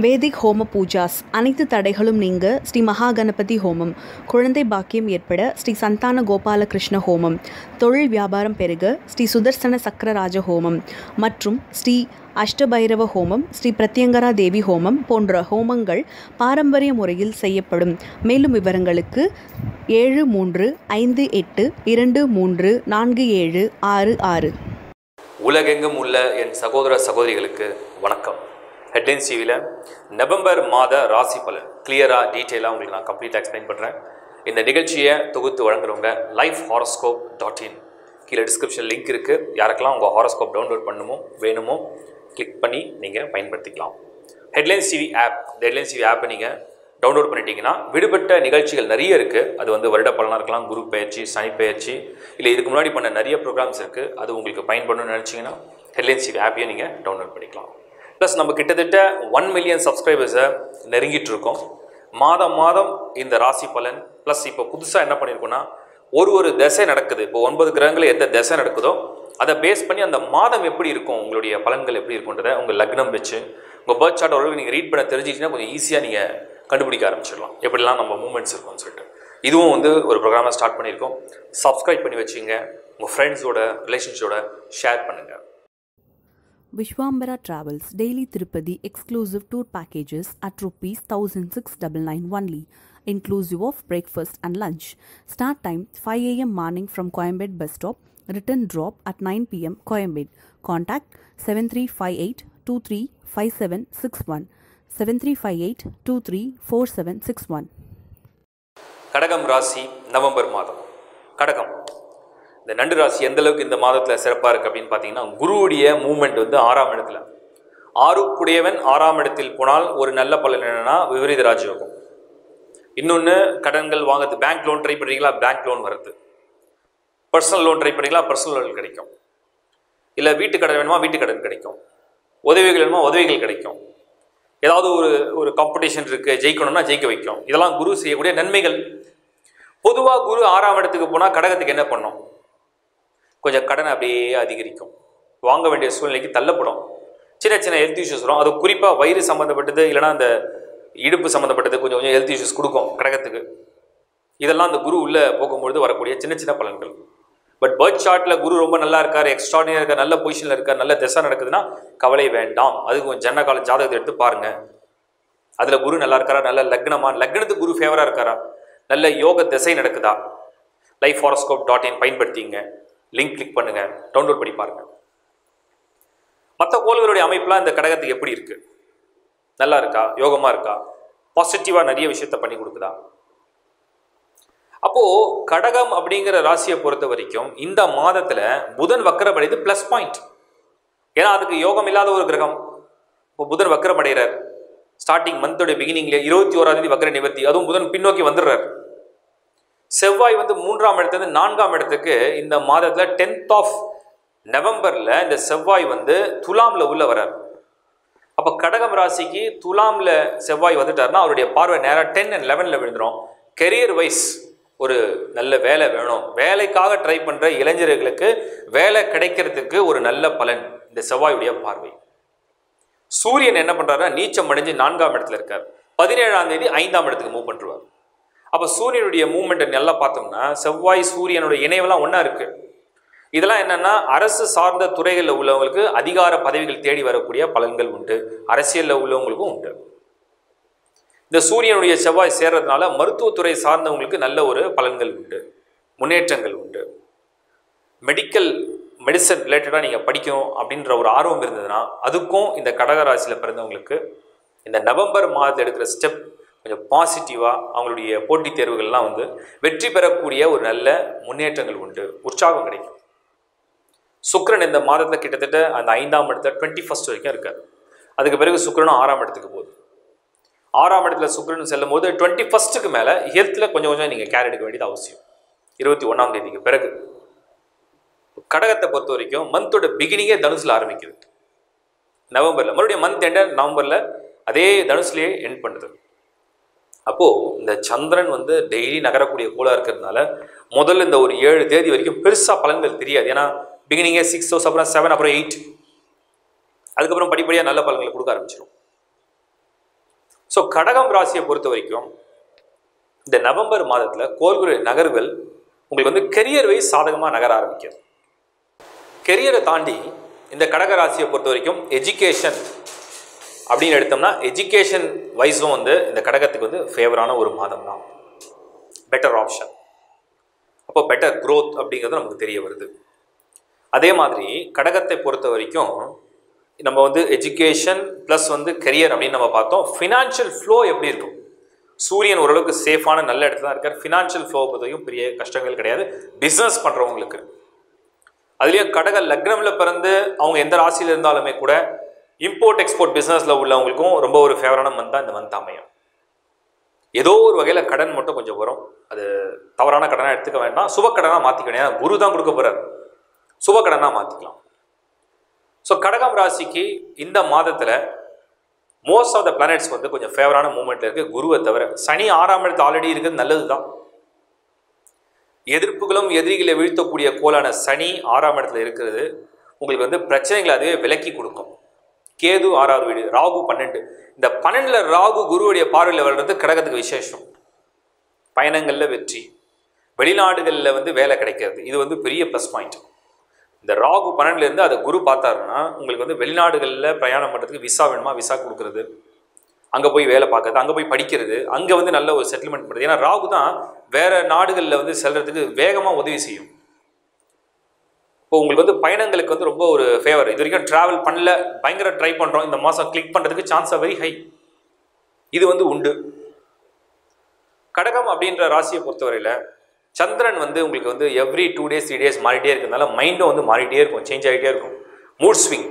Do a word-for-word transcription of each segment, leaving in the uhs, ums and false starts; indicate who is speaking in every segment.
Speaker 1: வேதிக் ஹோம பூஜாஸ் அனைத்து தடைகளும் நீங்க ஸ்ரீ மகாகணபதி ஹோமம், குழந்தை பாக்கியம் ஏற்பட ஸ்ரீ சந்தான கோபாலகிருஷ்ண ஹோமம், தொழில் வியாபாரம் பெருக ஸ்ரீ சுதர்சன சக்கரராஜ ஹோமம் மற்றும் ஸ்ரீ அஷ்டபைரவ ஹோமம், ஸ்ரீ பிரத்யங்கரா தேவி ஹோமம் போன்ற ஹோமங்கள் பாரம்பரிய முறையில் செய்யப்படும். மேலும் விவரங்களுக்கு ஏழு மூன்று ஐந்து எட்டு இரண்டு மூன்று நான்கு ஏழு ஆறு ஆறு.
Speaker 2: உலகெங்கும் உள்ள என் சகோதர சகோதரிகளுக்கு வணக்கம். ஹெட்லைன்ஸ் டிவியில் நவம்பர் மாத ராசி பலன் கிளியராக டீட்டெயிலாக உங்களுக்கு நான் கம்ப்ளீட்டாக எக்ஸ்பிளைன் பண்ணுறேன். இந்த நிகழ்ச்சியை தொகுத்து வழங்குறவங்க லைஃப் ஹாரோஸ்கோப் டாட் இன், கீழே டிஸ்கிரிப்ஷன் லிங்க் இருக்குது. யாருக்கெல்லாம் உங்கள் ஹாரோஸ்கோப் டவுன்லோட் பண்ணணுமோ வேணுமோ கிளிக் பண்ணி நீங்கள் பயன்படுத்திக்கலாம். ஹெட்லைன்ஸ் டிவி ஆப், இந்த ஹெட்லைன்ஸ் டிவி ஆப்பை நீங்கள் டவுன்லோட் பண்ணிட்டீங்கன்னா விடுபட்ட நிகழ்ச்சிகள் நிறைய இருக்குது. அது வந்து வருட பலனாக இருக்கலாம், குரு பயிற்சி, சனி பயிற்சி, இல்லை இதுக்கு முன்னாடி பண்ண நிறைய ப்ரோக்ராம்ஸ் இருக்குது. அது உங்களுக்கு பயன்படணும்னு நினச்சிங்கன்னா ஹெட்லைன்ஸ் டிவி ஆப்பையும் நீங்கள் டவுன்லோட் பண்ணிக்கலாம். ப்ளஸ் நம்ம கிட்டத்தட்ட ஒன் மில்லியன் சப்ஸ்கிரைபர்ஸை நெருங்கிட்டு இருக்கோம். மாதம் மாதம் இந்த ராசி பலன் ப்ளஸ் இப்போ புதுசாக என்ன பண்ணியிருக்கோன்னா, ஒரு ஒரு திசை நடக்குது. இப்போ ஒன்பது கிரகங்களில் எந்த திசை நடக்குதோ அதை பேஸ் பண்ணி அந்த மாதம் எப்படி இருக்கும், உங்களுடைய பலன்கள் எப்படி இருக்குன்றதை உங்கள் லக்னம் வச்சு உங்கள் பர்த் சார்ட் ஓரளவு நீங்கள் ரீட் பண்ண தெரிஞ்சிட்டிங்கன்னா கொஞ்சம் ஈஸியாக நீங்கள் கண்டுபிடிக்க ஆரம்பிச்சிடலாம் எப்படிலாம் நம்ம மூமெண்ட்ஸ் இருக்கும்னு சொல்லிட்டு. இதுவும் வந்து ஒரு ப்ரோக்ராமை ஸ்டார்ட் பண்ணியிருக்கோம். சப்ஸ்கிரைப் பண்ணி வச்சுங்க, உங்கள் ஃப்ரெண்ட்ஸோட ரிலேஷன்ஸோட ஷேர் பண்ணுங்கள்.
Speaker 1: Vishwambara Travels Daily Tirupati exclusive tour packages at rupees one thousand six hundred ninety-nine only, inclusive of breakfast and lunch. Start time five a m morning from Coimbatore bus stop. Return drop at nine p m Coimbatore. Contact seven three five eight two three five seven six one, seven three five eight two three four seven six one.
Speaker 2: கடகம் ராசி November மாதம். கடகம் இந்த நண்டு ராசி எந்த அளவுக்கு இந்த மாதத்தில் சிறப்பாக இருக்குது அப்படின்னு பார்த்தீங்கன்னா, குருவுடைய மூமெண்ட் வந்து ஆறாம் இடத்துல. ஆறுக்குடையவன் ஆறாம் இடத்தில் போனால் ஒரு நல்ல பலன் என்னென்னா விபரீத ராஜயோகம். இன்னொன்று, கடன்கள் வாங்குறது, பேங்க் லோன் ட்ரை பண்ணுறீங்களா, பேங்க் லோன் வருது. பர்சனல் லோன் ட்ரை பண்ணுறீங்களா, பர்சனல் லோன் கிடைக்கும். இல்லை வீட்டு கடன் வேணுமா, வீட்டு கடன் கிடைக்கும். உதவிகள் வேணுமா, உதவிகள் கிடைக்கும். ஏதாவது ஒரு ஒரு காம்படிஷன் இருக்குது, ஜெயிக்கணும்னா ஜெயிக்க வைக்கும். இதெல்லாம் குரு செய்யக்கூடிய நன்மைகள். பொதுவாக குரு ஆறாம் இடத்துக்கு போனால் கடகத்துக்கு என்ன பண்ணும், கொஞ்சம் கடனை அப்படியே அதிகரிக்கும், வாங்க வேண்டிய சூழ்நிலைக்கு தள்ளப்படும், சின்ன சின்ன ஹெல்த் இஷ்யூஸ் வரும். அது குறிப்பாக வயிறு சம்மந்தப்பட்டது இல்லைனா அந்த இடுப்பு சம்மந்தப்பட்டது கொஞ்சம் கொஞ்சம் ஹெல்த் இஷ்யூஸ் கொடுக்கும் கடகத்துக்கு. இதெல்லாம் அந்த குரு உள்ளே போகும்பொழுது வரக்கூடிய சின்ன சின்ன பலன்கள். பட் பர்த் சார்ட்டில் குரு ரொம்ப நல்லா இருக்கார், எக்ஸ்ட்ராடினரியாக இருக்கார், நல்ல பொசிஷனில் இருக்கார், நல்ல திசை நடக்குதுன்னா கவலை வேண்டாம். அதுக்கு கொஞ்சம் ஜன்ன கால ஜாதகத்தை எடுத்து பாருங்கள். அதில் குரு நல்லா இருக்காரா, நல்ல லக்னமா, லக்னத்துக்கு குரு ஃபேவராக இருக்காரா, நல்ல யோக திசை நடக்குதா, லைஃப் ஹாரோஸ்கோப் டாட் இன் பயன்படுத்திங்க. லிங்க் கிளிக் பண்ணுங்க, டவுன்லோட் பண்ணி பாருங்க. மற்ற கோள்களுடைய அமைப்புலாம் இந்த கடகத்துக்கு எப்படி இருக்கு, நல்லா இருக்கா, யோகமா இருக்கா, பாசிட்டிவா நிறைய விஷயத்த பண்ணி கொடுக்குதா? அப்போ கடகம் அப்படிங்கிற ராசியை பொறுத்த வரைக்கும் இந்த மாதத்துல புதன் வக்கரமடைது பிளஸ் பாயிண்ட். ஏன்னா அதுக்கு யோகம் இல்லாத ஒரு கிரகம். இப்போ புதன் வக்கரமடைகிறார் ஸ்டார்டிங் மந்தோட பிகினிங்ல இருபத்தி ஓராம் தேதி வக்கர நிவர்த்தி, அதுவும் புதன் பின்னோக்கி வந்துடுறார். செவ்வாய் வந்து மூன்றாம் இடத்துல நான்காம் இடத்துக்கு இந்த மாதத்துல டென்த் ஆஃப் நவம்பர்ல இந்த செவ்வாய் வந்து துலாம்ல உள்ள வர்றார். அப்ப கடகம் ராசிக்கு துலாம்ல செவ்வாய் வந்துட்டாருன்னா அவருடைய பார்வை நேரம் டென் அண்ட் லெவன்ல விழுந்துடும். கெரியர் வைஸ் ஒரு நல்ல வேலை வேணும், வேலைக்காக ட்ரை பண்ற இளைஞர்களுக்கு வேலை கிடைக்கிறதுக்கு ஒரு நல்ல பலன் இந்த செவ்வாயுடைய பார்வை. சூரியன் என்ன பண்றாருன்னா நீச்சம் அடைஞ்சு நான்காம் இடத்துல இருக்கார். பதினேழாம் தேதி ஐந்தாம் இடத்துக்கு மூவ் பண்ணிருவார். அப்போ சூரியனுடைய மூவ்மெண்ட்டை நல்லா பார்த்தோம்னா செவ்வாய் சூரியனுடைய இணைவெல்லாம் ஒன்றா இருக்குது. இதெல்லாம் என்னென்னா அரசு சார்ந்த துறைகளில் உள்ளவங்களுக்கு அதிகார பதவிகள் தேடி வரக்கூடிய பலன்கள் உண்டு, அரசியலில் உள்ளவங்களுக்கும் உண்டு. இந்த சூரியனுடைய செவ்வாய் சேர்றதுனால மருத்துவத்துறை சார்ந்தவங்களுக்கு நல்ல ஒரு பலன்கள் உண்டு, முன்னேற்றங்கள் உண்டு. மெடிக்கல் மெடிசன் ரிலேட்டடாக நீங்கள் படிக்கணும் அப்படின்ற ஒரு ஆர்வம் இருந்ததுன்னா அதுக்கும் இந்த கடகராசியில் பிறந்தவங்களுக்கு இந்த நவம்பர் மாதத்தில் எடுக்கிற ஸ்டெப் கொஞ்சம் பாசிட்டிவாக அவங்களுடைய போட்டித் தேர்வுகள்லாம் வந்து வெற்றி பெறக்கூடிய ஒரு நல்ல முன்னேற்றங்கள் உண்டு, உற்சாகம் கிடைக்கும். சுக்கிரன் இந்த மாதத்தில் கிட்டத்தட்ட அந்த ஐந்தாம் இடத்துல டுவெண்ட்டி ஃபர்ஸ்ட் வரைக்கும் இருக்கார். அதுக்கு பிறகு சுக்கிரனும் ஆறாம் இடத்துக்கு போகுது. ஆறாம் இடத்துல சுக்கிரன் செல்லும் போது டுவெண்ட்டி ஃபர்ஸ்ட்டுக்கு மேலே ஹெல்த்தில் கொஞ்சம் கொஞ்சம் நீங்கள் கேர் எடுக்க வேண்டியது அவசியம். இருபத்தி ஒன்றாம் தேதிக்கு பிறகு கடகத்தை பொறுத்த வரைக்கும் மந்தோட பிகினிங்கே தனுசில் ஆரம்பிக்குது. நவம்பரில் மறுபடியும் மந்த் எண்ட் நவம்பரில் அதே தனுசுலேயே எண்ட் பண்ணுது. அப்போது இந்த சந்திரன் வந்து டெய்லி நகரக்கூடிய கோளாக இருக்கிறதுனால முதல்ல இந்த ஒரு ஏழு தேதி வரைக்கும் பெருசாக பலன்கள் தெரியாது. ஏன்னா பிகினிங்கே சிக்ஸ் ஹவர்ஸ், அப்புறம் செவன், அப்புறம் எயிட், அதுக்கப்புறம் படிப்படியாக நல்ல பலன்களை கொடுக்க ஆரம்பிச்சிடும். ஸோ கடகம் ராசியை பொறுத்த வரைக்கும் இந்த நவம்பர் மாதத்தில் கோள்களுடைய நகர்வுகள் உங்களுக்கு வந்து கெரியர் வைஸ் சாதகமாக நகர ஆரம்பிக்கும். கெரியரை தாண்டி இந்த கடக ராசியை பொறுத்த வரைக்கும் எஜுகேஷன் அப்படின்னு எடுத்தோம்னா எஜுகேஷன் வைஸும் வந்து இந்த கடகத்துக்கு வந்து ஃபேவரான ஒரு மாதம் தான். பெட்டர் ஆப்ஷன், அப்போ பெட்டர் க்ரோத் அப்படிங்கிறது நமக்கு தெரிய வருது. அதே மாதிரி கடகத்தை பொறுத்த வரைக்கும் நம்ம வந்து எஜுகேஷன் ப்ளஸ் வந்து கெரியர் அப்படின்னு நம்ம பார்த்தோம். ஃபினான்ஷியல் ஃப்ளோ எப்படி இருக்கும்? சூரியன் ஓரளவுக்கு சேஃபான நல்ல இடத்துல தான் இருக்கார். ஃபினான்ஷியல் ஃப்ளோ பொறுத்த வரைக்கும் பெரிய கஷ்டங்கள் கிடையாது பிஸ்னஸ் பண்ணுறவங்களுக்கு. அதுலேயும் கடக லக்னமில் பிறந்து அவங்க எந்த ராசியில் இருந்தாலுமே கூட இம்போர்ட் எக்ஸ்போர்ட் பிஸ்னஸில் உள்ளவங்களுக்கும் ரொம்ப ஒரு ஃபேவரான மந்த் தான் இந்த மந்த் அமையும். ஏதோ ஒரு வகையில் கடன் மட்டும் கொஞ்சம் வரும், அது தவறான கடனாக எடுத்துக்க வேண்டாம், சுப கடனாக மாற்றிக்கணும். ஏன்னா குரு தான் கொடுக்க போகிறார், சுப கடனாக மாற்றிக்கலாம். ஸோ கடகம் ராசிக்கு இந்த மாதத்தில் மோஸ்ட் ஆஃப் த பிளானட்ஸ் வந்து கொஞ்சம் ஃபேவரான மூமெண்ட்டில் இருக்குது. குருவை தவிர சனி ஆறாம் இடத்துல ஆல்ரெடி இருக்கிறது நல்லது தான். எதிர்ப்புகளும் எதிரிகளை வீழ்த்தக்கூடிய கோளான சனி ஆறாம் இடத்துல இருக்கிறது உங்களுக்கு வந்து பிரச்சனைகளை அதுவே விலக்கி கொடுக்கும். கேது ஆறாவது வீடு, ராகு பன்னெண்டு. இந்த பன்னெண்டில் ராகு குருவுடைய பார்வையில் வர்றது கடகத்துக்கு விசேஷம். பயணங்களில் வெற்றி, வெளிநாடுகளில் வந்து வேலை கிடைக்கிறது, இது வந்து பெரிய ப்ளஸ் பாயிண்ட். இந்த ராகு பன்னெண்டுலேருந்து அதை குரு பார்த்தாருன்னா உங்களுக்கு வந்து வெளிநாடுகளில் பிரயாணம் பண்ணுறதுக்கு விசா வேணுமா, விசா கொடுக்குறது, அங்கே போய் வேலை பார்க்கறது, அங்கே போய் படிக்கிறது, அங்கே வந்து நல்ல ஒரு செட்டில்மெண்ட் பண்ணுறது. ஏன்னா ராகு தான் வேறு நாடுகளில் வந்து செல்றதுக்கு வேகமாக உதவி செய்யும். இப்போ உங்களுக்கு வந்து பயணங்களுக்கு வந்து ரொம்ப ஒரு ஃபேவர். இது வரைக்கும் ட்ராவல் பண்ணல, பயங்கர ட்ரை பண்ணுறோம், இந்த மாதம் கிளிக் பண்ணுறதுக்கு சான்ஸ் வெரி ஹை, இது வந்து உண்டு. கடகம் அப்படின்ற ராசியை பொறுத்தவரையில் சந்திரன் வந்து உங்களுக்கு வந்து every two days three days மாறிட்டே இருக்கிறதுனால மைண்டும் வந்து மாறிட்டே இருக்கும், சேஞ்ச் ஆகிட்டே இருக்கும், மூட் ஸ்விங்.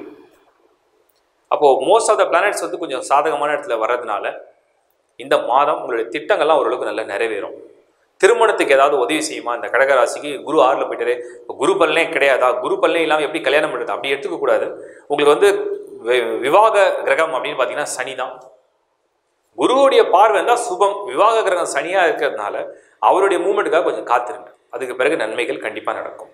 Speaker 2: அப்போது மோஸ்ட் ஆஃப் த பிளானட்ஸ் வந்து கொஞ்சம் சாதகமான இடத்துல வர்றதுனால இந்த மாதம் உங்களுடைய திட்டங்கள்லாம் ஓரளவுக்கு நல்லா நிறைவேறும். திருமணத்துக்கு ஏதாவது உதவி செய்யுமா இந்த கடக ராசிக்கு? குரு ஆறில் போயிட்டாரு, இப்போ குரு பலனே கிடையாதா, குரு பலனே இல்லாமல் எப்படி கல்யாணம் பண்ணுறது அப்படி எடுத்துக்கக்கூடாது. உங்களுக்கு வந்து விவாக கிரகம் அப்படின்னு பார்த்தீங்கன்னா சனி தான். குருவுடைய பார்வை தான் சுபம், விவாக கிரகம் சனியாக இருக்கிறதுனால அவருடைய மூமெண்ட்டுக்காக கொஞ்சம் காத்திருங்க, அதுக்கு பிறகு நன்மைகள் கண்டிப்பாக நடக்கும்.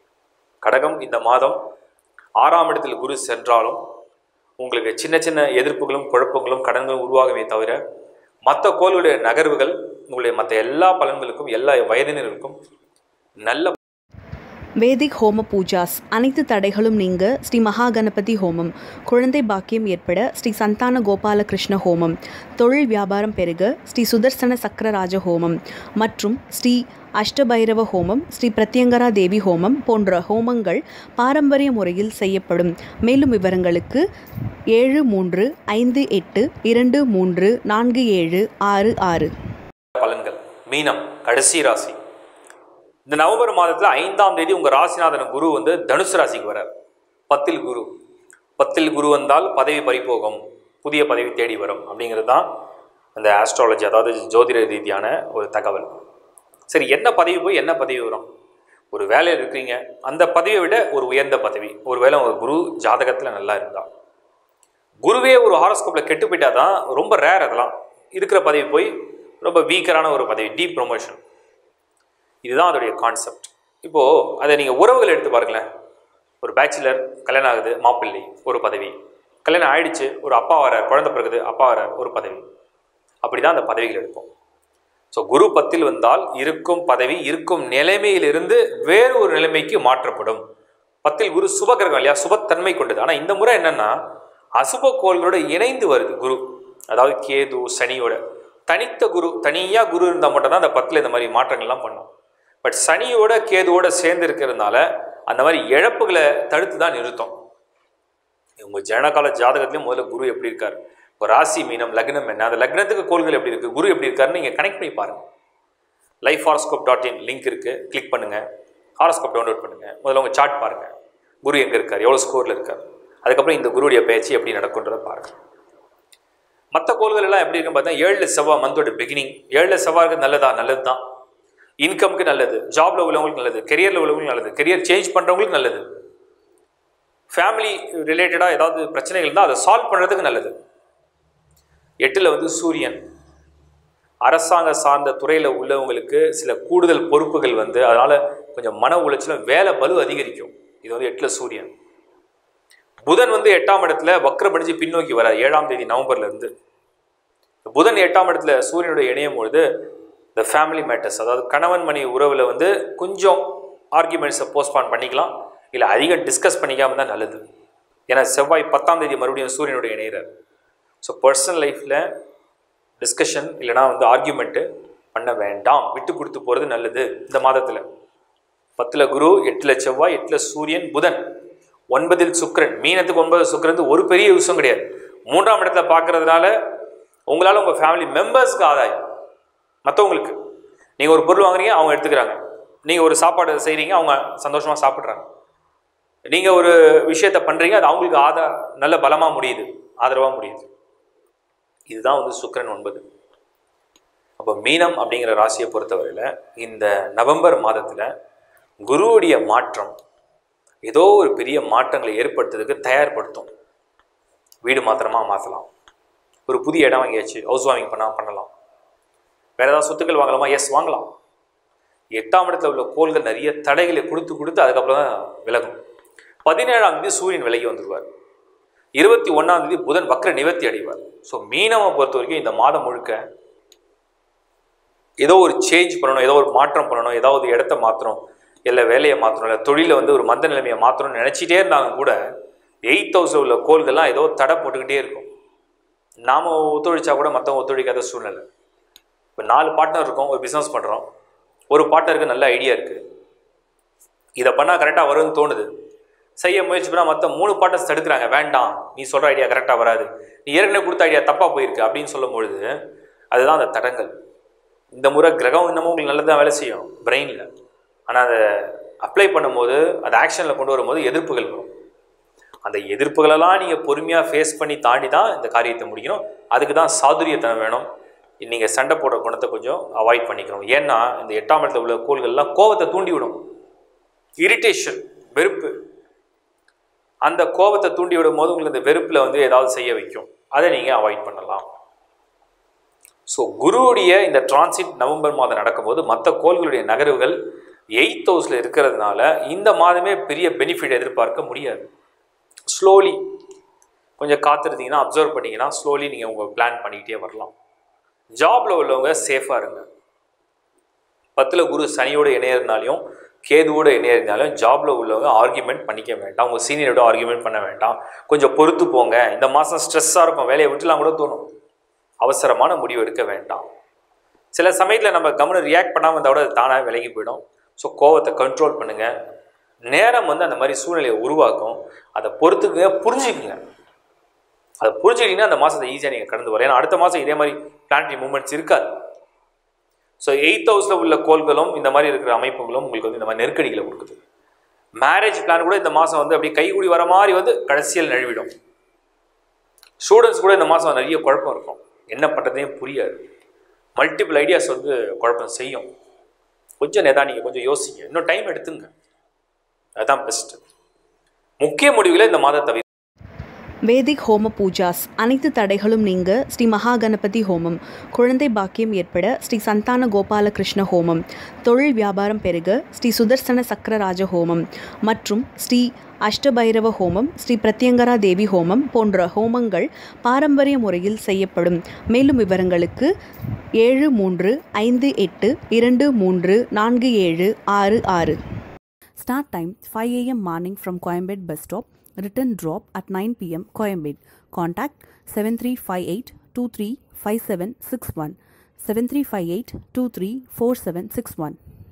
Speaker 2: கடகம் இந்த மாதம் ஆறாம் இடத்தில் குரு சென்றாலும் உங்களுக்கு சின்ன சின்ன எதிர்ப்புகளும் குழப்பங்களும் கடன்களும் உருவாகவே தவிர மற்ற கோளுடைய நகர்வுகள் உங்களுடைய மற்ற எல்லா பலன்களுக்கும் எல்லா வயதினருக்கும் நல்ல.
Speaker 1: வேதிக் ஹோம பூஜாஸ் அனைத்து தடைகளும் நீங்க ஸ்ரீ மகாகணபதி ஹோமம், குழந்தை பாக்கியம் ஏற்பட ஸ்ரீ சந்தான கோபால கிருஷ்ண ஹோமம், தொழில் வியாபாரம் பெருக ஸ்ரீ சுதர்சன சக்கரராஜ ஹோமம் மற்றும் ஸ்ரீ அஷ்டபைரவ ஹோமம், ஸ்ரீ பிரத்யங்கரா தேவி ஹோமம் போன்ற ஹோமங்கள் பாரம்பரிய முறையில் செய்யப்படும். மேலும் விவரங்களுக்கு ஏழு மூன்று ஐந்து எட்டு இரண்டு மூன்று நான்கு ஏழு ஆறு ஆறு.
Speaker 2: பலன்கள். மீனம் கடைசி ராசி. இந்த நவம்பர் மாதத்தில் ஐந்தாம் தேதி உங்கள் ராசிநாதன குரு வந்து தனுசு ராசிக்கு வரார். பத்தில் குரு, பத்தில் குரு வந்தால் பதவி பறிபோகும், புதிய பதவி தேடி வரும் அப்படிங்கிறது தான் அந்த ஆஸ்ட்ராலஜி, அதாவது ஜோதிட ரீதியான ஒரு தகவல். சரி, என்ன பதவி போய் என்ன பதவி வரும்? ஒரு வேலையில் இருக்கிறீங்க, அந்த பதவியை விட ஒரு உயர்ந்த பதவி, ஒரு வேளை ஒரு குரு ஜாதகத்தில் நல்லா இருந்தால். குருவே ஒரு ஹாரோஸ்கோப்பில் கெட்டு போயிட்டா தான் ரொம்ப ரேர். அதெல்லாம் இருக்கிற பதவி போய் ரொம்ப வீக்கரான ஒரு பதவி, டீப் ப்ரொமோஷன், இதுதான் அதோடைய கான்செப்ட். இப்போது அதை நீங்கள் உறவுகள் எடுத்து பாருங்களேன். ஒரு பேச்சுலர் கல்யாணம் ஆகுது, மாப்பிள்ளை ஒரு பதவி, கல்யாணம் ஆயிடுச்சு, ஒரு அப்பா வரார், குழந்தை பிறகுது, அப்பா வரார், ஒரு பதவி. அப்படி தான் அந்த பதவிகள் எடுப்போம். ஸோ குரு பத்தில் வந்தால் இருக்கும் பதவி இருக்கும் நிலைமையிலிருந்து வேறு ஒரு நிலைமைக்கு மாற்றப்படும். பத்தில் குரு சுபகிரகம் இல்லையா, சுபத்தன்மை கொண்டது. ஆனால் இந்த முறை என்னென்னா அசுப கோள்களோட இணைந்து வருது குரு, அதாவது கேது சனியோட. தனித்த குரு, தனியாக குரு இருந்தால் மட்டும்தான் அந்த பத்தில் இந்த மாதிரி மாற்றங்கள்லாம் பண்ணும். பட் சனியோட கேதுவோட சேர்ந்து இருக்கிறதுனால அந்த மாதிரி இழப்புகளை தடுத்து தான் நிறுத்தும். உங்கள் ஜனகால ஜாதகத்திலையும் முதல்ல குரு எப்படி இருக்கார், இப்போ ராசி மீனம் லக்னம் என்ன, அந்த லக்னத்துக்கு கோள்கள் எப்படி இருக்குது, குரு எப்படி இருக்காருன்னு நீங்கள் கனெக்ட் பண்ணி பாருங்கள். Life horoscope dot in link இருக்குது, கிளிக் பண்ணுங்கள், ஹாரோஸ்கோப் டவுன்லோட் பண்ணுங்கள். முதல்ல உங்கள் சார்ட் பாருங்கள், குரு எங்கே இருக்கார், எவ்வளோ ஸ்கோரில் இருக்கார். அதுக்கப்புறம் இந்த குருடைய பேச்சு எப்படி நடக்குன்றதை பாருங்கள். மற்ற கோள்கள் எல்லாம் எப்படி இருக்குன்னு பார்த்தா ஏழில் செவ்வாய் மந்தோட பிகினிங். ஏழில் செவ்வாய்க்கு நல்லதா, நல்லது தான். இன்கமுக்கு நல்லது, ஜாப்ல உள்ளவங்களுக்கு நல்லது, கெரியரில் உள்ளவங்களுக்கு நல்லது, கெரியர் சேஞ்ச் பண்ணுறவங்களுக்கு நல்லது, ஃபேமிலி ரிலேட்டடாக ஏதாவது பிரச்சனைகள் இருந்தால் அதை சால்வ் பண்ணுறதுக்கு நல்லது. எட்டில் வந்து சூரியன், அரசாங்க சார்ந்த துறையில் உள்ளவங்களுக்கு சில கூடுதல் பொறுப்புகள் வந்து அதனால் கொஞ்சம் மன உளைச்சலும் வேலை பலு அதிகரிக்கும். இது வந்து எட்டில் சூரியன். புதன் வந்து எட்டாம் இடத்துல வக்ரம் அடிஞ்சு பின்னோக்கி வரார் ஏழாம் தேதி நவம்பர்லேருந்து. புதன் எட்டாம் இடத்துல சூரியனுடைய இணையும் பொழுது இந்த ஃபேமிலி மேட்டர்ஸ், அதாவது கணவன் மணி உறவில் வந்து கொஞ்சம் ஆர்கியூமெண்ட்ஸை போஸ்ட்பான் பண்ணிக்கலாம், இல்லை அதிகம் டிஸ்கஸ் பண்ணிக்காமல் தான் நல்லது. ஏன்னா செவ்வாய் பத்தாம் தேதி மறுபடியும் சூரியனுடைய இணைகிறார். ஸோ பர்சனல் லைஃப்பில் டிஸ்கஷன் இல்லைனா வந்து ஆர்கியூமெண்ட்டு பண்ண வேண்டாம், விட்டு கொடுத்து போகிறது நல்லது. இந்த மாதத்தில் பத்தில் குரு, எட்டில் செவ்வாய், எட்டில் சூரியன், புதன், ஒன்பதில் சுக்கிரன். மீனத்துக்கு ஒன்பது சுக்கிரன் ஒரு பெரிய விஷயம் கிடையாது. மூன்றாம் இடத்துல பார்க்கறதுனால உங்களால் உங்கள் ஃபேமிலி மெம்பர்ஸ்க்கு ஆதாயம். மற்றவங்களுக்கு நீங்கள் ஒரு பொருள் வாங்குறீங்க, அவங்க எடுத்துக்கிறாங்க. நீங்கள் ஒரு சாப்பாடு செய்கிறீங்க, அவங்க சந்தோஷமாக சாப்பிட்றாங்க. நீங்கள் ஒரு விஷயத்தை பண்ணுறீங்க, அது அவங்களுக்கு ஆதா நல்ல பலமாக முடியுது, ஆதரவாக முடியுது. இதுதான் வந்து சுக்கிரன் ஒன்பது. அப்போ மீனம் அப்படிங்கிற ராசியை பொறுத்தவரையில் இந்த நவம்பர் மாதத்தில் குருவுடைய மாற்றம் ஏதோ ஒரு பெரிய மாற்றங்களை ஏற்படுத்துறதுக்கு தயார்படுத்தும். வீடு மாத்திரமா மாற்றலாம், ஒரு புதிய இடம் வாங்கியாச்சு, ஹவுஸ் வார்மிங் பண்ண பண்ணலாம், வேறு ஏதாவது சொத்துக்கள் வாங்கலாமா, எஸ் வாங்கலாம். எட்டாம் இடத்துல உள்ள கோள்கள் நிறைய தடைகளை கொடுத்து கொடுத்து அதுக்கப்புறம் தான் விலகும். பதினேழாம் தேதி சூரியன் விலகி வந்துடுவார். இருபத்தி ஒன்றாம் தேதி புதன் வக்ர நிவர்த்தி அடைவார். ஸோ மீனவை பொறுத்த வரைக்கும் இந்த மாதம் முழுக்க ஏதோ ஒரு சேஞ்ச் பண்ணணும், ஏதோ ஒரு மாற்றம் பண்ணணும், ஏதாவது இடத்த மாற்றணும், இல்லை வேலையை மாற்றணும், இல்லை தொழிலில் வந்து ஒரு மந்த நிலைமையை மாற்றணும்னு நினச்சிட்டே இருந்தாங்க கூட எயித் ஹவுஸில் உள்ள கோள்கள்லாம் ஏதோ தடை போட்டுக்கிட்டே இருக்கும். நாம் ஒத்துழைச்சா கூட மற்றவங்க ஒத்துழைக்காத சூழ்நிலை. இப்போ நாலு பார்ட்னர் இருக்கோம், ஒரு பிஸ்னஸ் பண்ணுறோம், ஒரு பார்ட்னருக்கு நல்ல ஐடியா இருக்குது, இதை பண்ணால் கரெக்டாக வரும்னு தோணுது, செய்ய முயற்சி பண்ணால் மற்ற மூணு பார்ட்னர்ஸ் தடுக்கிறாங்க, வேண்டாம் நீ சொல்கிற ஐடியா கரெக்டாக வராது, நீ ஏற்கனவே கொடுத்த ஐடியா தப்பாக போயிருக்கு அப்படின்னு சொல்லும் பொழுது அதுதான் அந்த தடங்கள். இந்த முறை கிரகம் இன்னமும் உங்களுக்கு நல்லதாக வேலை செய்யும் பிரெயினில், ஆனால் அதை அப்ளை பண்ணும்போது அதை ஆக்ஷனில் கொண்டு வரும்போது எதிர்ப்புகள் வரும். அந்த எதிர்ப்புகளெல்லாம் நீங்கள் பொறுமையாக ஃபேஸ் பண்ணி தாண்டி தான் இந்த காரியத்தை முடிக்கணும். அதுக்கு தான் சாதுரியத்தனம் வேணும். நீங்கள் சண்டை போடுற குணத்தை கொஞ்சம் அவாய்ட் பண்ணிக்கணும். ஏன்னா இந்த எட்டாம் இடத்துல உள்ள கோள்கள்லாம் கோபத்தை தூண்டி விடும், இரிட்டேஷன், வெறுப்பு. அந்த கோபத்தை தூண்டி விடும் போது உங்களுக்கு இந்த வெறுப்பில் வந்து ஏதாவது செய்ய வைக்கும், அதை நீங்கள் அவாய்ட் பண்ணலாம். ஸோ குருவுடைய இந்த டிரான்சிட் நவம்பர் மாதம் நடக்கும்போது மற்ற கோள்களுடைய நகர்வுகள் எயித் ஹவுஸில் இருக்கிறதுனால இந்த மாதமே பெரிய பெனிஃபிட் எதிர்பார்க்க முடியாது. ஸ்லோலி கொஞ்சம் காத்திருந்தீங்கன்னா, அப்சர்வ் பண்ணிங்கன்னா ஸ்லோலி நீங்கள் உங்கள் பிளான் பண்ணிக்கிட்டே வரலாம். ஜாபில் உள்ளவங்க சேஃபாக இருங்க. பத்தில் குரு சனியோட இணையறதுனாலையும் கேதுவோட இணையறதுனாலும் ஜாபில் உள்ளவங்க ஆர்கியூமெண்ட் பண்ணிக்க வேண்டாம், உங்கள் சீனியரோட ஆர்கியூமெண்ட் பண்ண வேண்டாம், கொஞ்சம் பொறுத்து போங்க. இந்த மாதம் ஸ்ட்ரெஸ்ஸாக இருக்கும், வேலையை விட்டுலாம் கூட தோணும், அவசரமான முடிவு எடுக்க வேண்டாம். சில சமயத்தில் நம்ம கவனம் ரியாக்ட் பண்ணாமல் இருந்தால் கூட அது தானாக விலகி போயிடும். ஸோ கோவத்தை கண்ட்ரோல் பண்ணுங்கள். நேரம் வந்து அந்த மாதிரி சூழ்நிலையை உருவாக்கும், அதை பொறுத்துக்குங்க, புரிஞ்சுக்குங்க. அதை புரிஞ்சுக்கிட்டீங்கன்னா அந்த மாதத்தை ஈஸியாக நீங்கள் கடந்து வரலாம். ஏன்னா அடுத்த மாதம் இதே மாதிரி பிளானட்டரி மூவ்மெண்ட்ஸ் இருக்காது. ஸோ எயித் ஹவுஸில் உள்ள கோள்களும் இந்த மாதிரி இருக்கிற அமைப்புகளும் உங்களுக்கு வந்து இந்த மாதிரி நெருக்கடிகளை கொடுக்குது. மேரேஜ் பிளான் கூட இந்த மாதம் வந்து அப்படியே கைகூடி வர மாதிரி வந்து கடைசியில் நழுவிடும். ஸ்டூடெண்ட்ஸ் கூட இந்த மாதம் நிறைய குழப்பம் இருக்கும், என்ன பண்ணுறதையும் புரியாது, மல்டிபிள் ஐடியாஸ் வந்து குழப்பம் செய்யும். கொஞ்சம் நிதானிங்க, கொஞ்சம் யோசிங்க, இன்னும் டைம் எடுத்துங்க, அதுதான் பெஸ்ட்டு. முக்கிய முடிவுகளை இந்த மாதம் தவிர
Speaker 1: வேதிக் ஹோம பூஜாஸ் அனைத்து தடைகளும் நீங்க ஸ்ரீ மகா கணபதி ஹோமம், குழந்தை பாக்கியம் ஏற்பட ஸ்ரீ சந்தான கோபால கிருஷ்ண ஹோமம், தொழில் வியாபாரம் பெருக ஸ்ரீ சுதர்சன சக்கரராஜ ஹோமம் மற்றும் ஸ்ரீ அஷ்டபைரவ ஹோமம், ஸ்ரீ பிரத்யங்கரா தேவி ஹோமம் போன்ற ஹோமங்கள் பாரம்பரிய முறையில் செய்யப்படும். மேலும் விவரங்களுக்கு ஏழு மூன்று ஐந்து எட்டு இரண்டு மூன்று நான்கு ஏழு ஆறு ஆறு. Start time five a m morning from Coimbatore bus stop. Return drop at nine p m Coimbatore. Contact seven three five eight two three five seven six one, seven three five eight two three four seven six one.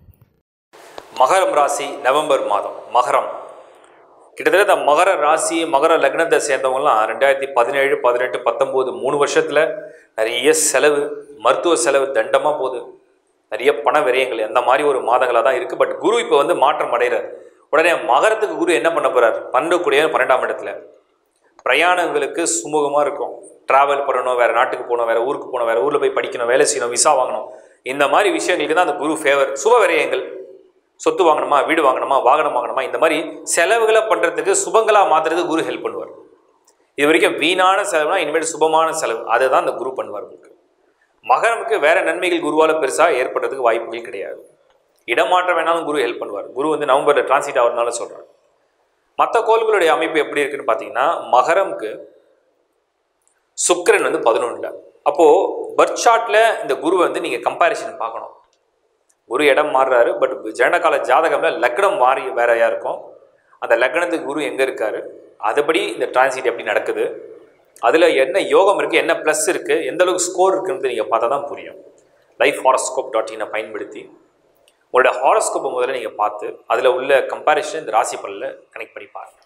Speaker 2: மகரம் ராசி November மாதம். மகரம் கிட்டத்தட்ட இந்த மகர ராசி மகர லக்னத்தை சேர்ந்தவங்கலாம் ரெண்டாயிரத்தி பதினேழு பதினெட்டு பத்தொம்போது மூணு வருஷத்தில் நிறைய செலவு, மருத்துவ செலவு தண்டமாக போகுது, நிறைய பண விரயங்கள், அந்த மாதிரி ஒரு மாதங்களாக தான் இருக்குது. பட் குரு இப்போ வந்து மாற்றம் அடைகிறார். உடனே மகரத்துக்கு குரு என்ன பண்ண போகிறார், பன்னெண்டுக்குடிய பன்னெண்டாம் இடத்துல பிரயாணங்களுக்கு சுமூகமாக இருக்கும். ட்ராவல் பண்ணணும், வேறு நாட்டுக்கு போகணும், வேறு ஊருக்கு போகணும், வேறு ஊரில் போய் படிக்கணும், வேலை செய்யணும், விசா வாங்கணும், இந்த மாதிரி விஷயங்களுக்கு தான் அந்த குரு ஃபேவர். சுப விரயங்கள், சொத்து வாங்கணுமா, வீடு வாங்கணுமா, வாகனம் வாங்கணுமா, இந்த மாதிரி செலவுகளை பண்ணுறதுக்கு சுபங்களாக மாற்றுறதுக்கு குரு ஹெல்ப் பண்ணுவார். இது வரைக்கும் வீணான செலவுனா இனிமேல் சுபமான செலவு, அதை தான் அந்த குரு பண்ணுவார். உங்களுக்கு மகரமுக்கு வேறு நன்மைகள் குருவால் பெருசாக ஏற்படுறதுக்கு வாய்ப்புகள் கிடையாது. இடமாற்றம் வேணாலும் குரு ஹெல்ப் பண்ணுவார். குரு வந்து நவம்பரில் டிரான்சிட் ஆகிறதுனால சொல்கிறார். மற்ற கோள்களுடைய அமைப்பு எப்படி இருக்குன்னு பார்த்தீங்கன்னா, மகரமுக்கு சுக்கிரன் வந்து பதினொன்றில், அப்போது பர்த் சார்ட்டில் இந்த குரு வந்து நீங்கள் கம்பேரிசன் பார்க்கணும். குரு இடம் மாறுறாரு, பட் ஜனனகால ஜாதகம்ல லக்னம் மாறி வேறையாக இருக்கும். அந்த லக்னத்துக்கு குரு எங்கே இருக்காரு, அதுபடி இந்த டிரான்சிட் எப்படி நடக்குது, அதில் என்ன யோகம் இருக்குது, என்ன ப்ளஸ் இருக்குது, எந்த அளவுக்கு ஸ்கோர் இருக்குன்னு நீங்கள் பார்த்தா தான் புரியும். லைஃப் ஹாரோஸ்கோப் டாட் இனை பயன்படுத்தி உங்களோட ஹாரோஸ்கோப்பை முதல்ல நீங்கள் பார்த்து அதில் உள்ள கம்பேரிஷன் இந்த ராசி பலனில் கனெக்ட் பண்ணி பாருங்கள்.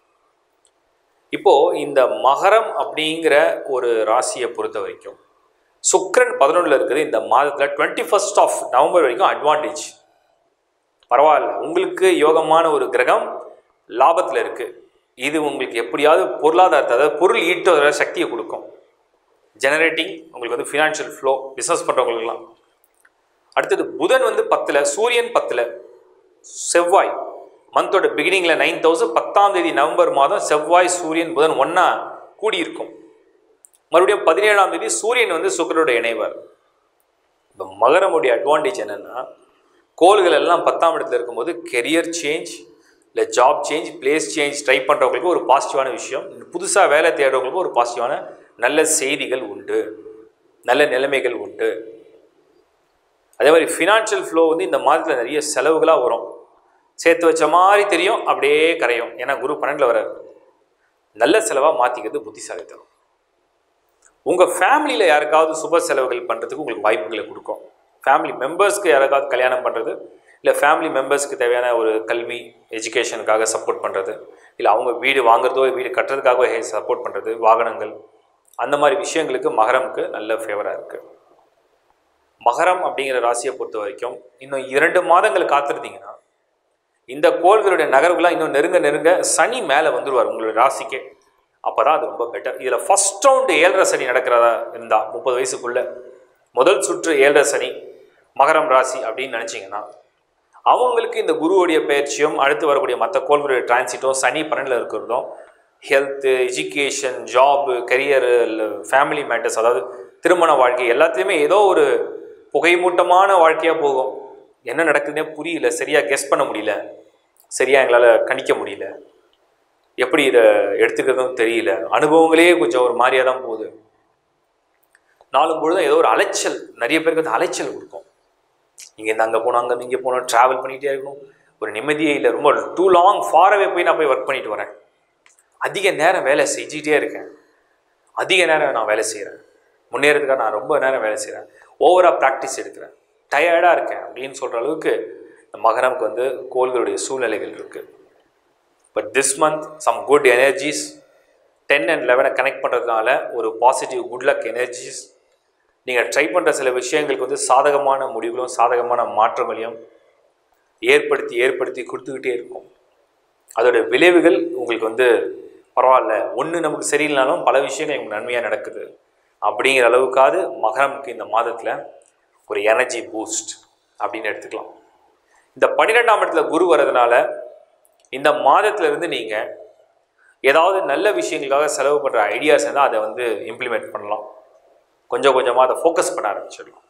Speaker 2: இப்போது இந்த மகரம் அப்படிங்கிற ஒரு ராசியை பொறுத்த வரைக்கும் சுக்கிரன் பதினொன்றில் இருக்குது. இந்த மாதத்தில் டுவெண்ட்டி ஃபர்ஸ்ட் ஆஃப் நவம்பர் வரைக்கும் அட்வான்டேஜ். பரவாயில்ல, உங்களுக்கு யோகமான ஒரு கிரகம் லாபத்தில் இருக்குது. இது உங்களுக்கு எப்படியாவது பொருளாதாரத்தை, அதாவது பொருள் ஈட்டுற சக்தியை கொடுக்கும். ஜெனரேட்டிங் உங்களுக்கு வந்து ஃபினான்ஷியல் ஃப்ளோ, பிஸ்னஸ் பண்ணுறவங்களுக்குலாம். அடுத்தது புதன் வந்து பத்தில், சூரியன் பத்தில், செவ்வாய் மந்தோட பிகினிங்கில் நைன் தௌசண்ட் பத்தாம் தேதி நவம்பர் மாதம் செவ்வாய் சூரியன் புதன் ஒன்றா கூடியிருக்கும். மறுபடியும் பதினேழாம் தேதி சூரியன் வந்து சுக்கிரனோட இணைவார். இப்போ மகரமுடைய அட்வான்டேஜ் என்னென்னா, கோள்கள் எல்லாம் பத்தாம் இடத்துல இருக்கும்போது கெரியர் சேஞ்ச் இல்லை job change, place change try பண்ணுறவங்களுக்கு ஒரு பாசிட்டிவான விஷயம், புதுசாக வேலை தேடுறவங்களுக்கு ஒரு பாசிட்டிவான நல்ல செய்திகள் உண்டு, நல்ல நிலைமைகள் உண்டு. அதே மாதிரி ஃபினான்ஷியல் ஃப்ளோ வந்து இந்த மாதத்தில் நிறைய செலவுகளாக வரும். சேர்த்து வச்ச மாதிரி தெரியும், அப்படியே கரையும். ஏன்னா குரு பன்னெண்டில் வராது. நல்ல செலவாக மாற்றிக்கிறது புத்திசாலித்தனம். உங்கள் ஃபேமிலியில் யாருக்காவது சுப செலவுகள் பண்ணுறதுக்கு உங்களுக்கு வாய்ப்புகளை கொடுக்கும். ஃபேமிலி மெம்பர்ஸ்க்கு யாருக்காவது கல்யாணம் பண்ணுறது, இல்லை ஃபேமிலி மெம்பர்ஸ்க்கு தேவையான ஒரு கல்வி எஜுகேஷனுக்காக சப்போர்ட் பண்ணுறது, இல்லை அவங்க வீடு வாங்குறதோ வீடு கட்டுறதுக்காக சப்போர்ட் பண்ணுறது, வாகனங்கள், அந்த மாதிரி விஷயங்களுக்கு மகரமுக்கு நல்ல ஃபேவராக இருக்குது. மகரம் அப்படிங்கிற ராசியை பொறுத்த வரைக்கும் இன்னும் இரண்டு மாதங்கள் காத்திருந்தீங்கன்னா இந்த கோள்களுடைய நகர்வுகளாக இன்னும் நெருங்க நெருங்க சனி மேலே வந்துடுவார் உங்களுடைய ராசிக்கே. அப்போ தான் அது ரொம்ப பெட்டர். இதில் ஃபஸ்ட் ரவுண்டு ஏழரை சனி நடக்கிறதா இருந்தால், முப்பது வயசுக்குள்ளே முதல் சுற்று ஏழரை சனி மகரம் ராசி அப்படின்னு நினச்சிங்கன்னா, அவங்களுக்கு இந்த குருவுடைய பயிற்சியும் அடுத்து வரக்கூடிய மற்ற கோள்களுடைய டிரான்சிட்டும் சனி பன்னெண்டில் இருக்கிறதும் health, education, job, career, family matters, அதாவது திருமண வாழ்க்கை, எல்லாத்துலேயுமே ஏதோ ஒரு புகைமூட்டமான வாழ்க்கையாக போகும். என்ன நடக்குதுன்னே புரியல, சரியாக கெஸ் பண்ண முடியல, சரியாக எங்களால் கணிக்க முடியல, எப்படி இதை எடுத்துக்கிறதும் தெரியல, அனுபவங்களே கொஞ்சம் ஒரு மாதிரியாக தான் போகுது. நாளும் பொழுதும் ஏதோ ஒரு அலைச்சல், நிறைய பேருக்கு அந்த அலைச்சல் கொடுக்கும். இங்கேருந்து அங்கே போனோம், அங்கே இங்கே போனோம், ட்ராவல் பண்ணிகிட்டே இருக்கணும், ஒரு நிம்மதியே இல்லை, ரொம்ப டூ லாங் ஃபாரவே போய் நான் போய் ஒர்க் பண்ணிட்டு வரேன், அதிக நேரம் வேலை செஞ்சுக்கிட்டே இருக்கேன், அதிக நேரம் நான் வேலை செய்கிறேன், முன்னேறதுக்காக நான் ரொம்ப நேரம் வேலை செய்கிறேன், ஓவராக ப்ராக்டிஸ் எடுக்கிறேன், டயர்டாக இருக்கேன் அப்படின்னு சொல்கிற அளவுக்கு மகரமுக்கு வந்து கோள்களுடைய சூழ்நிலைகள் இருக்குது. But this month some good energies ten and லெவனை கனெக்ட் பண்ணுறதுனால ஒரு பாசிட்டிவ் குட் லக் எனர்ஜிஸ், நீங்கள் ட்ரை பண்ணுற சில விஷயங்களுக்கு வந்து சாதகமான முடிவுகளும் சாதகமான மாற்றங்களையும் ஏற்படுத்தி ஏற்படுத்தி கொடுத்துக்கிட்டே இருக்கும். அதோட விளைவுகள் உங்களுக்கு வந்து பரவாயில்ல, ஒன்று நமக்கு சரியில்லைனாலும் பல விஷயங்கள் எனக்கு நன்மையாக நடக்குது அப்படிங்கிற அளவுக்காவது மகரமுக்கு இந்த மாதத்தில் ஒரு எனர்ஜி பூஸ்ட் அப்படின்னு எடுத்துக்கலாம். இந்த பன்னிரெண்டாம் இடத்துல குரு வர்றதுனால இந்த மாதத்திலிருந்து நீங்கள் ஏதாவது நல்ல விஷயங்களுக்காக செலவு பண்ணுற ஐடியாஸ் இருந்தால் அதை வந்து இம்ப்ளிமெண்ட் பண்ணலாம். கொஞ்சம் கொஞ்சமாக அதை ஃபோக்கஸ் பண்ண ஆரம்பிச்சிடலாம்.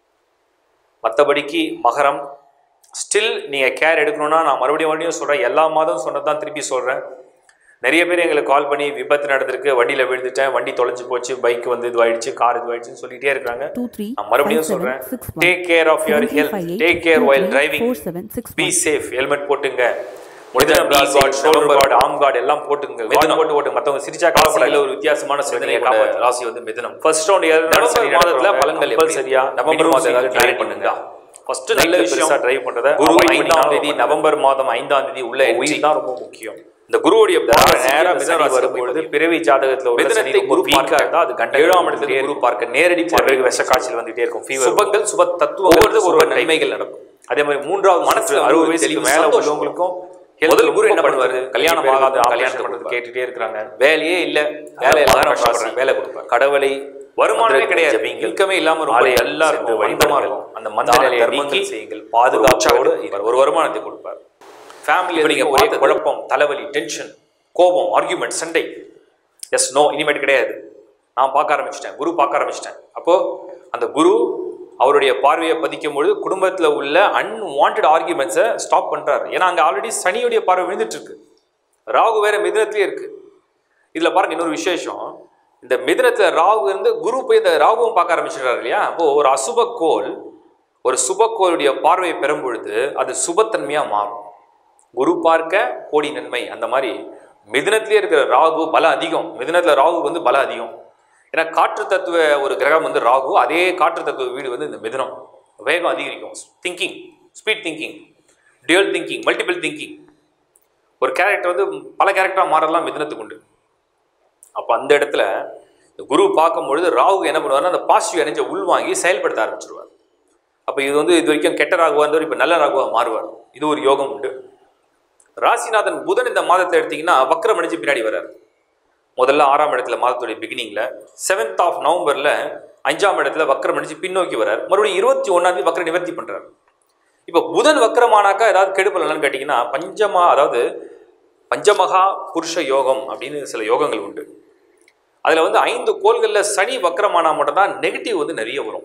Speaker 2: மற்றபடிக்கு மகரம் ஸ்டில் நீங்கள் கேர் எடுக்கணும்னா, நான் மறுபடியும் மறுபடியும் சொல்கிறேன், எல்லா மாதம் சொன்னது தான் திருப்பி சொல்கிறேன். நிறைய பேர் எங்களுக்கு கால் பண்ணி விபத்து நடந்திருக்கு, வண்டியில் விழுந்துட்டேன், வண்டி தொலைஞ்சு போச்சு, பைக் வந்து இதுவாயிடுச்சு, கார் இதுவாயிடுச்சுன்னு சொல்லிட்டே இருக்காங்க. நான் மறுபடியும் சொல்கிறேன், take care of your health, take care while driving, be safe, helmet போட்டுங்க, மிதுனம் guard, shoulder guard, arm guard எல்லாம் போட்டுங்க, மிதுனம் போட்டு போட்டு மற்றவங்க சிரிச்சா காலப்படையில் ஒரு வித்தியாசமான சிந்தனையை காப்பாற்ற ராசி வந்து மிதுனம். ஃபர்ஸ்ட் ரவுண்ட் நவம்பர் மாதத்தில் பலன்கள் எப்படி சரியா நவம்பர் மாதம் ஏதாவது ட்ரை பண்ணுங்க. ஃபர்ஸ்ட் நல்ல விஷயம் டிரைவ் பண்ணுறதை குரு ஐந்தாம் தேதி நவம்பர் மாதம் ஐந்தாம் தேதி உள்ள என்ட்ரி தான் ரொம்ப முக்கியம். இந்த குருவுடைய நேரம் மிதுன வரும்பொழுது பிறவி ஜாதகத்தில் ஒரு மிதுனத்தை குரு பார்க்க இருந்தால் அது கண்ட ஏழாம் இடத்துல குரு பார்க்க நேரடி பார்வைக்கு விஷ காய்ச்சல் வந்துகிட்டே இருக்கும். சுபங்கள் சுப தத்துவம் ஒரு நன்மைகள் நடக்கும். அதே மாதிரி மூன்றாவது மனசுல அறுபது வயசுக்கு மேல உள்ளவங்களுக்கும் முதல் குரு என்ன பண்ணுவாரு, கல்யாணம் ஆகாத கல்யாணம் பண்றது கேட்டுட்டே இருக்கிறாங்க, வேலையே இல்லை, வேலை எல்லாரும் வேலை கொடுப்பாரு, கடவுளை வருமானமே கிடையாது, இன்கமே இல்லாம ரொம்ப எல்லாரும் வந்தமா இருக்கும். அந்த மந்த நிலையை நீக்கி செய்யுங்கள், பாதுகாப்போடு ஒரு வருமானத்தை கொடுப்பார். ஃபேமிலி ஒரே குழப்பம், தலைவலி, டென்ஷன், கோபம், ஆர்கியூமெண்ட், சண்டை, எஸ் நோ இனிமேட் கிடையாது, நான் பார்க்க ஆரம்பிச்சிட்டேன், குரு பார்க்க ஆரம்பிச்சிட்டேன். அப்போ அந்த குரு அவருடைய பார்வையை பதிக்கும் பொழுது குடும்பத்தில் உள்ள அன்வான்ட் ஆர்கியூமெண்ட்ஸை ஸ்டாப் பண்ணுறாரு. ஏன்னா அங்கே ஆல்ரெடி சனியுடைய பார்வை விழுந்துட்டு இருக்கு, ராகு வேற மிதுனத்திலே இருக்கு. இதில் பாருங்க இன்னொரு விசேஷம், இந்த மிதுனத்தில் ராகு இருந்து குரு போய் இந்த ராகுவும் பார்க்க ஆரம்பிச்சிடுறாரு இல்லையா. அப்போ ஒரு அசுப கோள் ஒரு சுபக்கோளுடைய பார்வையை பெறும் பொழுது அது சுபத்தன்மையாக மாறும். குரு பார்க்க கோடி நன்மை. அந்த மாதிரி மிதுனத்திலே இருக்கிற ராகு பலம் அதிகம். மிதுனத்தில் ராகு வந்து பலம் அதிகம். ஏன்னா காற்று தத்துவ ஒரு கிரகம் வந்து ராகு, அதே காற்று தத்துவ வீடு வந்து இந்த மிதுனம். வேகம் அதிகரிக்கும், thinking, speed thinking, dual thinking, multiple thinking. ஒரு கேரக்டர் வந்து பல கேரக்டராக மாறலாம் மிதுனத்துக்கு உண்டு. அப்போ அந்த இடத்துல குரு பார்க்கும்பொழுது ராகு என்ன பண்ணுவார்னா அந்த பாசிட்டிவ் எனர்ஜியை உள்வாங்கி செயல்படுத்த ஆரம்பிச்சிருவார். அப்போ இது வந்து இது வரைக்கும் கெட்ட ராகுவாக இருந்தவர் இப்போ நல்ல ராகுவாக மாறுவார். இது ஒரு யோகம் உண்டு. ராசிநாதன் புதன் இந்த மாதத்தை எடுத்தீங்கன்னா வக்ரம் அடைஞ்சு பின்னாடி வர்றார். முதல்ல ஆறாம் இடத்துல மாதத்துடைய பிகினிங்ல, செவன்த் ஆஃப் நவம்பர்ல அஞ்சாம் இடத்துல வக்ரம் அடிச்சு பின்னோக்கி வர்றார். மறுபடியும் இருபத்தி ஒன்னாம் தேதி வக்ர நிவர்த்தி பண்றாரு. இப்போ புதன் வக்ரமானாக்கா ஏதாவது கெடுபலன்னு கேட்டீங்கன்னா பஞ்சமா, அதாவது பஞ்சமகா புருஷ யோகம் அப்படின்னு சில யோகங்கள் உண்டு. அதுல வந்து ஐந்து கோள்கள்ல சனி வக்ரமானா மட்டும்தான் நெகட்டிவ் வந்து நிறைய வரும்.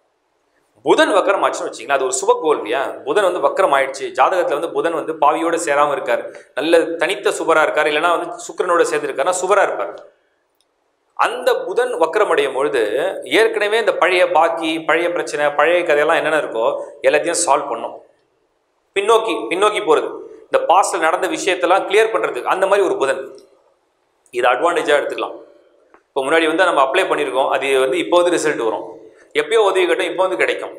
Speaker 2: புதன் வக்ரம் ஆச்சுன்னு வச்சிங்களா, அது ஒரு சுப கோல் இல்லையா. புதன் வந்து வக்ரம் ஆயிடுச்சு, ஜாதகத்துல வந்து புதன் வந்து பாவியோட சேராம இருக்காரு, நல்ல தனித்த சுபரா இருக்காரு, இல்லைன்னா வந்து சுக்கிரனோட சேர்ந்திருக்காருன்னா சுபரா இருப்பார். அந்த புதன் வக்ரம் அடையும் பொழுது ஏற்கனவே இந்த பழைய பாக்கி, பழைய பிரச்சனை, பழைய கதையெல்லாம் என்னென்ன இருக்கோ எல்லாத்தையும் சால்வ் பண்ணும். பின்னோக்கி பின்னோக்கி போறது, இந்த பாஸ்ட்ல நடந்த விஷயத்தெல்லாம் கிளியர் பண்றதுக்கு அந்த மாதிரி ஒரு புதன். இது அட்வான்டேஜா எடுத்துக்கலாம். இப்போ முன்னாடி வந்து நம்ம அப்ளை பண்ணியிருக்கோம், அது வந்து இப்போ வந்து ரிசல்ட் வரும். எப்பயோ உதவி கட்டும் இப்போ வந்து கிடைக்கும்.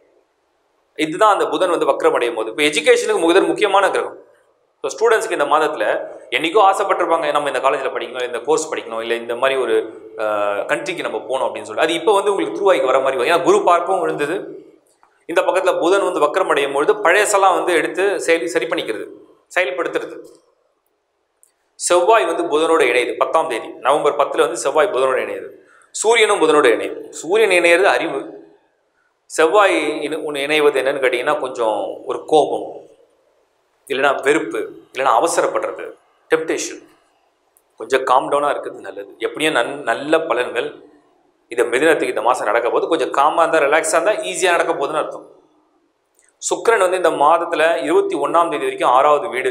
Speaker 2: இதுதான் அந்த புதன் வந்து வக்ரம் அடையும் போது. இப்போ எஜுகேஷனுக்கு புதன் முக்கியமான கிரகம். ஸோ ஸ்டூடெண்ட்ஸ்க்கு இந்த மாதத்தில் என்றைக்கோ ஆசைப்பட்டிருப்பாங்க, நம்ம இந்த காலேஜில் படிக்கணும், இந்த கோர்ஸ் படிக்கணும், இல்லை இந்த மாதிரி ஒரு கண்ட்ரிக்கு நம்ம போகணும் அப்படின்னு சொல்லி, அது இப்போ வந்து உங்களுக்கு த்ரூ ஆகி வர மாதிரி வரும். ஏன்னா குரு பார்ப்பும் விழுந்தது. இந்த பக்கத்தில் புதன் வந்து வக்ரம் அடையும் பொழுது பழையசெல்லாம் வந்து எடுத்து செயல் சரி பண்ணிக்கிறது, செயல்படுத்துறது. செவ்வாய் வந்து புதனோட இணையுது. பத்தாம் தேதி நவம்பர் பத்தில் வந்து செவ்வாய் புதனோட இணையுது. சூரியனும் புதனோட இணையுது. சூரியன் இணையிறது அறிவு, செவ்வாய் ஒன்று இணைவது என்னன்னு கேட்டிங்கன்னா கொஞ்சம் ஒரு கோபம், இல்லைனா வெறுப்பு, இல்லைனா அவசரப்படுறது, டெம்ப்டேஷன். கொஞ்சம் காம் டவுனாக இருக்கிறது நல்லது. எப்படியும் நன் நல்ல பலன்கள் இந்த மிதுனத்துக்கு இந்த மாதம் நடக்க போது. கொஞ்சம் காமாக இருந்தால், ரிலாக்ஸாக இருந்தால் ஈஸியாக நடக்க போகுதுன்னு அர்த்தம். சுக்கிரன் வந்து இந்த மாதத்தில் இருபத்தி ஒன்றாம் தேதி வரைக்கும் ஆறாவது வீடு,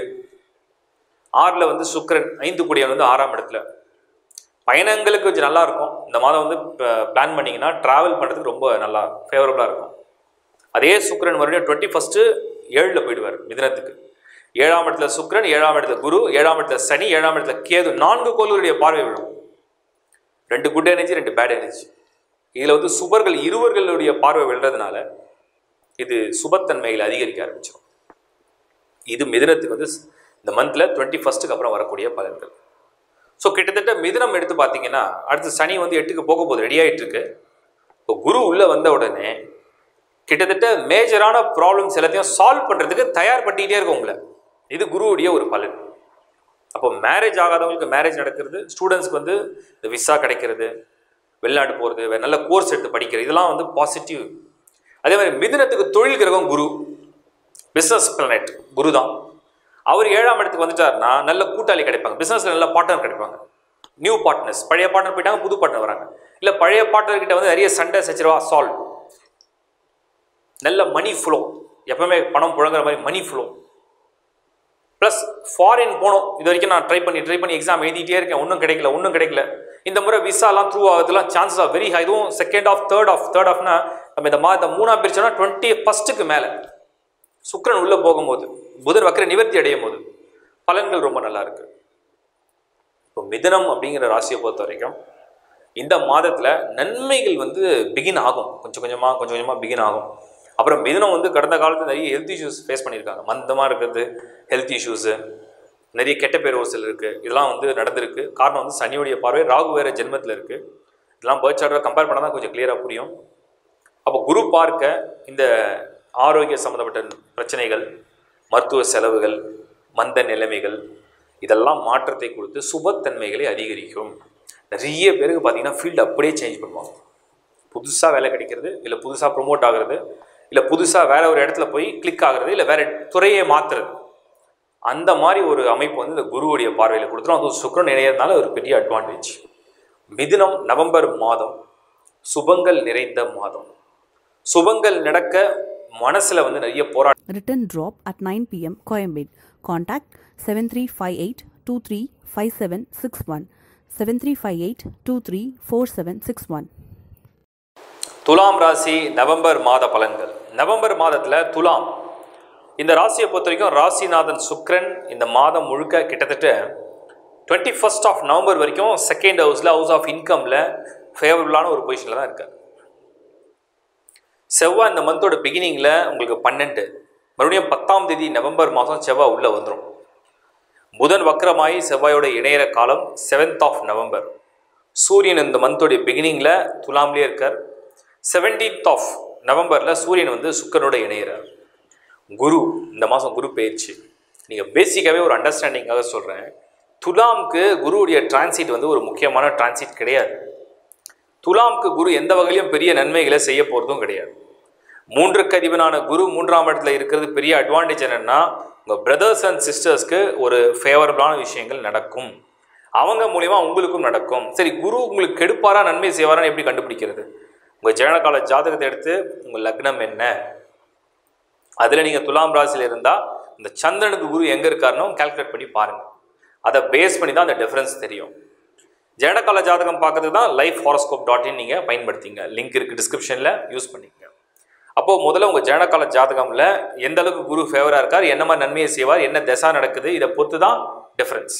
Speaker 2: ஆறில் வந்து சுக்கிரன் ஐந்து கூடியவன் வந்து ஆறாம் இடத்துல. பயணங்களுக்கு கொஞ்சம் நல்லா இருக்கும். இந்த மாதம் வந்து பிளான் பண்ணிங்கன்னா ட்ராவல் பண்ணுறதுக்கு ரொம்ப நல்லா ஃபேவரபுளாக இருக்கும். அதே சுக்கிரன் மறுபடியும் டுவெண்ட்டி ஃபஸ்ட்டு ஏழில் போயிடுவார் மிதுனத்துக்கு. ஏழாம் இடத்துல சுக்கிரன், ஏழாம் இடத்துல குரு, ஏழாம் இடத்துல சனி, ஏழாம் இடத்துல கேது, நான்கு கோள்களுடைய பார்வை விழும். ரெண்டு குட் எனர்ஜி, ரெண்டு பேட் எனர்ஜி. இதில் வந்து சுபர்கள் இருவர்களுடைய பார்வை விழுறதுனால இது சுபத்தன்மைகளை அதிகரிக்க ஆரம்பிச்சிடும். இது மிதுனத்துக்கு வந்து இந்த மந்தில் டுவெண்ட்டி ஃபஸ்ட்டுக்கு அப்புறம் வரக்கூடிய பலன்கள். ஸோ கிட்டத்தட்ட மிதுனம் எடுத்து பார்த்தீங்கன்னா அடுத்து சனி வந்து எட்டுக்கு போக போகுது, ரெடி ஆகிட்டு இருக்கு. இப்போ குரு உள்ளே வந்த உடனே கிட்டத்தட்ட மேஜரான ப்ராப்ளம்ஸ் எல்லாத்தையும் சால்வ் பண்ணுறதுக்கு தயார்படுத்திக்கிட்டே இருக்கும் உங்களை. இது குருவுடைய ஒரு பலன். அப்போ மேரேஜ் ஆகாதவங்களுக்கு மேரேஜ் நடக்கிறது, ஸ்டூடெண்ட்ஸ்க்கு வந்து இந்த விசா கிடைக்கிறது, வெளிநாடு போகிறது, வேறு நல்ல கோர்ஸ் எடுத்து படிக்கிறது, இதெல்லாம் வந்து பாசிட்டிவ். அதே மாதிரி மிதுனத்துக்கு தொழில் கிரகம் குரு, பிஸ்னஸ் பிளானட் குரு தான். அவர் ஏழாம் இடத்துக்கு வந்துட்டாருன்னா நல்ல கூட்டாளி கிடைப்பாங்க, பிஸ்னஸில் நல்ல பார்ட்னர் கிடைப்பாங்க, நியூ பார்ட்னர்ஸ். பழைய பார்ட்னர் போயிட்டாங்க, புது பார்ட்னர் வராங்க. இல்லை பழைய பார்ட்னர்கிட்ட வந்து நிறைய சண்டை சச்சரவா சால்வ், நல்ல மணி ஃப்ளோ, எப்பவுமே பணம் புழங்குற மாதிரி மணி ஃப்ளோ. ப்ளஸ் ஃபாரின் போனோம், இது வரைக்கும் நான் ட்ரை பண்ணி ட்ரை பண்ணி எக்ஸாம் எழுதிட்டே இருக்கேன், ஒன்றும் கிடைக்கல ஒன்றும் கிடைக்கல. இந்த முறை விசாலாம் த்ரூ ஆகுதுலாம் சான்சஸ் ஆஃப் வெரி ஹை. இதுவும் second of third of third ஆஃப்னா நம்ம இந்த மாதம் மூணா பிரிச்சோன்னா டுவெண்ட்டி ஃபஸ்ட்டுக்கு மேலே சுக்கிரன் உள்ளே போகும்போது, புதன் வக்ர நிவர்த்தி அடையும் போது பலன்கள் ரொம்ப நல்லா இருக்கு. இப்போ மிதுனம் அப்படிங்கிற ராசியை பொறுத்த வரைக்கும் இந்த மாதத்தில் நன்மைகள் வந்து பிகின் ஆகும், கொஞ்சம் கொஞ்சமாக கொஞ்சம் கொஞ்சமாக பிகின் ஆகும். அப்புறம் மிதுனம் வந்து கடந்த காலத்தில் நிறைய ஹெல்த் இஷ்யூஸ் ஃபேஸ் பண்ணியிருக்காங்க, மந்தமாக இருக்கிறது, ஹெல்த் இஷ்யூஸு, நிறைய கெட்ட பேர் ஒரு சில இருக்குது, இதெல்லாம் வந்து நடந்திருக்கு. காரணம் வந்து சனியுடைய பார்வை, ராகு வேறு ஜென்மத்தில் இருக்குது. இதெல்லாம் பேர்த் சார்ட்டை கம்பேர் பண்ணால் தான் கொஞ்சம் கிளியராக புரியும். அப்போ குரு பார்க்க இந்த ஆரோக்கிய சம்மந்தப்பட்ட பிரச்சனைகள், மருத்துவ செலவுகள், மந்த நிலைமைகள், இதெல்லாம் மாற்றத்தை கொடுத்து சுபத்தன்மைகளை அதிகரிக்கும். நிறைய பேருக்கு பார்த்தீங்கன்னா ஃபீல்டு அப்படியே சேஞ்ச் பண்ணுவாங்க. புதுசாக வேலை கிடைக்கிறது, இல்லை புதுசாக ப்ரொமோட் ஆகிறது, இல்லை புதுசாக வேற ஒரு இடத்துல போய் கிளிக் ஆகிறது, இல்லை வேற துறையை மாற்றுறது, அந்த மாதிரி ஒரு அமைப்பு வந்து இந்த குருவுடைய பார்வையில் கொடுத்துரும். அது சுக்கிரன் இணையறதுனால ஒரு பெரிய அட்வான்டேஜ். மிதுனம் நவம்பர் மாதம் சுபங்கள் நிறைந்த மாதம். சுபங்கள் நடக்க மனசுல வந்து நிறைய போராட்டம்.
Speaker 1: Return drop at nine p m Coimbatore. Contact seven three five eight two three five seven six one. seven three five eight two three four seven six one.
Speaker 2: துலாம் ராசி நவம்பர் மாத பலன்கள். நவம்பர் மாதத்தில் துலாம் இந்த ராசியை பொறுத்த வரைக்கும் ராசிநாதன் சுக்ரன் இந்த மாதம் முழுக்க கிட்டத்தட்ட டுவெண்ட்டி ஃபர்ஸ்ட் ஆஃப் நவம்பர் வரைக்கும் செகண்ட் ஹவுஸில் ஹவுஸ் ஆஃப் இன்கமில் ஃபேவரபுளான ஒரு பொசிஷனில் தான் இருக்கார். செவ்வாய் இந்த மந்தோட பிகினிங்கில் உங்களுக்கு பன்னெண்டு, மறுபடியும் பத்தாம் தேதி நவம்பர் மாதம் செவ்வாய் உள்ளே வந்துடும். புதன் வக்ரமாயி செவ்வாயோட இணையிற காலம் செவன்த் ஆஃப் நவம்பர். சூரியன் இந்த மந்தோடைய பிகினிங்கில் துலாம்லேயே இருக்கார். செவன்டீன்த் ஆஃப் நவம்பரில் சூரியன் வந்து சுக்கரனோட இணையிறார். குரு இந்த மாதம் குரு பயிற்சி. நீங்கள் பேசிக்காகவே ஒரு அண்டர்ஸ்டாண்டிங்காக சொல்கிறேன், துலாமுக்கு குருவுடைய டிரான்சிட் வந்து ஒரு முக்கியமான டிரான்சிட் கிடையாது. துலாமுக்கு குரு எந்த வகையிலும் பெரிய நன்மைகளை செய்ய போகிறதும் கிடையாது. மூன்றுக்கு அதிபனான குரு மூன்றாம் இடத்துல இருக்கிறது பெரிய அட்வான்டேஜ் என்னென்னா, உங்கள் பிரதர்ஸ் அண்ட் சிஸ்டர்ஸ்க்கு ஒரு ஃபேவரபுளான விஷயங்கள் நடக்கும், அவங்க மூலிமா உங்களுக்கும் நடக்கும். சரி, குரு உங்களுக்கு கெடுப்பாரா நன்மை செய்வாரான்னு எப்படி கண்டுபிடிக்கிறது? உங்கள் ஜனனகால ஜாதகத்தை எடுத்து உங்கள் லக்னம் என்ன, அதில் நீங்கள் துலாம் ராசியில் இருந்தால் இந்த சந்திரனுக்கு குரு எங்கே இருக்காருன்னு கால்குலேட் பண்ணி பாருங்கள். அதை பேஸ் பண்ணி தான் அந்த டிஃப்ரென்ஸ் தெரியும். ஜனனகால ஜாதகம் பார்க்கறதுக்கு தான் லைஃப் ஹாரோஸ்கோப் டாட் இன் நீங்கள் பயன்படுத்திங்க. லிங்க் இருக்குது டிஸ்கிரிப்ஷனில், யூஸ் பண்ணிக்கங்க. அப்போது முதல்ல உங்கள் ஜனனகால ஜாதகமில் எந்த அளவுக்கு குரு ஃபேவராக இருக்கார், என்ன மாதிரி நன்மையை செய்வார், என்ன தசா நடக்குது, இதை பொறுத்து தான் டிஃப்ரென்ஸ்.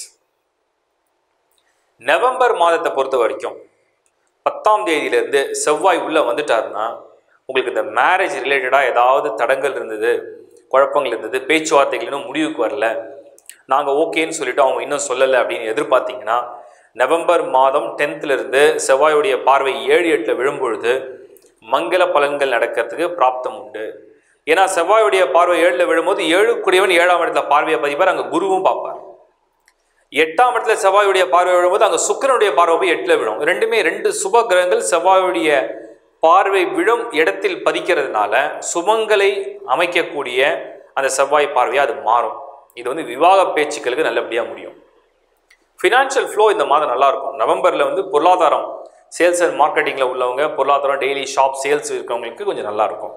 Speaker 2: நவம்பர் மாதத்தை பொறுத்த வரைக்கும் பத்தாம் தேதியிலேருந்து செவ்வாய் உள்ளே வந்துட்டாருன்னா உங்களுக்கு இந்த மேரேஜ் ரிலேட்டடாக ஏதாவது தடங்கள் இருந்தது, குழப்பங்கள் இருந்தது, பேச்சுவார்த்தைகள் இன்னும் முடிவுக்கு வரல, நாங்கள் ஓகேன்னு சொல்லிவிட்டு அவங்க இன்னும் சொல்லலை அப்படின்னு எதிர்பார்த்தீங்கன்னா, நவம்பர் மாதம் டென்த்துலேருந்து செவ்வாயுடைய பார்வை ஏழு எட்டில் விழும்பொழுது மங்கள பலன்கள் நடக்கிறதுக்கு பிராப்தம் உண்டு. ஏன்னா செவ்வாயுடைய பார்வை ஏழில் விழும்போது ஏழு கூடியவன் ஏழாம் இடத்துல பார்வையை பதிப்பார், அங்கே குருவும் பார்ப்பார். எட்டாம் இடத்துல செவ்வாயுடைய பார்வை விழும்போது அங்கே சுக்கிரனுடைய பார்வை போய் எட்டில் விழும். ரெண்டுமே ரெண்டு சுப கிரகங்கள் செவ்வாயுடைய பார்வை விழும் இடத்தில் பதிக்கிறதுனால சுமங்களை அமைக்கக்கூடிய அந்த செவ்வாய் பார்வையை அது மாறும். இது வந்து விவாக பேச்சுக்களுக்கு நல்லபடியாக முடியும். ஃபினான்ஷியல் ஃப்ளோ இந்த மாதம் நல்லாயிருக்கும். நவம்பரில் வந்து பொருளாதாரம், சேல்ஸ் அண்ட் மார்க்கெட்டிங்கில் உள்ளவங்க, பொருளாதாரம் டெய்லி ஷாப் சேல்ஸ் இருக்கவங்களுக்கு கொஞ்சம் நல்லாயிருக்கும்.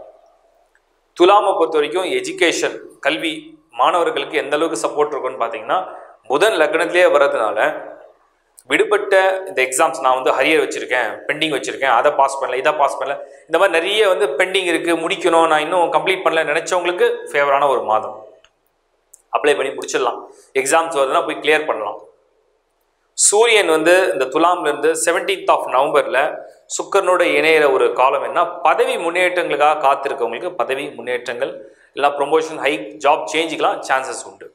Speaker 2: துலாமை பொறுத்த வரைக்கும் எஜுகேஷன், கல்வி, மாணவர்களுக்கு எந்த அளவுக்கு சப்போர்ட் இருக்குன்னு பார்த்தீங்கன்னா, புதன் லக்னத்திலே வர்றதுனால விடுபட்ட இந்த எக்ஸாம்ஸ் நான் வந்து ஹரியர் வச்சுருக்கேன், பெண்டிங் வச்சுருக்கேன், அதை பாஸ் பண்ணல, இதை பாஸ் பண்ணல, இந்த மாதிரி நிறைய வந்து பெண்டிங் இருக்குது, முடிக்கணும், நான் இன்னும் கம்ப்ளீட் பண்ணல நினச்சவங்களுக்கு ஃபேவரான ஒரு மாதம். அப்ளை பண்ணி முடிச்சிடலாம். எக்ஸாம்ஸ் வருதுன்னா போய் கிளியர் பண்ணலாம். சூரியன் வந்து இந்த துலாம்லேருந்து செவன்டீன்த் ஆஃப் நவம்பரில் சுக்கரனோட இணையிற ஒரு காலம் என்ன, பதவி முன்னேற்றங்களுக்காக காத்திருக்கவங்களுக்கு பதவி முன்னேற்றங்கள், இல்லை ப்ரொமோஷன், ஹைக், ஜாப் சேஞ்சுக்கெலாம் சான்சஸ் உண்டு.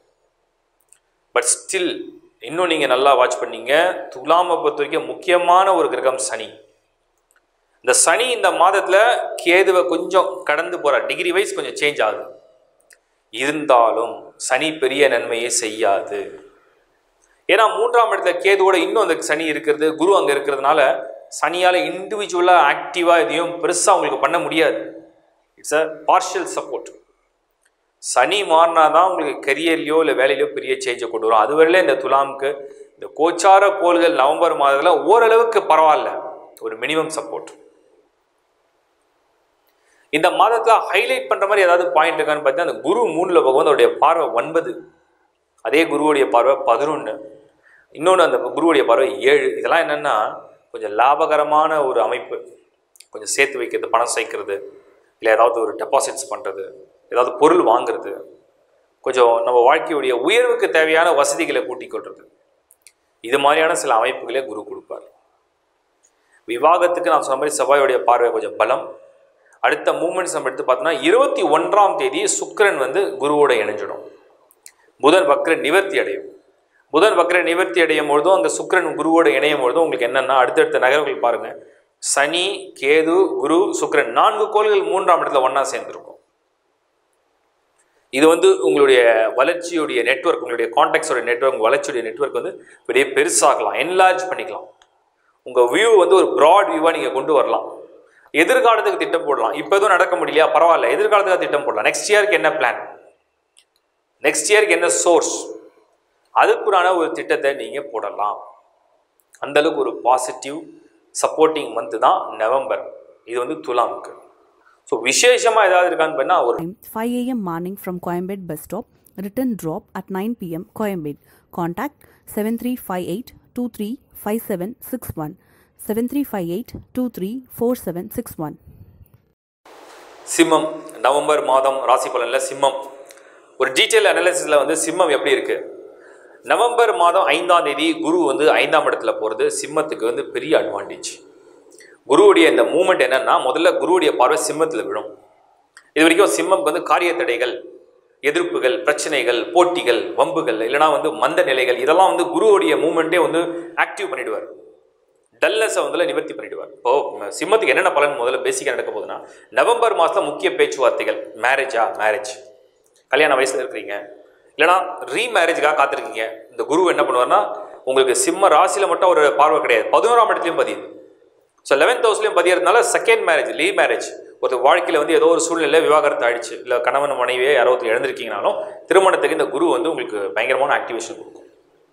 Speaker 2: பட் ஸ்டில் இன்னும் நீங்கள் நல்லா வாட்ச் பண்ணீங்க, துலாமை பொறுத்த வரைக்கும் முக்கியமான ஒரு கிரகம் சனி. இந்த சனி இந்த மாதத்தில் கேதுவை கொஞ்சம் கடந்து போகிறார், டிகிரி வைஸ் கொஞ்சம் சேஞ்ச் ஆகுது. இருந்தாலும் சனி பெரிய நன்மையை செய்யாது. ஏன்னா மூன்றாம் இடத்துல கேதுவோட இன்னும் அந்த சனி இருக்கிறது, குரு அங்கே இருக்கிறதுனால சனியால் இண்டிவிஜுவலாக ஆக்டிவாக எதையும் பெருசாக உங்களுக்கு பண்ண முடியாது. It's a partial support. Sani மாறினா தான் உங்களுக்கு கரியர்லையோ இல்லை வேலையிலையோ பெரிய சேஞ்சை கொண்டு வரும். அதுவரையில இந்த துலாமுக்கு இந்த கோச்சார கோள்கள் நவம்பர் மாதத்தில் ஓரளவுக்கு பரவாயில்ல, ஒரு மினிமம் சப்போர்ட். இந்த மாதத்தில் ஹைலைட் பண்ணுற மாதிரி ஏதாவது பாயிண்ட் இருக்கான்னு பார்த்தா, அந்த குரு மூணில் போகும்போது அவருடைய பார்வை ஒன்பது, அதே குருவுடைய பார்வை பதினொன்று, இன்னொன்று அந்த குருவுடைய பார்வை ஏழு. இதெல்லாம் என்னென்னா கொஞ்சம் லாபகரமான ஒரு அமைப்பு. கொஞ்சம் சேர்த்து வைக்கிறது, பணம் சேர்க்கிறது, இல்லை ஏதாவது ஒரு டெபாசிட்ஸ் பண்ணுறது, ஏதாவது பொருள் வாங்கிறது, கொஞ்சம் நம்ம வாழ்க்கையுடைய உயர்வுக்கு தேவையான வசதிகளை கூட்டிக் கொள்வது, இது மாதிரியான சில அமைப்புகளே குரு கொடுப்பார். விவாகத்துக்கு நான் சொன்ன மாதிரி செவ்வாயுடைய பார்வை கொஞ்சம் பலம். அடுத்த மூமெண்ட்ஸ் நம்ம எடுத்து பார்த்தோம்னா, இருபத்தி ஒன்றாம் தேதி சுக்கிரன் வந்து குருவோட இணைஞ்சிடும். புதன் வக்ர நிவர்த்தி அடையும். புதன் வக்ர நிவர்த்தி அடையும் பொழுதும் அங்கே சுக்கிரன் குருவோட இணையும் பொழுதும் உங்களுக்கு என்னென்னா அடுத்தடுத்த நகர்வுகள் பாருங்கள். சனி, கேது, குரு, சுக்கிரன், நான்கு கோள்கள் மூன்றாம் இடத்துல ஒன்றா சேர்ந்துருக்கும். இது வந்து உங்களுடைய வளர்ச்சியுடைய நெட்வொர்க், உங்களுடைய கான்டாக்ட்ஸோட நெட்வொர்க், உங்கள் வளர்ச்சியுடைய நெட்வொர்க் வந்து பெரிய பெருசாகலாம், என்லார்ஜ் பண்ணிக்கலாம். உங்கள் வியூ வந்து ஒரு ப்ராட் வியூவாக நீங்கள் கொண்டு வரலாம். எதிர்காலத்துக்கு திட்டம் போடலாம். இப்போ எதுவும் நடக்க முடியலையா, பரவாயில்ல, எதிர்காலத்துக்கு திட்டம் போடலாம். நெக்ஸ்ட் இயருக்கு என்ன பிளான், நெக்ஸ்ட் இயருக்கு என்ன சோர்ஸ், அதுக்குறான ஒரு திட்டத்தை நீங்கள் போடலாம். அந்தளவுக்கு ஒரு பாசிட்டிவ் சப்போர்ட்டிங் மந்த் தான் நவம்பர். இது வந்து துலாமுக்கு. ஸோ விசேஷமாக ஏதாவது இருக்கான்னு பண்ணால் ஒரு
Speaker 1: five a m morning from Coimbatore bus stop, return drop at nine p m Coimbatore. Contact seven three five eight two three five seven six one seven three five eight two three four seven six one.
Speaker 2: சிம்மம் November மாதம் ராசி பலனில் சிம்மம் ஒரு detail அனாலிசிஸில் வந்து சிம்மம் எப்படி இருக்குது. நவம்பர் மாதம் ஐந்தாம் தேதி குரு வந்து ஐந்தாம் இடத்துல போகிறது சிம்மத்துக்கு வந்து பெரிய அட்வான்டேஜ். குருவுடைய இந்த மூமெண்ட் என்னன்னா, முதல்ல குருவுடைய பார்வை சிம்மத்தில் விழும். இது வரைக்கும் சிம்மம் வந்து காரிய தடைகள், எதிர்ப்புகள், பிரச்சனைகள், போட்டிகள், வம்புகள், இல்லைனா வந்து மந்த நிலைகள், இதெல்லாம் வந்து குருவுடைய மூமெண்ட்டே வந்து ஆக்டிவ் பண்ணிடுவார். டல்னஸை வந்து நிவர்த்தி பண்ணிடுவார். இப்போ சிம்மத்துக்கு என்னென்ன பலன் முதல்ல பேசிக்காக நடக்க போகுதுன்னா, நவம்பர் மாதத்தில் முக்கிய பேச்சுவார்த்தைகள், மேரேஜா மேரேஜ், கல்யாண வயசில் இருக்கிறீங்க, இல்லைனா ரீமேரேஜுக்காக காத்திருக்கீங்க. இந்த குரு என்ன பண்ணுவார்னா, உங்களுக்கு சிம்ம ராசியில் மட்டும் ஒரு பார்வை கிடையாது, பதினோராம் இடத்துலையும் பதியுது. ஸோ லெவன்த் ஹவுஸ்லையும் பதியறதுனால செகண்ட் மேரேஜ், லீவ் மேரேஜ், ஒரு வாழ்க்கையில் வந்து ஏதோ ஒரு சூழ்நிலை விவாகரத்து ஆயிடுச்சு, இல்லை கணவன் மனைவியே யாரோ இழந்திருக்கீங்கனாலும் திருமணத்துக்கு இந்த குரு வந்து உங்களுக்கு பயங்கரமான ஆக்டிவேஷன் கொடுக்கும்.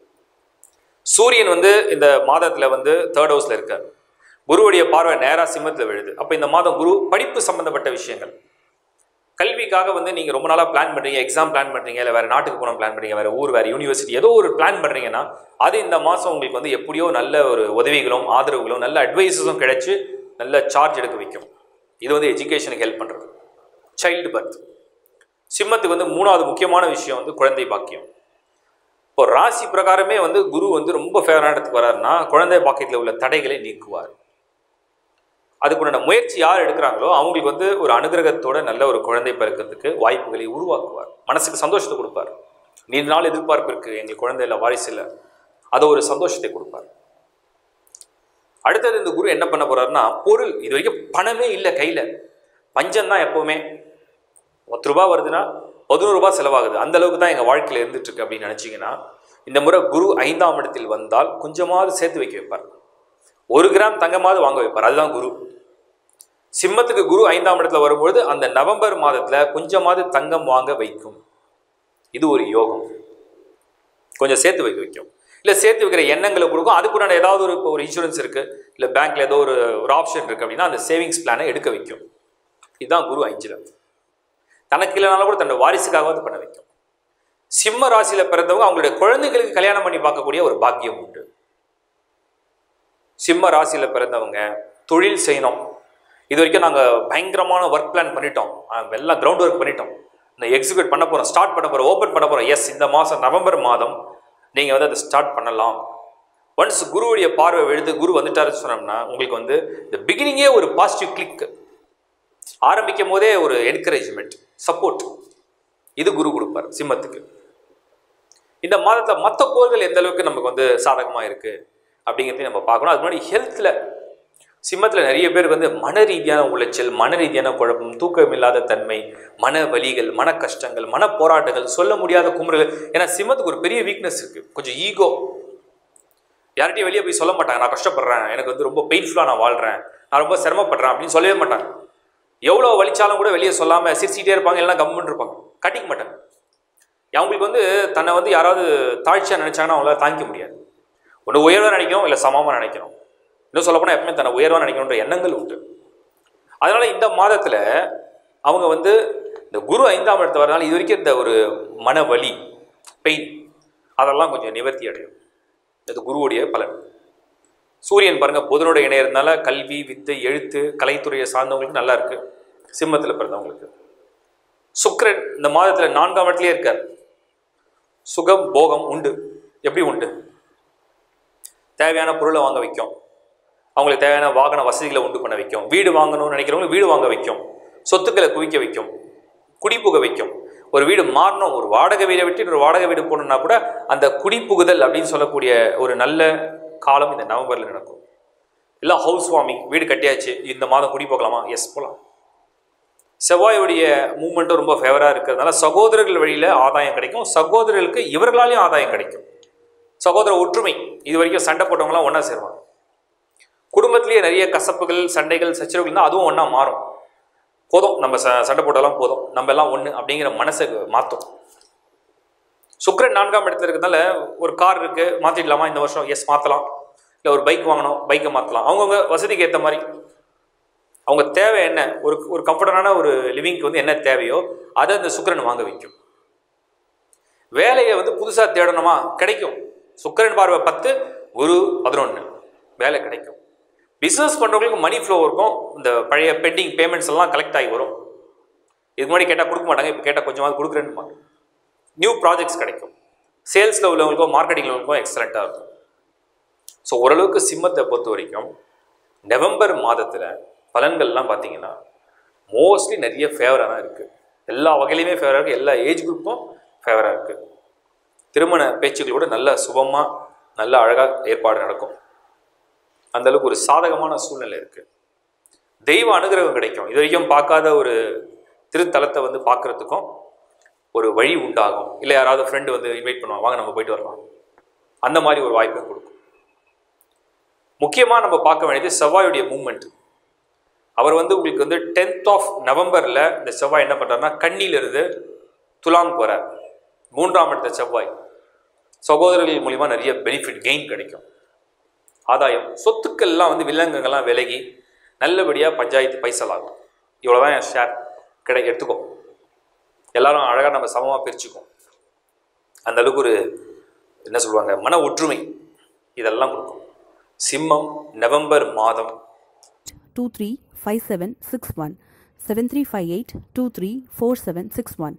Speaker 2: சூரியன் வந்து இந்த மாதத்தில் வந்து தேர்ட் ஹவுஸில் இருக்கார். குருவுடைய பார்வை நேராக சிம்மத்தில் விழுது. அப்போ இந்த மாதம் குரு படிப்பு சம்மந்தப்பட்ட விஷயங்கள், கல்விக்காக வந்து நீங்கள் ரொம்ப நாளாக பிளான் பண்ணுறீங்க, எக்ஸாம் பிளான் பண்ணுறீங்க, இல்லை வேறு நாட்டுக்கு போகணும் பிளான் பண்ணுறீங்க, வேறு ஊர், வேறு யூனிவர்சிட்டி, ஏதோ ஒரு பிளான் பண்ணுறீங்கன்னா அது இந்த மாதம் உங்களுக்கு வந்து எப்படியோ நல்ல ஒரு உதவிகளும் ஆதரவுகளும் நல்ல அட்வைஸஸும் கிடைச்சி நல்ல சார்ஜ் எடுக்க வைக்கும். இது வந்து எஜுகேஷனுக்கு ஹெல்ப் பண்ணுறது. சைல்டு பர்த், சிம்மத்துக்கு வந்து மூணாவது முக்கியமான விஷயம் வந்து குழந்தை பாக்கியம். இப்போ ராசி பிரகாரமே வந்து குரு வந்து ரொம்ப ஃபேவரான இடத்துக்கு வராருன்னா குழந்தை பாக்கியத்தில் உள்ள தடைகளை நீக்குவார். அதுக்குண்டான முயற்சி யார் எடுக்கிறாங்களோ அவங்களுக்கு வந்து ஒரு அனுகிரகத்தோட நல்ல ஒரு குழந்தை பிறக்கிறதுக்கு வாய்ப்புகளை உருவாக்குவார். மனசுக்கு சந்தோஷத்தை கொடுப்பார். நீண்ட நாள் எதிர்பார்ப்பு இருக்குது, எங்களுக்கு குழந்தை இல்லை, வாரிசு இல்லை, அதை ஒரு சந்தோஷத்தை கொடுப்பார். அடுத்தது இந்த குரு என்ன பண்ண போறாருன்னா, பொருள், இது வரைக்கும் பணமே இல்லை கையில், பஞ்சம் தான் எப்போவுமே. பத்து ரூபா வருதுன்னா பதினோரு ரூபாய் செலவாகுது, அந்த அளவுக்கு தான் எங்கள் வாழ்க்கையில் இருந்துட்டு இருக்கு அப்படின்னு நினச்சிங்கன்னா, இந்த முறை குரு ஐந்தாம் இடத்தில் வந்தால் கொஞ்சமாவது சேர்த்து வைக்க வைப்பார். ஒரு கிராம் தங்கமாவது வாங்க வைப்பார். அதுதான் குரு. சிம்மத்துக்கு குரு ஐந்தாம் இடத்துல வரும்பொழுது அந்த நவம்பர் மாதத்தில் கொஞ்சமாவது தங்கம் வாங்க வைக்கும். இது ஒரு யோகம். கொஞ்சம் சேர்த்து வைக்க வைக்கும், இல்லை சேர்த்து வைக்கிற எண்ணங்களை கொடுக்கும். அதுக்குண்டான ஏதாவது ஒரு இப்போ ஒரு இன்சூரன்ஸ் இருக்குது, இல்லை பேங்க்கில் ஏதோ ஒரு ஒரு ஆப்ஷன் இருக்குது அப்படின்னா அந்த சேவிங்ஸ் பிளானை எடுக்க வைக்கும். இதுதான் குரு ஐந்தில். தனக்கு இல்லைனாலும் கூட தன்னோட வாரிசுக்காகவாது பண்ண வைக்கும். சிம்ம ராசியில் பிறந்தவங்க அவங்களுடைய குழந்தைகளுக்கு கல்யாணம் பண்ணி பார்க்கக்கூடிய ஒரு பாக்கியம் உண்டு. சிம்ம ராசியில் பிறந்தவங்க தொழில் செய்யணும். இது வரைக்கும் நாங்கள் பயங்கரமான ஒர்க் பிளான் பண்ணிட்டோம், எல்லாம் கிரவுண்ட் ஒர்க் பண்ணிட்டோம், இந்த எக்ஸிக்யூட் பண்ண போகிறோம், ஸ்டார்ட் பண்ண போகிறோம், ஓப்பன் பண்ண போகிறோம். எஸ், இந்த மாதம் நவம்பர் மாதம் நீங்கள் வந்து அதை ஸ்டார்ட் பண்ணலாம். ஒன்ஸ் குருவுடைய பார்வை விழுது, குரு வந்துட்டாருன்னு சொன்னோம்னா உங்களுக்கு வந்து இந்த பிகினிங்கே ஒரு பாசிட்டிவ் கிளிக், ஆரம்பிக்கும் போதே ஒரு என்கரேஜ்மெண்ட், சப்போர்ட், இது குரு கொடுப்பார் சிம்மத்துக்கு. இந்த மாதத்தில் மற்ற கோள்கள் எந்த அளவுக்கு நமக்கு வந்து சாதகமாக இருக்குது அப்படிங்கிறதையும் நம்ம பார்க்கணும். அது முன்னாடி ஹெல்த்தில் சிம்மத்தில் நிறைய பேருக்கு வந்து மன ரீதியான உளைச்சல், மன ரீதியான குழப்பம், தூக்கமில்லாத தன்மை, மன வலிகள், மன கஷ்டங்கள், மன போராட்டங்கள், சொல்ல முடியாத குமுறல்கள். ஏன்னா சிம்மத்துக்கு ஒரு பெரிய வீக்னஸ் இருக்குது, கொஞ்சம் ஈகோ. யார்கிட்டையும் வெளியே போய் சொல்ல மாட்டாங்க, நான் கஷ்டப்படுறேன், எனக்கு வந்து ரொம்ப பெயின்ஃபுல்லாக நான் வாழ்கிறேன், நான் ரொம்ப சிரமப்படுறேன் அப்படின்னு சொல்லவே மாட்டாங்க. எவ்வளோ வலிச்சாலும் கூட வெளியே சொல்லாமல் சிரிச்சிட்டே இருப்பாங்க, இல்லைனா கம்முன்னு இருப்பாங்க, கட்டிக்க மாட்டாங்க. அவங்களுக்கு வந்து தன்னை வந்து யாராவது தாழ்ச்சியாக நினச்சாங்கன்னா அவங்களால தாங்கிக்க முடியாது. ஒன்று உயர்வாக நினைக்கணும், இல்லை சமமாக நினைக்கணும். இன்னும் சொல்லப்போனால் எப்பவுமே தன்னை உயர்வாக நினைக்கணுன்ற எண்ணங்கள் உண்டு. அதனால் இந்த மாதத்தில் அவங்க வந்து இந்த குரு ஐந்தாம் இடத்துல வரனால இது வரைக்கும் இந்த ஒரு மன வலி, பெயின், அதெல்லாம் கொஞ்சம் நிவர்த்தி அடையும். இது குருவுடைய பலன். சூரியன் பாருங்கள் புதனோட இணையறதுனால கல்வி, வித்தை, எழுத்து, கலைத்துறையை சார்ந்தவங்களுக்கு நல்லா இருக்குது. சிம்மத்தில் பிறந்தவங்களுக்கு சுக்கிரன் இந்த மாதத்தில் நான்காம் இடத்துலேயே இருக்கார். சுகம் போகம் உண்டு. எப்படி உண்டு? தேவையான பொருளை வாங்க வைக்கும், அவங்களுக்கு தேவையான வாகன வசதிகளை உண்டு பண்ண வைக்கும், வீடு வாங்கணும்னு நினைக்கிறவங்க வீடு வாங்க வைக்கும், சொத்துக்களை குவிக்க வைக்கும், குடிப்புக வைக்கும். ஒரு வீடு மாறணும், ஒரு வாடகை வீடை விட்டு ஒரு வாடகை வீடு போகணுன்னா கூட அந்த குடிப்புகுதல் அப்படின்னு சொல்லக்கூடிய ஒரு நல்ல காலம் இந்த நவம்பரில் நடக்கும். இல்லை ஹவுஸ் வார்மிங், வீடு கட்டியாச்சு, இந்த மாதம் குடி போகலாமா? எஸ், போகலாம். செவ்வாயுடைய மூமெண்ட்டும் ரொம்ப ஃபேவராக இருக்கிறதுனால சகோதரர்கள் வழியில் ஆதாயம் கிடைக்கும், சகோதரர்களுக்கு இவர்களாலேயும் ஆதாயம் கிடைக்கும். சகோதர ஒற்றுமை, இது வரைக்கும் சண்டை போட்டவங்களாம் ஒன்றா சேருவாங்க. குடும்பத்திலேயே நிறைய கசப்புகள், சண்டைகள், சச்சரவுகள் தான் அதுவும் ஒன்றா மாறும். போதும், நம்ம ச சண்டை போட்டாலும் போதும், நம்ம எல்லாம் ஒன்று அப்படிங்கிற மனசை மாற்றும். சுக்கிரன் நான்காம் இடத்துல இருக்கிறதுனால ஒரு கார் இருக்குது, மாற்றிடலாமா இந்த வருஷம்? எஸ், மாற்றலாம். இல்லை ஒரு பைக் வாங்கணும், பைக்கை மாற்றலாம். அவங்கவுங்க வசதிக்கு ஏற்ற மாதிரி அவங்க தேவை என்ன, ஒரு ஒரு கம்ஃபர்டபுளான ஒரு லிவிங்க்கு வந்து என்ன தேவையோ அதை அந்த சுக்கிரன் வாங்க வைக்கும். வேலையை வந்து புதுசாக தேடணுமா? கிடைக்கும். சுக்கிரன் பார்வை பத்து, குரு பதினொன்று. வேலை கிடைக்கும். பிஸ்னஸ் பண்ணுறவங்களுக்கு மணி ஃப்ளோ இருக்கும். இந்த பழைய பெண்டிங் பேமெண்ட்ஸ் எல்லாம் கலெக்ட் ஆகி வரும். இதுக்கு முன்னாடி கேட்டால் கொடுக்க மாட்டாங்க, இப்போ கேட்டால் கொஞ்சமாவது கொடுக்குறேன்னு. நியூ ப்ராஜெக்ட்ஸ் கிடைக்கும். சேல்ஸில் உள்ளவங்களுக்கும் மார்க்கெட்டிங்கில் உள்ளவங்களுக்கும் எக்ஸலண்ட்டாக இருக்கும். ஸோ ஓரளவுக்கு சிம்மத்தை பொறுத்த வரைக்கும் நவம்பர் மாதத்தில் பலன்கள்லாம் பார்த்தீங்கன்னா மோஸ்ட்லி நிறைய ஃபேவராக தான் இருக்குது. எல்லா வகையிலையுமே ஃபேவராக இருக்குது. எல்லா ஏஜ் குரூப்பும் ஃபேவராக இருக்குது. திருமண பேச்சுக்களோட நல்ல சுபமாக நல்ல அழகாக ஏற்பாடு நடக்கும். அந்தளவுக்கு ஒரு சாதகமான சூழ்நிலை இருக்குது. தெய்வ அனுகிரகம் கிடைக்கும். இது வரைக்கும் பார்க்காத ஒரு திருத்தலத்தை வந்து பார்க்குறதுக்கும் ஒரு வழி உண்டாகும். இல்லை யாராவது ஃப்ரெண்டு வந்து இன்வைட் பண்ணுவாங்க, வாங்க நம்ம போயிட்டு வரலாம், அந்த மாதிரி ஒரு வாய்ப்பை கொடுக்கும். முக்கியமாக நம்ம பார்க்க வேண்டியது செவ்வாயுடைய மூவ்மெண்ட். அவர் வந்து உங்களுக்கு வந்து டென்த் ஆஃப் நவம்பரில் இந்த செவ்வாய் என்ன பண்ணுறாருன்னா கன்னியிலிருந்து துலாமுக்கு வரார். மூன்றாம் இடத்த செவ்வாய். சகோதரர்கள் மூலிமா நிறைய பெனிஃபிட் கெயின் கிடைக்கும். ஆதாயம், சொத்துக்கள்லாம் வந்து வில்லங்கங்கள்லாம் விலகி நல்லபடியாக பஞ்சாயத்து பைசலாகும். இவ்வளோதான் என் ஷேர் கிடை எடுத்துக்கோ, எல்லாரும் அழகாக நம்ம சமமாக பிரிச்சுக்கோம். அந்த அளவுக்கு ஒரு என்ன சொல்லுவாங்க மன ஒற்றுமை இதெல்லாம் கொடுக்கும். சிம்மம் நவம்பர் மாதம்
Speaker 1: two three five seven six one seven three five eight two three four seven six one.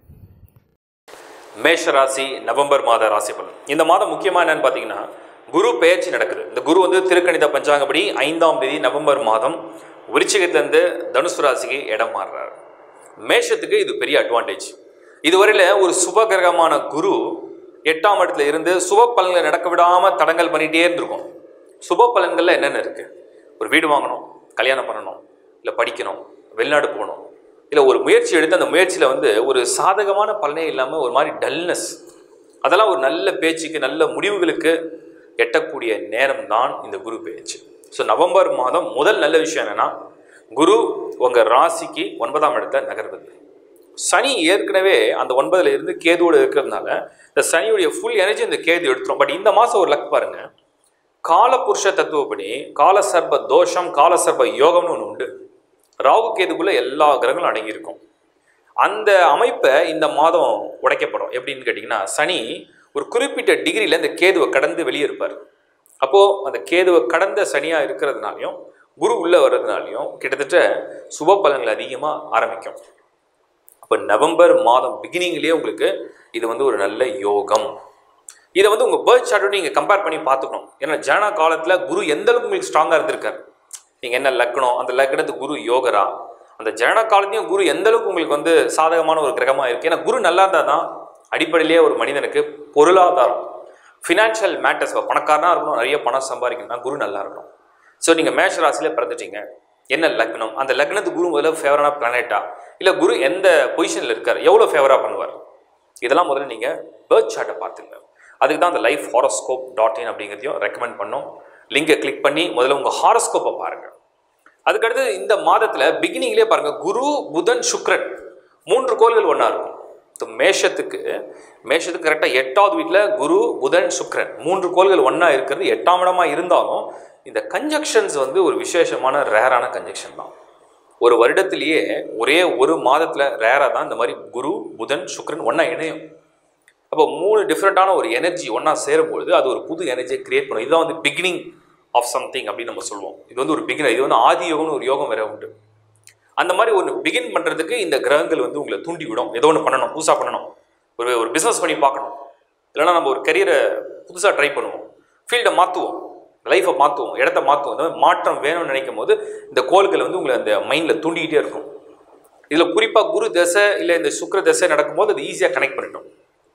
Speaker 2: மேஷ ராசி நவம்பர் மாத ராசி பலன். இந்த மாதம் முக்கியமாக என்னன்னு பார்த்தீங்கன்னா குரு பெயர்ச்சி நடக்குது. இந்த குரு வந்து திருக்கணித பஞ்சாங்கப்படி ஐந்தாம் தேதி நவம்பர் மாதம் விருச்சிகத்திலிருந்து தனுசு ராசிக்கு இடம் மாறுறாரு. மேஷத்துக்கு இது பெரிய அட்வான்டேஜ். இதுவரையில் ஒரு சுப கிரகமான குரு எட்டாம் இடத்துல இருந்து சுப பலன்களை நடக்க விடாமல் தடங்கல் பண்ணிகிட்டே இருந்திருக்கும். சுப பலன்களில் என்னென்ன இருக்குது? ஒரு வீடு வாங்கணும், கல்யாணம் பண்ணணும், இல்லை படிக்கணும், வெளிநாடு போகணும், இல்லை ஒரு முயற்சி எடுத்து அந்த முயற்சியில் வந்து ஒரு சாதகமான பலனே இல்லாமல் ஒரு மாதிரி டல்னஸ், அதெல்லாம் ஒரு நல்ல பேச்சுக்கு நல்ல முடிவுகளுக்கு எட்டக்கூடிய நேரம் தான் இந்த குரு பேச்சு. ஸோ நவம்பர் மாதம் முதல் நல்ல விஷயம் என்னென்னா குரு உங்கள் ராசிக்கு ஒன்பதாம் இடத்தை நகர்வது. சனி ஏற்கனவே அந்த ஒன்பதுல இருந்து கேதுவோடு இருக்கிறதுனால இந்த சனியுடைய ஃபுல் எனர்ஜி இந்த கேது எடுத்துரும். பட் இந்த மாதம் ஒரு லக் பாருங்கள், காலபுருஷ தத்துவப்படி காலசர்ப தோஷம் காலசர்ப யோகம்னு ஒன்று உண்டு. ராகு கேதுக்குள்ளே எல்லா கிரகங்களும் அடங்கியிருக்கும். அந்த அமைப்பை இந்த மாதம் உடைக்கப்படும். எப்படின்னு கேட்டிங்கன்னா சனி ஒரு குறிப்பிட்ட டிகிரியில் இந்த கேதுவை கடந்து வெளியே இருப்பார். அப்போது அந்த கேதுவை கடந்த சனியாக இருக்கிறதுனாலையும் குரு உள்ளே வர்றதுனாலையும் கிட்டத்தட்ட சுப பலன்கள் அதிகமாக ஆரம்பிக்கும். அப்போ நவம்பர் மாதம் பிகினிங்லேயே உங்களுக்கு இது வந்து ஒரு நல்ல யோகம். இதை வந்து உங்கள் பர்த் சார்ட்டோட நீங்கள் கம்பேர் பண்ணி பார்த்துக்கணும். ஏன்னா ஜனன காலத்தில் குரு எந்த அளவுக்கு உங்களுக்கு ஸ்ட்ராங்காக இருந்திருக்காரு, நீங்கள் என்ன லக்னம், அந்த லக்னத்துக்கு குரு யோகரா, அந்த ஜனன காலத்தையும் குரு எந்த அளவுக்கு உங்களுக்கு வந்து சாதகமான ஒரு கிரகமாக இருக்குது. ஏன்னா குரு நல்லா இருந்தால் தான் அடிப்படையிலேயே ஒரு மனிதனுக்கு பொருளாதாரம் ஃபினான்ஷியல் மேட்டர்ஸ், பணக்காரனாக இருக்கணும், நிறைய பணம் சம்பாதிக்கணும்னா குரு நல்லா இருக்கணும். ஸோ நீங்கள் மேஷ ராசியில் பிறந்துட்டீங்க, என்ன லக்னம், அந்த லக்னத்துக்கு குரு முதல்ல ஃபேவரான பிளானட்டா, இல்லை குரு எந்த பொசிஷனில் இருக்கார், எவ்வளோ ஃபேவராக பண்ணுவார், இதெல்லாம் முதல்ல நீங்கள் பர்த் சார்ட்டை பார்த்துங்க. அதுக்கு தான் அந்த லைஃப் ஹாரோஸ்கோப் டாட் இன் அப்படிங்கிறதையும் ரெக்கமெண்ட் பண்ணோம். லிங்கை கிளிக் பண்ணி முதல்ல உங்கள் ஹாரோஸ்கோப்பை பாருங்கள். அதுக்கடுத்து இந்த மாதத்தில் பிகினிங்லேயே பாருங்கள், குரு புதன் சுக்ரன் மூன்று கோள்கள் ஒன்றா இருக்கும். மேஷத்துக்கு மேஷத்துக்கு கரெக்டாக எட்டாவது வீட்டில் குரு புதன் சுக்ரன் மூன்று கோள்கள் ஒன்றா இருக்கிறது எட்டாம் இடமாக இருந்தாலும் இந்த கன்ஜக்ஷன்ஸ் வந்து ஒரு விசேஷமான ரேரான கன்ஜக்ஷன் தான். ஒரு வருடத்திலேயே ஒரே ஒரு மாதத்தில் ரேராக தான் இந்த மாதிரி குரு புதன் சுக்ரன் ஒன்றா இணையும். அப்போ மூணு டிஃப்ரெண்ட்டான ஒரு எனர்ஜி ஒன்றா சேரும்பொழுது அது ஒரு புது எனர்ஜியை கிரியேட் பண்ணும். இதுதான் வந்து பிகினிங் ஆஃப் சம்திங் அப்படின்னு நம்ம சொல்லுவோம். இது வந்து ஒரு பிகினர், இது வந்து ஆதி யோகம்னு ஒரு யோகம் வேற உண்டு. அந்த மாதிரி ஒன்று பிகின் பண்ணுறதுக்கு இந்த கிரகங்கள் வந்து உங்களை தூண்டி விடும். ஏதோ ஒன்று பண்ணணும், புதுசாக பண்ணணும், ஒரு ஒரு பிஸ்னஸ் பண்ணி பார்க்கணும், இல்லைனா நம்ம ஒரு கரியரை புதுசாக ட்ரை பண்ணுவோம், ஃபீல்டை மாற்றுவோம், லைஃப்பை மாற்றுவோம், இடத்த மாற்றுவோம். இந்த மாதிரி மாற்றம் வேணும்னு நினைக்கும் போது இந்த கோள்கள் வந்து உங்களை அந்த மைண்டில் தூண்டிக்கிட்டே இருக்கும். இதில் குறிப்பாக குரு தசை இல்லை இந்த சுக்கிர தசை நடக்கும்போது அது ஈஸியாக கனெக்ட் பண்ணிட்டோம்.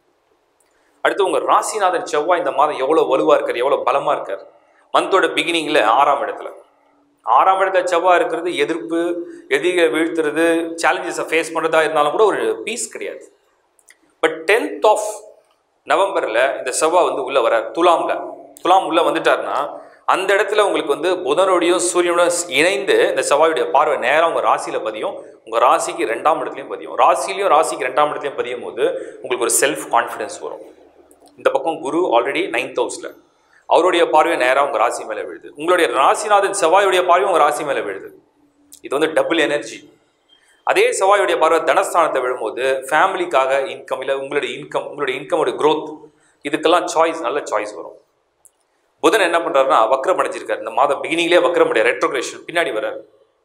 Speaker 2: அடுத்து உங்கள் ராசிநாதன் செவ்வாய் இந்த மாதம் எவ்வளோ வலுவாக இருக்கார், எவ்வளோ பலமாக இருக்கார். மந்தோட பிகினிங்கில் ஆறாம் இடத்துல ஆறாம் இடத்துல செவ்வாய் இருக்கிறது எதிர்ப்பு, எதிரிகளை வீழ்த்துறது, சேலஞ்சஸை ஃபேஸ் பண்ணுறதா இருந்தாலும் கூட ஒரு பீஸ் கிடையாது. பட் டென்த் ஆஃப் நவம்பரில் இந்த செவ்வாய் வந்து உள்ளே வர துலாமில் துலாம் உள்ளே வந்துட்டாருன்னா அந்த இடத்துல உங்களுக்கு வந்து புதனோடையும் சூரியனோட இணைந்து இந்த செவ்வாயுடைய பார்வை நேராக உங்கள் ராசியில் பதியும். உங்கள் ராசிக்கு ரெண்டாம் இடத்துலையும் பதியும். ராசிலையும் ராசிக்கு ரெண்டாம் இடத்துலையும் பதியும் போது உங்களுக்கு ஒரு செல்ஃப் கான்ஃபிடென்ஸ் வரும். இந்த பக்கம் குரு ஆல்ரெடி நைன்த் ஹவுஸில், அவருடைய பார்வை நேராக உங்கள் ராசி மேலே விழுது. உங்களுடைய ராசிநாதன் செவ்வாயுடைய பார்வை உங்கள் ராசி மேலே விழுது. இது வந்து டபுள் எனர்ஜி. அதே செவ்வாயுடைய பார்வை தனஸ்தானத்தை விழும்போது ஃபேமிலிக்காக இன்கம், இல்லை உங்களுடைய இன்கம், உங்களுடைய இன்கமோட க்ரோத், இதுக்கெல்லாம் சாய்ஸ், நல்ல சாய்ஸ் வரும். புதன் என்ன பண்ணுறாருன்னா வக்ரம் அடைஞ்சிருக்காரு. இந்த மாதம் பிகினிங்லேயே வக்ரம் அடைய ரெட்ரோகிரேஷன் பின்னாடி வர்றாரு.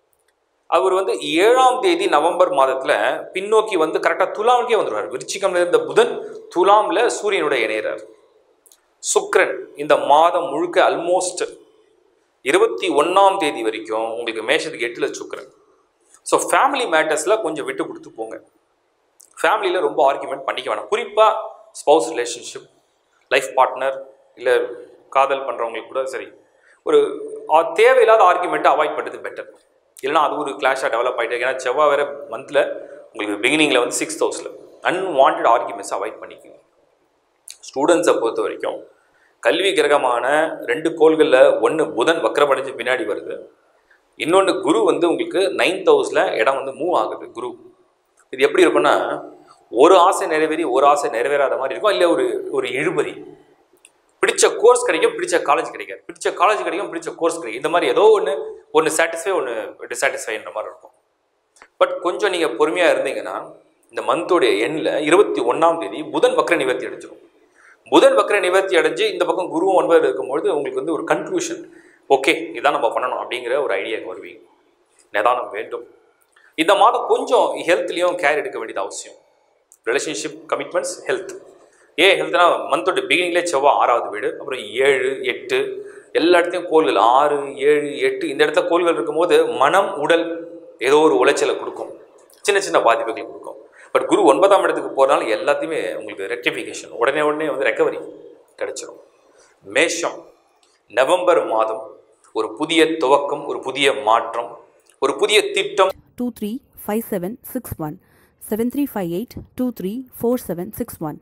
Speaker 2: அவர் வந்து ஏழாம் தேதி நவம்பர் மாதத்தில் பின்னோக்கி வந்து கரெக்டாக துலாமுக்கே வந்துடுவார். விருச்சிகம்ல இருந்த புதன் துலாமில் சூரியனோட இணையிறார். சுக்கிரன் இந்த மாதம் முழுக்க ஆல்மோஸ்ட் இருபத்தி ஒன்றாம் தேதி வரைக்கும் உங்களுக்கு மேஷத்துக்கு எட்டில் சுக்கிரன். ஸோ ஃபேமிலி மேட்டர்ஸில் கொஞ்சம் விட்டு கொடுத்து போங்க. ஃபேமிலியில் ரொம்ப ஆர்கியூமெண்ட் பண்ணிக்க வேணாம். குறிப்பாக ஸ்பௌஸ் ரிலேஷன்ஷிப், லைஃப் பார்ட்னர், இல்லை காதல் பண்ணுறவங்களுக்கு கூட சரி, ஒரு தேவையில்லாத ஆர்கியூமெண்ட்டை அவாய்ட் பண்ணுறது பெட்டர். இல்லைனா அது ஒரு கிளாஷாக டெவலப் ஆகிட்டு. ஏன்னா செவ்வாய் வேறு மந்தில் உங்களுக்கு பிகினிங்கில் வந்து சிக்ஸ்த் ஹவுஸில் அன்வான்ட் ஆர்கியூமெண்ட்ஸ் அவாய்ட் பண்ணிக்கோங்க. ஸ்டூடெண்ட்ஸை பொறுத்த வரைக்கும் கல்வி கிரகமான ரெண்டு கோள்களில் ஒன்று புதன் வக்ரமடைஞ்சு பின்னாடி வருது, இன்னொன்று குரு வந்து உங்களுக்கு நைன்த் ஹவுஸில் இடம் வந்து மூவ் ஆகுது. குரு இது எப்படி இருக்குன்னா, ஒரு ஆசை நிறைவேறி ஒரு ஆசை நிறைவேறாத மாதிரி இருக்கும். இல்லை ஒரு ஒரு இழுபறி. பிடிச்ச கோர்ஸ் கிடைக்கும், பிடிச்ச காலேஜ் கிடைக்காது, பிடிச்ச காலேஜ் கிடைக்கும், பிடிச்ச கோர்ஸ் கிடைக்கும். இந்த மாதிரி ஏதோ ஒன்று ஒன்று சாட்டிஸ்ஃபை ஒன்று டிசாட்டிஸ்ஃபைன்ற மாதிரி இருக்கும். பட் கொஞ்சம் நீங்கள் பொறுமையாக இருந்தீங்கன்னா இந்த மந்தோடைய எண்ணில் இருபத்தி ஒன்றாம் தேதி புதன் வக்ர நிவர்த்தி அடைஞ்சிடும். புதன் வக்ர நிவர்த்தி அடைஞ்சு இந்த பக்கம் குருவும் ஒன்பது இருக்கும்பொழுது உங்களுக்கு வந்து ஒரு கன்க்ளூஷன், ஓகே இதான் நம்ம பண்ணணும் அப்படிங்கிற ஒரு ஐடியாவுக்கு வருவீங்க. நிதானம் வேண்டும். இந்த மாதம் கொஞ்சம் ஹெல்த்லேயும் கேர் எடுக்க வேண்டியது அவசியம். Relationship, commitments, health. ஏன் ஹெல்த்னா மந்தோட பிகினிங்லேயே செவ்வாய் ஆறாவது வீடு, அப்புறம் ஏழு எட்டு எல்லா இடத்துலையும் கோள்கள் ஆறு ஏழு எட்டு இந்த இடத்துல கோள்கள் இருக்கும்போது மனம் உடல் ஏதோ ஒரு உளைச்சலை கொடுக்கும், சின்ன சின்ன பாதிப்புகளை கொடுக்கும். பட் குரு ஒன்பதாம் இடத்துக்கு போகிறதுனால எல்லாத்தையுமே உங்களுக்கு ரெக்டிஃபிகேஷன், உடனே உடனே வந்து ரெக்கவரி கிடைச்சிடும். மேஷம் நவம்பர் மாதம் ஒரு புதிய துவக்கம், ஒரு புதிய மாற்றம், ஒரு புதிய திட்டம்.
Speaker 1: Two three five seven six one seven three five eight two three four seven six one.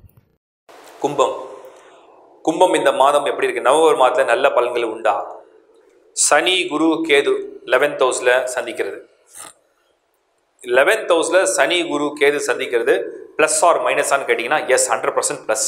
Speaker 2: கும்பம். கும்பம் இந்த மாதம் எப்படி இருக்கு? நவம்பர் மாதத்தில் நல்ல பலன்கள் உண்டா? சனி குரு கேது லெவன்த் ஹவுஸில் சந்திக்கிறது. லெவன்த் ஹவுஸில் சனி குரு கேது சந்திக்கிறது ப்ளஸ் ஆர் மைனஸான்னு கேட்டிங்கன்னா yes, hundred percent plus.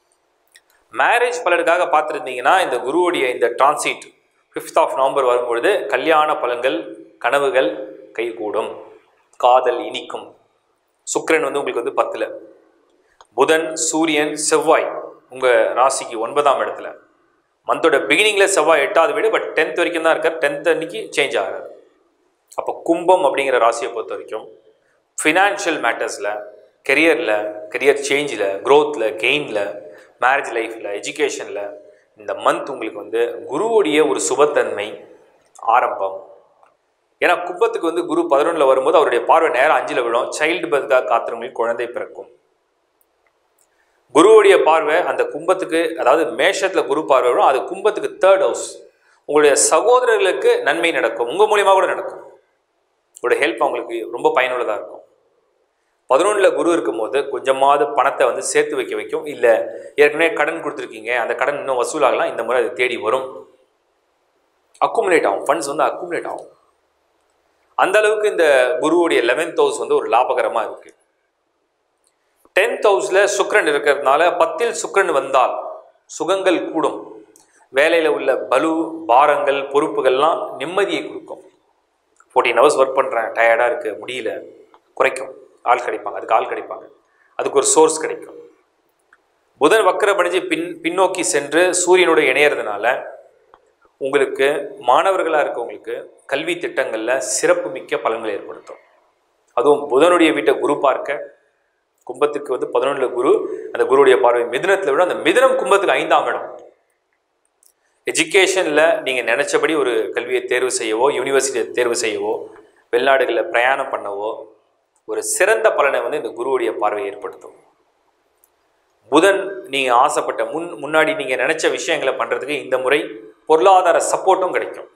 Speaker 2: Marriage பலனுக்காக பார்த்துருந்தீங்கன்னா இந்த குருவுடைய இந்த டிரான்சிட் ஃபிஃப்த் ஆஃப் நவம்பர் வரும்பொழுது கல்யாண பலன்கள், கனவுகள் கைகூடும், காதல் இனிக்கும். சுக்கிரன் வந்து உங்களுக்கு வந்து பத்தில், புதன் சூரியன் செவ்வாய் உங்கள் ராசிக்கு ஒன்பதாம் இடத்துல. மந்தோட பிகினிங்கில் செவ்வாய் எட்டாவது வீடு, பட் டென்த் வரைக்கும் தான் இருக்கார். டென்த் அன்னைக்கு சேஞ்ச் ஆகிறார். அப்போ கும்பம் அப்படிங்கிற ராசியை பொறுத்த வரைக்கும் ஃபினான்ஷியல் மேட்டர்ஸில், கெரியரில், கெரியர் சேஞ்சில், க்ரோத்தில், கெயினில், மேரேஜ் லைஃப்பில், எஜுகேஷனில் இந்த மந்த் உங்களுக்கு வந்து குருவுடைய ஒரு சுபத்தன்மை ஆரம்பம். ஏன்னா கும்பத்துக்கு வந்து குரு பதினொன்றில் வரும்போது அவருடைய பார்வை நேரம் அஞ்சில் விழும். சைல்டு பர்த்காக காத்திரவங்களுக்கு குழந்தை பிறக்கும். குருவுடைய பார்வை அந்த கும்பத்துக்கு, அதாவது மேஷத்தில் குரு பார்வை வரும், அது கும்பத்துக்கு தேர்ட் ஹவுஸ். உங்களுடைய சகோதரர்களுக்கு நன்மை நடக்கும், உங்கள் மூலியமாக கூட நடக்கும். உங்களுடைய ஹெல்ப் அவங்களுக்கு ரொம்ப பயனுள்ளதாக இருக்கும். பதினொன்றில் குரு இருக்கும்போது கொஞ்சமாவது பணத்தை வந்து சேர்த்து வைக்க வைக்கும். இல்லை ஏற்கனவே கடன் கொடுத்துருக்கீங்க, அந்த கடன் இன்னும் வசூலாகலாம், இந்த முறை அது தேடி வரும். அக்குமுலேட் ஆகும், ஃபண்ட்ஸ் வந்து அக்குமுலேட் ஆகும். அந்த அளவுக்கு இந்த குருவுடைய லெவன்த் ஹவுஸ் வந்து ஒரு லாபகரமாக இருக்குது. டென்த் ஹவுஸில் சுக்கிரன் இருக்கிறதுனால பத்தில் சுக்கிரன் வந்தால் சுகங்கள் கூடும். வேலையில் உள்ள பலு, பாரங்கள், பொறுப்புகள்லாம் நிம்மதியை கொடுக்கும். ஃபோர்டீன் ஹவர்ஸ் ஒர்க் பண்ணுறேன், டயர்டாக இருக்குது, முடியல, குறைக்கும். ஆள் கிடைப்பாங்க, அதுக்கு ஆள் கிடைப்பாங்க, அதுக்கு ஒரு சோர்ஸ் கிடைக்கும். புதன் வக்கரமடைஞ்சு பின் பின்னோக்கி சென்று சூரியனோட இணையறதுனால உங்களுக்கு மாணவர்களாக இருக்கவங்களுக்கு கல்வி திட்டங்களில் சிறப்பு மிக்க பலன்களை ஏற்படுத்தும். அதுவும் புதனுடைய வீட்டை குரு பார்க்க, கும்பத்துக்கு வந்து பதினொன்றில் குரு, அந்த குருவுடைய பார்வை மிதுனத்தில் விட, அந்த மிதுனம் கும்பத்துக்கு ஐந்தாம் இடம். எஜுகேஷனில் நீங்கள் நினச்சபடி ஒரு கல்வியை தேர்வு செய்யவோ, யூனிவர்சிட்டியை தேர்வு செய்யவோ, வெளிநாடுகளில் பிரயாணம் பண்ணவோ ஒரு சிறந்த பலனை வந்து இந்த குருவுடைய பார்வை ஏற்படுத்தும். புதன் நீங்கள் ஆசைப்பட்ட முன் முன்னாடி நீங்கள் நினச்ச விஷயங்களை பண்ணுறதுக்கு இந்த முறை பொருளாதார சப்போர்ட்டும் கிடைக்கும்.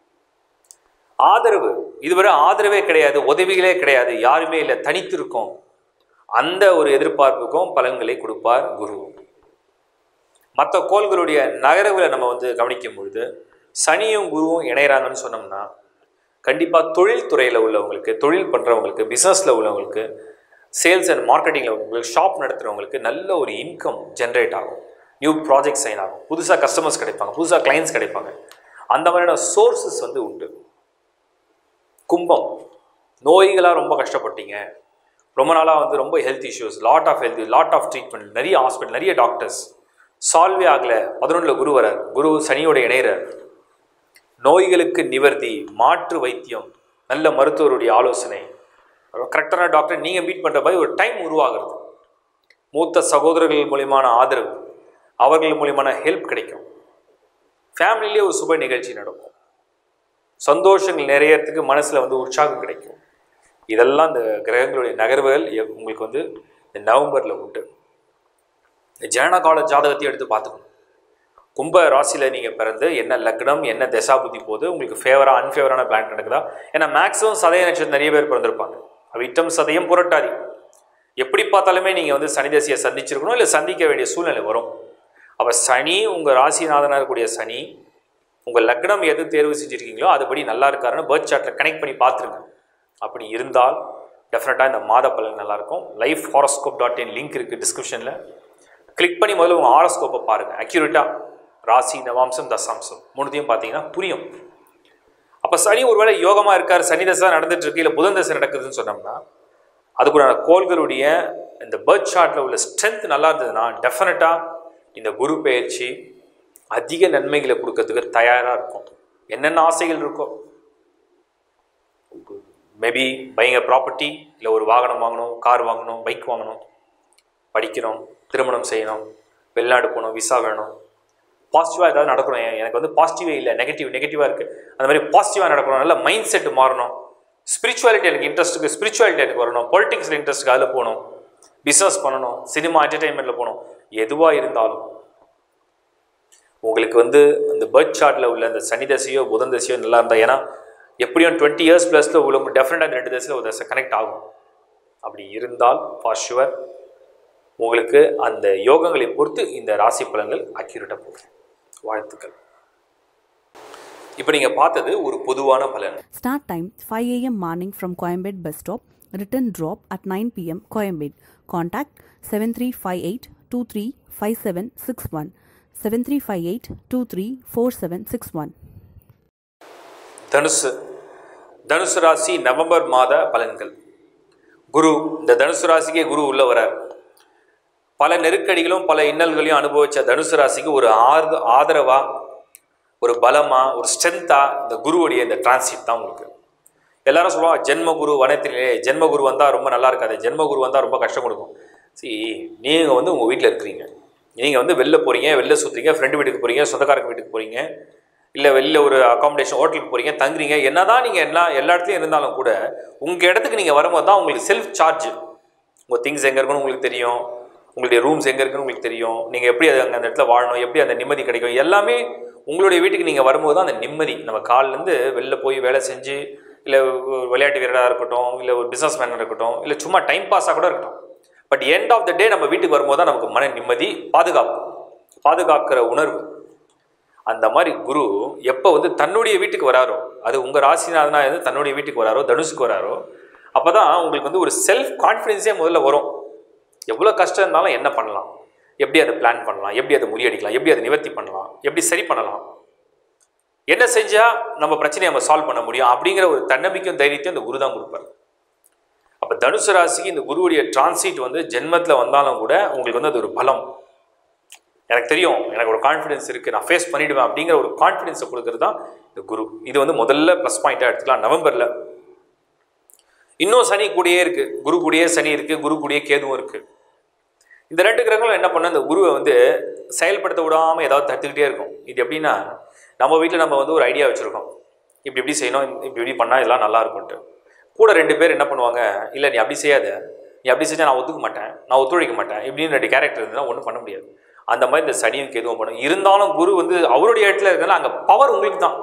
Speaker 2: ஆதரவு, இதுவரை ஆதரவே கிடையாது, உதவிகளே கிடையாது, யாருமே இல்லை, தனித்து இருக்கும், அந்த ஒரு எதிர்பார்ப்புக்கும் பலன்களை கொடுப்பார் குரு. மற்ற கோள்களுடைய நகரங்களை நம்ம வந்து கவனிக்கும் பொழுது சனியும் குருவும் இணைகிறாங்கன்னு சொன்னோம்னா கண்டிப்பாக தொழில் துறையில் உள்ளவங்களுக்கு, தொழில் பண்ணுறவங்களுக்கு, பிஸ்னஸில் உள்ளவங்களுக்கு, சேல்ஸ் அண்ட் மார்க்கெட்டிங்கில் உள்ளவங்களுக்கு, ஷாப் நடத்துகிறவங்களுக்கு நல்ல ஒரு இன்கம் ஜென்ரேட் ஆகும். நியூ ப்ராஜெக்ட் சைன் ஆகும், புதுசாக கஸ்டமர்ஸ் கிடைப்பாங்க, புதுசாக கிளைண்ட்ஸ் கிடைப்பாங்க. அந்த மாதிரியான சோர்ஸஸ் வந்து உண்டு. கும்பம், நோய்களாக ரொம்ப கஷ்டப்பட்டீங்க, ரொம்ப நாளாக வந்து ரொம்ப health issues, lot of health, lot of treatment, நிறைய ஹாஸ்பிட்டல், நிறைய டாக்டர்ஸ், சால்வே ஆகலை, பதினொன்றில் குரு வரார், குரு சனியோட இணைகிறார். நோய்களுக்கு நிவர்த்தி, மாற்று வைத்தியம், நல்ல மருத்துவருடைய ஆலோசனை, கரெக்டான டாக்டர் நீங்கள் மீட் பண்ணுற மாதிரி ஒரு டைம் உருவாகிறது. மூத்த சகோதரர்கள் மூலியமான ஆதரவு, அவர்கள் மூலியமான ஹெல்ப் கிடைக்கும். ஃபேமிலியிலே ஒரு சுப நிகழ்ச்சி நடக்கும். சந்தோஷங்கள் நிறையறதுக்கு மனசில் வந்து உற்சாகம் கிடைக்கும். இதெல்லாம் இந்த கிரகங்களுடைய நகர்வுகள் உங்களுக்கு வந்து இந்த நவம்பரில் உண்டு. ஜனனகால ஜாதகத்தையும் எடுத்து பார்த்துக்கணும். கும்ப ராசியில் நீங்கள் பிறந்து என்ன லக்னம், என்ன தசா புத்தி போது, உங்களுக்கு ஃபேவராக அன்ஃபேவரான பிளான் நடக்குதா? ஏன்னா மேக்ஸிமம் சதய நட்சத்திரம் நிறைய பேர் பிறந்திருப்பாங்க. விட்டம் சதயம் புரட்டாதி எப்படி பார்த்தாலுமே நீங்கள் வந்து சனி தசையை சந்திச்சிருக்கணும், இல்லை சந்திக்க வேண்டிய சூழ்நிலை வரும். அப்போ சனி, உங்கள் ராசிநாதனாக இருக்கக்கூடிய சனி, உங்கள் லக்னம் எது தேர்வு செஞ்சுருக்கீங்களோ அதுபடி நல்லா இருக்காருன்னு பர்த் சார்ட்டில் கனெக்ட் பண்ணி பார்த்துருங்க. அப்படி இருந்தால் டெஃபினட்டாக இந்த மாத பலன் நல்லாயிருக்கும். Life horoscope dot in link இருக்குது டிஸ்கிரிப்ஷனில். கிளிக் பண்ணி முதல்ல உங்கள் ஹாரோஸ்கோப்பை பாருங்கள். அக்யூரேட்டாக ராசி, நவாம்சம், தசாம்சம் மூணுத்தையும் பார்த்தீங்கன்னா புரியும். அப்போ சனி ஒருவேளை யோகமாக இருக்கார், சனி தசை நடந்துட்டு இருக்கு, இல்லை புதன் தசை நடக்குதுன்னு சொன்னோம்னா அதுக்குள்ள கோள்களுடைய இந்த பர்த் சார்ட்டில் உள்ள ஸ்ட்ரென்த் நல்லா இருந்ததுன்னா டெஃபினட்டாக இந்த குரு பயிற்சி அதிக நன்மைகளை கொடுக்கறதுக்கு தயாராக இருக்கும். என்னென்ன ஆசைகள் இருக்கோ, மேபி பையிங் அ ப்ராப்பர்ட்டி, இல்லை ஒரு வாகனம் வாங்கணும், கார் வாங்கணும், பைக் வாங்கணும், படிக்கணும், திருமணம் செய்யணும், வெளிநாடு போகணும், விசா வேணும், பாசிட்டிவாக ஏதாவது நடக்கணும். எனக்கு வந்து பாசிட்டிவே இல்லை, நெகட்டிவ் நெகட்டிவாக இருக்குது, அந்த மாதிரி பாசிட்டிவாக நடக்கணும், நல்ல மைண்ட் செட் மாறணும், ஸ்பிரிச்சுவாலிட்டி எனக்கு இன்ட்ரெஸ்ட்டுக்கு ஸ்பிரிச்சுவாலிட்டி எனக்கு வரணும், பொலிட்டிக்ஸில் இன்ட்ரெஸ்ட்டுக்கு அதில் போகணும், பிஸ்னஸ் பண்ணணும், சினிமா என்டர்டெயின்மெண்ட்டில் போகணும், எதுவாக இருந்தாலும் உங்களுக்கு வந்து அந்த பர்த் சார்ட்டில் உள்ள அந்த சனி தசையோ புதன் தசையோ நல்லா இருந்தால், ஏன்னா எப்படியும் டுவெண்ட்டி இயர்ஸ் ப்ளஸில் உங்களுக்கு டெஃபினட்டாக அந்த ரெண்டு தசையில் ஒரு தசை கனெக்ட் ஆகும். அப்படி இருந்தால் ஃபார் ஷுவர் உங்களுக்கு அந்த யோகங்களை பொறுத்து இந்த ராசி பலன்கள் அக்யூரேட்டாக போகும். வாழ்த்துக்கள். இப்போ நீங்கள் பார்த்தது ஒரு பொதுவான பலன்.
Speaker 1: Start time five a m morning from Coimbatore bus stop. Return drop at nine p m Coimbatore. Contact seven three five eight two three five seven six one, seven three five eight two three four seven six one.
Speaker 2: தனுசு தனுசு ராசி November மாத பலன்கள். குரு, இந்த தனுசு ராசிக்கே குரு உள்ள வரார். பல நெருக்கடிகளும் பல இன்னல்களையும் அனுபவிச்ச தனுசு ராசிக்கு ஒரு ஆறு ஆதரவா, ஒரு பலமா, ஒரு ஸ்ட்ரென்த்தா இந்த குருவுடைய இந்த டிரான்சிட் தான் உங்களுக்கு. எல்லாரும் சொல்லுவாங்க ஜென்ம குரு வனத்திலே, ஜென்ம குரு வந்தால் ரொம்ப நல்லா இருக்காது, ஜென்ம குரு வந்தால் ரொம்ப கஷ்டம் கொடுக்கும். சரி, நீங்கள் வந்து உங்கள் வீட்டில் இருக்கிறீங்க, நீங்கள் வந்து வெளில போகிறீங்க, வெளில சுற்றுறீங்க, ஃப்ரெண்டு வீட்டுக்கு போகிறீங்க, சொந்தக்காரங்க வீட்டுக்கு போகிறீங்க, இல்லை வெளில ஒரு அகாமடேஷன் ஹோட்டலுக்கு போகிறீங்க, தங்குறீங்க, என்ன தான் நீங்கள் எல்லா எல்லா இடத்துலையும் இருந்தாலும் கூட உங்கள் இடத்துக்கு நீங்கள் வரும்போது தான் உங்களுக்கு செல்ஃப் சார்ஜ். உங்கள் திங்ஸ் எங்கே இருக்குன்னு உங்களுக்கு தெரியும், உங்களுடைய ரூம்ஸ் எங்கே இருக்குன்னு உங்களுக்கு தெரியும், நீங்கள் எப்படி அது அங்கே அந்த இடத்துல வாழணும், எப்படி அந்த நிம்மதி கிடைக்கும், எல்லாமே உங்களுடைய வீட்டுக்கு நீங்கள் வரும்போது தான் அந்த நிம்மதி. நம்ம காலிலேருந்து வெளில போய் வேலை செஞ்சு, இல்லை விளையாட்டு வீரராக இருக்கட்டும், இல்லை ஒரு பிஸ்னஸ் மேனாக இருக்கட்டும், இல்லை சும்மா டைம் பாஸாக கூட இருக்கட்டும், but end of the day நம்ம வீட்டுக்கு வரும்போது தான் நமக்கு மன நிம்மதி, பாதுகாப்பு, பாதுகாக்கிற உணர்வு. அந்த மாதிரி குரு எப்போ வந்து தன்னுடைய வீட்டுக்கு வராரோ, அது உங்கள் ராசிநாதனா இருந்து தன்னுடைய வீட்டுக்கு வராரோ, தனுசுக்கு வராரோ, அப்போ தான் உங்களுக்கு வந்து ஒரு செல்ஃப் கான்ஃபிடென்ஸே முதல்ல வரும். எவ்வளோ கஷ்டம் இருந்தாலும் என்ன பண்ணலாம், எப்படி அதை பிளான் பண்ணலாம், எப்படி அதை முறியடிக்கலாம், எப்படி அதை நிவர்த்தி பண்ணலாம், எப்படி சரி பண்ணலாம், என்ன செஞ்சால் நம்ம பிரச்சனையை நம்ம சால்வ் பண்ண முடியும் அப்படிங்கிற ஒரு தன்னம்பிக்கையும் தைரியத்தையும் இந்த குரு தான் கொடுப்பார். அப்போ தனுசு ராசிக்கு இந்த குருவுடைய டிரான்சிட் வந்து ஜென்மத்தில் வந்தாலும் கூட உங்களுக்கு வந்து அது ஒரு பலம். எனக்கு தெரியும், எனக்கு ஒரு கான்ஃபிடென்ஸ் இருக்குது, நான் ஃபேஸ் பண்ணிவிடுவேன் அப்படிங்கிற ஒரு கான்ஃபிடென்ஸை கொடுக்குறது தான் இந்த குரு. இது வந்து முதல்ல ப்ளஸ் பாயிண்ட்டாக எடுத்துக்கலாம். நவம்பரில் இன்னும் சனி கூடயே இருக்குது, குரு கூடயே சனி இருக்குது, குரு கூடயே கேதுவும் இருக்குது. இந்த ரெண்டு கிரகங்களும் என்ன பண்ண இந்த குருவை வந்து செயல்படுத்த விடாமல் ஏதாவது தடுத்துக்கிட்டே இருக்கும். இது எப்படின்னா, நம்ம வீட்டில் நம்ம வந்து ஒரு ஐடியா வச்சுருக்கோம், இப்படி இப்படி செய்யணும், இப்படி இப்படி பண்ணால் எல்லாம் நல்லா இருக்கும்ட்டு. கூட ரெண்டு பேர் என்ன பண்ணுவாங்க, இல்லை நீ அப்படி செய்யாத, நீ அப்படி செஞ்சால் நான் ஒத்துக்க மாட்டேன், நான் ஒத்துழைக்க மாட்டேன், இப்படின்னு ரெண்டு கேரக்டர் இருந்தால் ஒன்றும் பண்ண முடியாது. அந்த மாதிரி இந்த சனியும் கேதுவும் பண்ணும். இருந்தாலும் குரு வந்து அவருடைய இடத்துல இருக்கிறதுனால அங்கே பவர் உங்களுக்கு தான்.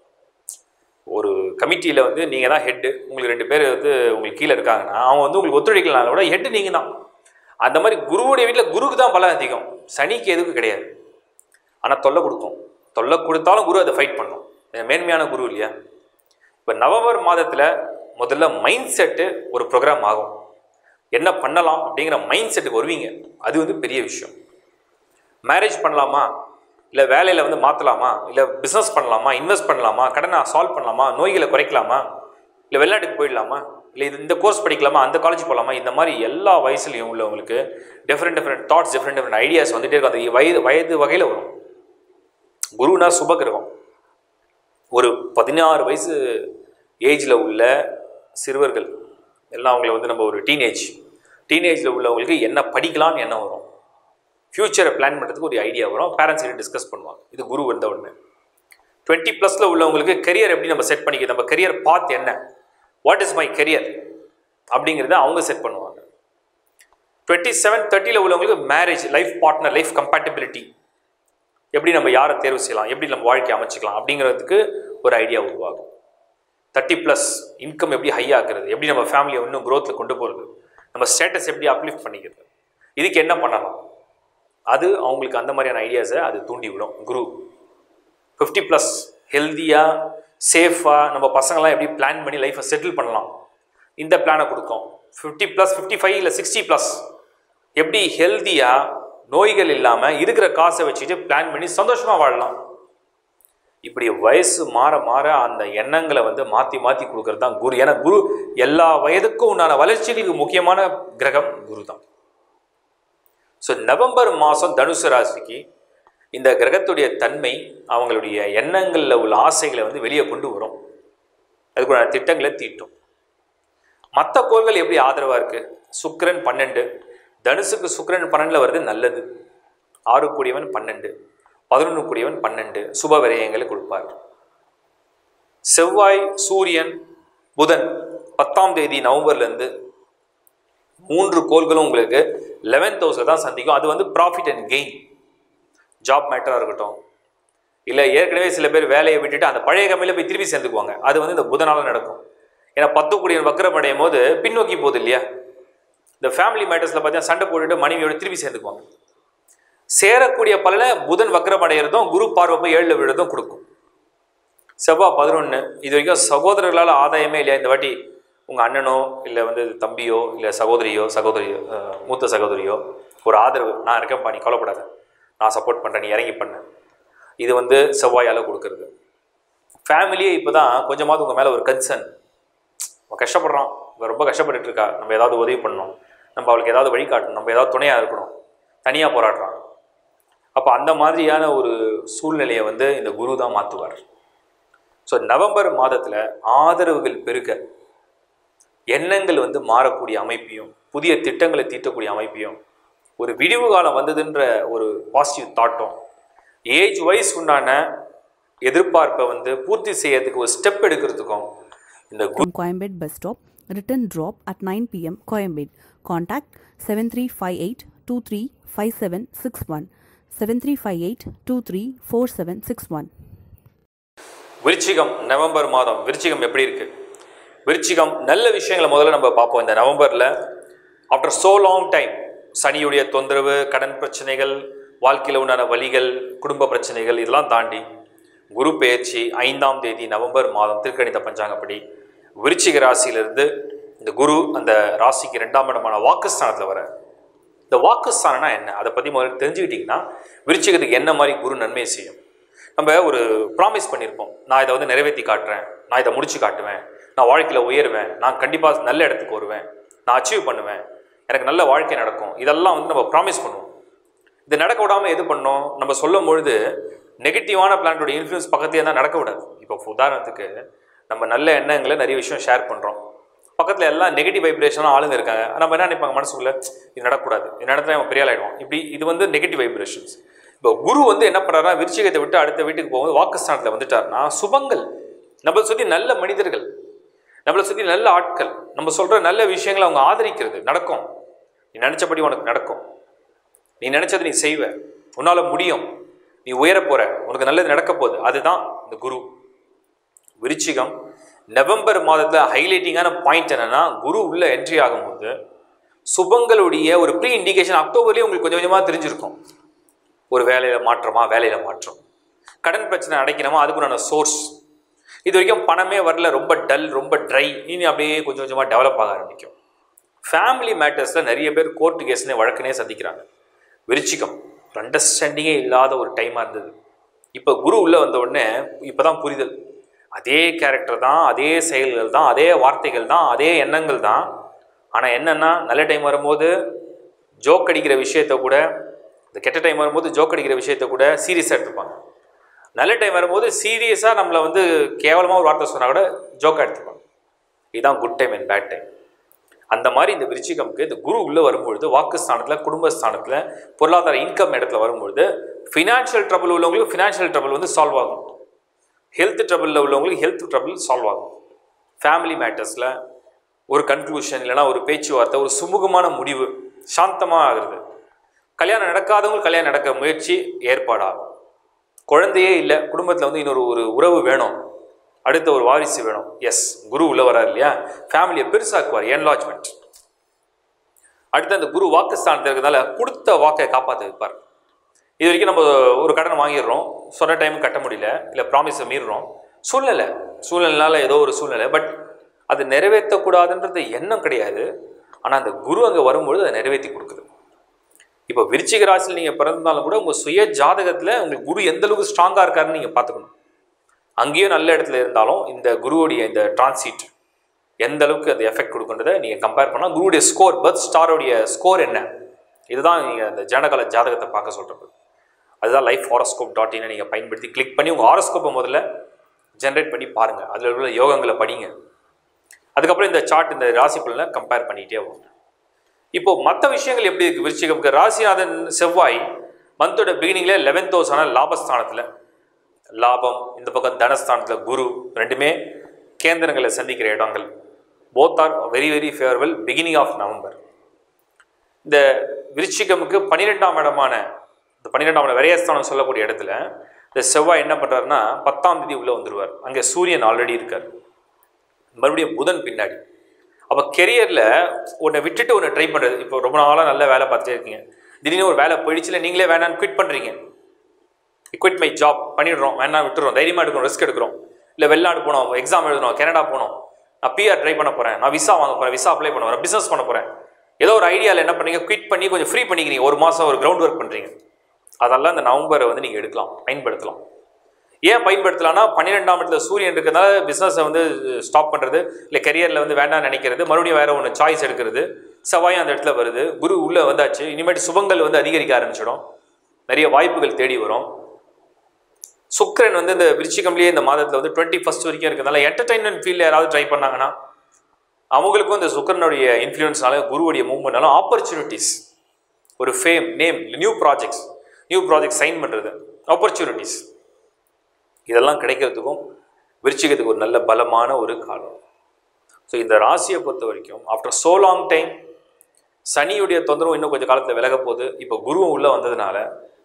Speaker 2: ஒரு கமிட்டியில் வந்து நீங்கள் தான் ஹெட்டு, உங்களுக்கு ரெண்டு பேர் வந்து உங்களுக்கு கீழே இருக்காங்கன்னா அவங்க வந்து உங்களுக்கு ஒத்துழைக்கலாம் கூட ஹெட்டு நீங்கள் தான். அந்த மாதிரி குருவுடைய வீட்டில் குருக்கு தான் பலம் அதிகம், சனிக்கு எதுவும் கிடையாது. ஆனால் தொல்லை கொடுக்கும், தொல்லை கொடுத்தாலும் குரு அதை ஃபைட் பண்ணும். மேன்மையான குரு இல்லையா? இப்போ நவம்பர் மாதத்தில் முதல்ல மைண்ட் செட்டு ஒரு ப்ரோக்ராம் ஆகும். என்ன பண்ணலாம் அப்படிங்கிற மைண்ட் செட்டுக்கு வருவீங்க. அது வந்து பெரிய விஷயம். மேரேஜ் பண்ணலாமா, இல்லை வேலையில் வந்து மாற்றலாமா, இல்லை பிஸ்னஸ் பண்ணலாமா, இன்வெஸ்ட் பண்ணலாமா, கடனை சால்வ் பண்ணலாமா, நோய்களை குறைக்கலாமா, இல்லை வெளிநாட்டுக்கு போயிடலாமா, இல்லை இது இந்த கோர்ஸ் படிக்கலாமா, அந்த காலேஜ் போகலாமா, இந்த மாதிரி எல்லா வயசுலையும் உள்ளவங்களுக்கு different different thoughts, different different ideas வந்துகிட்டே இருக்கும். அது வயது வயது வகையில் வரும். குருனா சுபகிரகம். ஒரு பதினாறு வயசு ஏஜில் உள்ள சிறுவர்கள் எல்லாம் அவங்கள வந்து நம்ம ஒரு டீனேஜ் டீனேஜில் உள்ளவங்களுக்கு என்ன படிக்கலான்னு என்ன வரும், ஃப்யூச்சரை பிளான் பண்ணுறதுக்கு ஒரு ஐடியா வரும். பேரண்ட்ஸ் கிட்ட டிஸ்கஸ் பண்ணுவாங்க. இது குரு வந்த உடனே. டுவெண்ட்டி ப்ளஸில் உள்ளவங்களுக்கு கெரியர் எப்படி நம்ம செட் பண்ணிக்க, நம்ம கெரியர் பாத் என்ன, வாட் இஸ் மை கெரியர் அப்படிங்கிறத அவங்க செட் பண்ணுவாங்க. டுவெண்ட்டி செவன் தேர்ட்டியில் உள்ளவங்களுக்கு marriage, life partner, life compatibility, எப்படி நம்ம யாரை தேர்வு செய்யலாம், எப்படி நம்ம வாழ்க்கையை அமைச்சிக்கலாம் அப்படிங்கிறதுக்கு ஒரு ஐடியா உருவாகும். தேர்ட்டி ப்ளஸ் இன்கம் எப்படி ஹை ஆக்குறது, எப்படி நம்ம ஃபேமிலியை இன்னும் க்ரோத்தில் கொண்டு போகிறது, நம்ம ஸ்டேட்டஸ் எப்படி அப்லிஃப்ட் பண்ணிக்கிறது, இதுக்கு என்ன பண்ணலாம், அது அவங்களுக்கு அந்த மாதிரியான ஐடியாஸை அது தூண்டி விடும் குரு. ஃபிஃப்டி ப்ளஸ் ஹெல்த்தியாக சேஃபாக நம்ம பசங்களாம் எப்படி பிளான் பண்ணி லைஃப்பை செட்டில் பண்ணலாம், இந்த பிளானை கொடுக்கும். ஃபிஃப்டி ப்ளஸ் ஃபிஃப்டி ஃபைவ் இல்லை சிக்ஸ்டி ப்ளஸ் எப்படி ஹெல்த்தியாக நோய்கள் இல்லாமல் இருக்கிற காசை வச்சுட்டு பிளான் பண்ணி சந்தோஷமாக வாழலாம். இப்படி வயசு மாற மாற அந்த எண்ணங்களை வந்து மாற்றி மாற்றி கொடுக்கறது தான் குரு. ஏன்னா குரு எல்லா வயதுக்கும் உண்டான வளர்ச்சிகளுக்கு முக்கியமான கிரகம் குரு தான். ஸோ நவம்பர் மாதம் தனுசு ராசிக்கு இந்த கிரகத்துடைய தன்மை அவங்களுடைய எண்ணங்களில் உள்ள ஆசைகளை வந்து வெளியே கொண்டு வரும். அதுக்குள்ள திட்டங்களை தீட்டும். மற்ற கோள்கள் எப்படி ஆதரவாக இருக்குது, சுக்கிரன் பன்னெண்டு, தனுசுக்கு சுக்கிரன் பன்னெண்டில் வருது நல்லது. ஆறு கூடியவன் பன்னெண்டு, பதினொன்று கூடியவன் பன்னெண்டு, சுப விரயங்களை கொடுப்பார். செவ்வாய், சூரியன், புதன் பத்தாம் தேதி நவம்பர்லேருந்து மூன்று கோள்களும் உங்களுக்கு லெவன்த் ஹவுஸில் தான் சந்திக்கும். அது வந்து ப்ராஃபிட் அண்ட் கெயின், ஜாப் மேட்டராக இருக்கட்டும், இல்லை ஏற்கனவே சில பேர் வேலையை விட்டுட்டு அந்த பழைய கம்பெனியில் போய் திருப்பி சேர்ந்துக்குவாங்க. அது வந்து இந்த புதனால் நடக்கும். ஏன்னா பத்து கூடியவன் வக்கரம் அடையும் போது பின்னோக்கி போகுது இல்லையா. இந்த ஃபேமிலி மேட்டர்ஸில் பார்த்தீங்கன்னா சண்டை போட்டுட்டு மனைவியோட திருப்பி சேர்ந்துக்குவாங்க. சேரக்கூடிய பலனை புதன் வக்கரம் அடைகிறதும் குரு பார்வை போய் ஏழில் விழுறதும் கொடுக்கும். செவ்வாய் பதினொன்று, இது வரைக்கும் சகோதரர்களால் ஆதாயமே இல்லையா, இந்த வாட்டி உங்கள் அண்ணனோ இல்லை வந்து தம்பியோ இல்லை சகோதரியோ சகோதரியோ மூத்த சகோதரியோ ஒரு ஆதரவு, நான் இருக்கேன்ப்பா நீ கவலைப்படாத, நான் சப்போர்ட் பண்ணுறேன், நீ இறங்கி பண்ண, இது வந்து செவ்வாயால் கொடுக்கறது. ஃபேமிலியே இப்போ தான் கொஞ்சமாவது உங்கள் மேலே ஒரு கன்சர்ன், அவன் கஷ்டப்படுறான், இவன் ரொம்ப கஷ்டப்பட்டுட்டு இருக்கா, நம்ம ஏதாவது உதவி பண்ணணும், நம்ம அவளுக்கு ஏதாவது வழிகாட்டணும், நம்ம ஏதாவது துணையாக இருக்கணும், தனியாக போராடுறான். அப்போ அந்த மாதிரியான ஒரு சூழ்நிலையை வந்து இந்த குரு தான் மாற்றுவார். ஸோ நவம்பர் மாதத்தில் ஆதரவுகள் பெருக, எண்ணங்கள் வந்து மாறக்கூடிய அமைப்பையும் புதிய திட்டங்களை தீட்டக்கூடிய அமைப்பையும், ஒரு விடிவு காலம் வந்ததுன்ற ஒரு பாசிட்டிவ் தாட்டும், ஏஜ் வைஸ் உண்டான எதிர்பார்ப்பை வந்து பூர்த்தி செய்யறதுக்கு ஒரு ஸ்டெப் எடுக்கிறதுக்கும் இந்த
Speaker 1: Coimbatore bus stop, return drop at nine p m Coimbatore. Contact seven three five eight two three five seven six one, seven three five eight two three four seven six one.
Speaker 2: விருச்சிகம் November மாதம். விருச்சிகம் எப்படி இருக்கு? விருச்சிகம் நல்ல விஷயங்களை முதல்ல நம்ம பார்ப்போம். இந்த நவம்பரில் ஆஃப்டர் சோ லாங் டைம் சனியுடைய தொந்தரவு, கடன் பிரச்சனைகள், வாழ்க்கையில் உண்டான வலிகள், குடும்ப பிரச்சனைகள் இதெல்லாம் தாண்டி குரு பெயர்ச்சி ஐந்தாம் தேதி நவம்பர் மாதம் திருக்கணித பஞ்சாங்கப்படி விருச்சிக ராசியிலிருந்து இந்த குரு அந்த ராசிக்கு ரெண்டாம் இடமான வாக்குஸ்தானத்தில் வர. இந்த வாக்குஸ்தானம்னா என்ன, அதை பற்றி முதல்ல தெரிஞ்சுக்கிட்டிங்கன்னா விருச்சிகத்துக்கு என்ன மாதிரி குரு நன்மை செய்யும். நம்ம ஒரு ப்ராமிஸ் பண்ணியிருப்போம், நான் இதை வந்து நிறைவேற்றி காட்டுறேன், நான் இதை முடிச்சு காட்டுவேன், நான் வாழ்க்கையில் உயருவேன், நான் கண்டிப்பாக நல்ல இடத்துக்கு வருவேன், நான் அச்சீவ் பண்ணுவேன், எனக்கு நல்ல வாழ்க்கை நடக்கும், இதெல்லாம் வந்து நம்ம ப்ராமிஸ் பண்ணுவோம். இது நடக்க விடாமல் எது பண்ணோம், நம்ம சொல்லும் பொழுது நெகட்டிவான பிளானோட இன்ஃப்ளூயன்ஸ் பக்கத்தையே தான் நடக்க விடாது. இப்போ உதாரணத்துக்கு நம்ம நல்ல எண்ணங்களை நிறைய விஷயம் ஷேர் பண்ணுறோம், பக்கத்தில் எல்லாம் நெகட்டிவ் வைப்ரேஷனாக ஆளுங்க இருக்காங்க, நம்ம என்ன நினைப்பாங்க மனசுக்குள்ளே, இது நடக்கூடாது, இது நடந்தால் அவன் பெரிய ஆகிடுவான், இப்படி இது வந்து நெகட்டிவ் வைப்ரேஷன்ஸ். இப்போ குரு வந்து என்ன பண்ணுறாருனா விருச்சிகத்தை விட்டு அடுத்த வீட்டுக்கு போகும்போது வாக்குஸ்தானத்தில் வந்துட்டாருன்னா சுபங்கள், நம்மளை சுற்றி நல்ல மனிதர்கள், நம்மளை சுற்றி நல்ல ஆட்கள், நம்ம சொல்கிற நல்ல விஷயங்களை அவங்க ஆதரிக்கிறது நடக்கும். நீ நினச்சபடி உனக்கு நடக்கும், நீ நினச்சது நீ செய்வ, உன்னால் முடியும், நீ உயர போகிற, உனக்கு நல்லது நடக்க போகுது. அதுதான் இந்த குரு. விருச்சிகம் நவம்பர் மாதத்தில் ஹைலைட்டிங்கான பாயிண்ட் என்னென்னா, குரு உள்ள என்ட்ரி ஆகும்போது சுபங்களுடைய ஒரு ப்ரீ இண்டிகேஷன் அக்டோபர்லேயே உங்களுக்கு கொஞ்சம் கொஞ்சமாக தெரிஞ்சிருக்கும். ஒரு வேலையில் மாற்றமா, வேலையில் மாற்றம், கடன் பிரச்சனை அடைக்கணுமா, அதுக்குண்டான சோர்ஸ், இது வரைக்கும் பணமே வரல, ரொம்ப டல், ரொம்ப ட்ரை, இனி அப்படியே கொஞ்சம் கொஞ்சமாக டெவலப் ஆக ஆரம்பிக்கும். ஃபேமிலி மேட்டர்ஸில் நிறைய பேர் கோர்ட்டு கேஸ்னே வழக்குனே சந்திக்கிறாங்க. விருச்சிகம் அண்டர்ஸ்டாண்டிங்கே இல்லாத ஒரு டைமாக இருந்தது. இப்போ குரு உள்ளே வந்த உடனே இப்போ தான் புரிதல், அதே கேரக்டர் தான், அதே செயல்கள் தான், அதே வார்த்தைகள் தான், அதே எண்ணங்கள் தான். ஆனால் என்னென்னா நல்ல டைம் வரும்போது ஜோக் அடிக்கிற விஷயத்தை கூட, இந்த கெட்ட டைம் வரும்போது ஜோக் அடிக்கிற விஷயத்தை கூட சீரியஸாக எடுத்துப்பாங்க. நல்ல டைம் வரும்போது சீரியஸாக நம்மளை வந்து கேவலமாக ஒரு வார்த்தை சொன்னால் கூட ஜோக்காக எடுத்துப்பாங்க. இதுதான் good time and bad time. அந்த மாதிரி இந்த விருச்சிகம்க்கு இந்த குரு உள்ளே வரும்பொழுது வாக்குஸ்தானத்தில், குடும்பஸ்தானத்தில், பொருளாதார இன்கம் இடத்துல வரும்பொழுது ஃபினான்ஷியல் ட்ரபிள் உள்ளவங்களுக்கு ஃபினான்ஷியல் ட்ரபிள் வந்து சால்வ் ஆகும். ஹெல்த் ட்ரபிளில் உள்ளவங்களுக்கு ஹெல்த் ட்ரபிள் சால்வ் ஆகும். ஃபேமிலி மேட்டர்ஸில் ஒரு கன்க்ளூஷன் இல்லைனா ஒரு பேச்சுவார்த்தை, ஒரு சுமூகமான முடிவு, சாந்தமாக ஆகுறது. கல்யாணம் நடக்காதவங்களுக்கு கல்யாணம் நடக்க முயற்சி ஏற்பாடாகும். குழந்தையே இல்லை, குடும்பத்தில் வந்து இன்னொரு ஒரு உறவு வேணும், அடுத்த ஒரு வாரிசு வேணும். எஸ், குரு உள்ள வராது இல்லையா, ஃபேமிலியை பெருசாக்குவார், என்லார்ஜ்மெண்ட். அடுத்து அந்த குரு வாக்குஸ்தானத்தில் இருக்கிறதால கொடுத்த வாக்கை காப்பாற்ற வைப்பார். இது வரைக்கும் நம்ம ஒரு கடன் வாங்கிடுறோம், சொன்ன டைம் கட்ட முடியல, இல்லை ப்ராமிஸை மீறுறோம், சூழ்நிலை சூழ்நிலைனால ஏதோ ஒரு சூழ்நிலை, பட் அது நிறைவேற்றக்கூடாதுன்றது எண்ணம் கிடையாது. ஆனால் அந்த குரு அங்கே வரும்பொழுது அதை நிறைவேற்றி கொடுக்குது. இப்போ விருச்சிக ராசியில் நீங்கள் பிறந்தாலும் கூட உங்கள் சுய ஜாதகத்தில் உங்களுக்கு குரு எந்த அளவுக்கு ஸ்ட்ராங்காக இருக்காருன்னு நீங்கள் பார்த்துக்கணும். அங்கேயும் நல்ல இடத்துல இருந்தாலும் இந்த குருவுடைய இந்த டிரான்சிட் எந்த அளவுக்கு அது எஃபெக்ட் கொடுக்குன்றதை நீங்கள் கம்பேர் பண்ணால் குருவுடைய ஸ்கோர், பர்த் ஸ்டாரோடைய ஸ்கோர் என்ன, இதுதான் நீங்கள் அந்த ஜனகால ஜாதகத்தை பார்க்க சொல்கிறது. அதுதான் லைஃப் ஹாரோஸ்கோப் டாட் இன் நீங்கள் பயன்படுத்தி கிளிக் பண்ணி உங்கள் ஹாரோஸ்கோப்பை முதல்ல ஜென்ரேட் பண்ணி பாருங்கள். அதில் உள்ள யோகங்களை படிங்க. அதுக்கப்புறம் இந்த சார்ட், இந்த ராசி பலனை கம்பேர் பண்ணிகிட்டே போகும். இப்போது மற்ற விஷயங்கள் எப்படி இருக்குது விருச்சிகம்க்கு? ராசிநாதன் செவ்வாய் மந்தோட பிகினிங்கில் லெவன்த் ஹவுஸான லாபஸ்தானத்தில் லாபம், இந்த பக்கம் தனஸ்தானத்தில் குரு, ரெண்டுமே கேந்திரங்களை சந்திக்கிற இடங்கள். Both are very very favourable beginning of November. இந்த விருச்சிகமுக்கு பன்னிரெண்டாம் இடமான இந்த பன்னிரெண்டாம் இடம் விரயஸ்தானம் சொல்லக்கூடிய இடத்துல இந்த செவ்வாய் என்ன பண்ணுறாருன்னா பத்தாம் தேதி உள்ளே வந்துடுவார். அங்கே சூரியன் ஆல்ரெடி இருக்கார், மறுபடியும் புதன் பின்னாடி. அப்போ கெரியரில் ஒன்றை விட்டுட்டு ஒன்று ட்ரை பண்ணுறது. இப்போ ரொம்ப நாளாக நல்ல வேலை பார்த்துட்டே இருக்கீங்க, திடீர்னு ஒரு வேலை போயிடுச்சுல, நீங்களே வேணான்னு குவிட் பண்ணுறீங்க. குவிட் மை ஜாப் பண்ணிடுறோம், வேணா விட்டுறோம், தைரியமாக எடுக்கிறோம், ரிஸ்க் எடுக்கிறோம். இல்லை வெளிநாடு போனோம், எக்ஸாம் எழுதணும், கனடா போனோம், நான் பிஆர் ட்ரை பண்ண போகிறேன், நான் விசா வாங்க போகிறேன், விசா அப்ளை பண்ண போகிறேன், பிஸ்னஸ் பண்ண போகிறேன், ஏதோ ஒரு ஐடியாவில் என்ன பண்ணீங்க, குவிட் பண்ணி கொஞ்சம் ஃப்ரீ பண்ணிக்கிறீங்க, ஒரு மாதம் ஒரு கிரவுண்ட் ஒர்க் பண்ணுறீங்க. அதெல்லாம் இந்த நவம்பரை வந்து நீங்கள் எடுக்கலாம், பயன்படுத்தலாம். ஏன் பயன்படுத்தலாம்னா பன்னிரெண்டாம் இடத்துல சூரியன் இருக்கிறதுனால பிஸ்னஸை வந்து ஸ்டாப் பண்ணுறது, இல்லை கெரியரில் வந்து வேண்டாம்னு நினைக்கிறது, மறுபடியும் வேறு ஒன்று சாய்ஸ் எடுக்கிறது. செவ்வாயும் அந்த இடத்துல வருது, குரு உள்ளே வந்தாச்சு, இனிமேட்டு சுபங்கள் வந்து அதிகரிக்க ஆரம்பிச்சிடும், நிறைய வாய்ப்புகள் தேடி வரும். சுக்கிரன் வந்து இந்த விருச்சிகம்லேயே இந்த மாதத்தில் வந்து டுவெண்ட்டி ஃபர்ஸ்ட் வரைக்கும் இருக்கிறதுனால என்டர்டைன்மெண்ட் ஃபீல்டில் யாராவது ட்ரை பண்ணாங்கன்னா அவங்களுக்கும் இந்த சுக்கிரனுடைய இன்ஃப்ளூயன்ஸ்னால, குருவுடைய மூவ்மெண்ட்னால ஆப்பர்ச்சுனிட்டிஸ், ஒரு fame, name, new projects new project sign பண்ணுறது, ஆப்பர்ச்சுனிட்டிஸ் இதெல்லாம் கிடைக்கிறதுக்கும் விருச்சிகத்துக்கு ஒரு நல்ல பலமான ஒரு காலம். ஸோ இந்த ராசியை பொறுத்த வரைக்கும் ஆஃப்டர் சோ லாங் டைம் சனியுடைய தொந்தரவு இன்னும் கொஞ்சம் காலத்தில் விலக போகுது. இப்போ குருவும் உள்ளே வந்ததுனால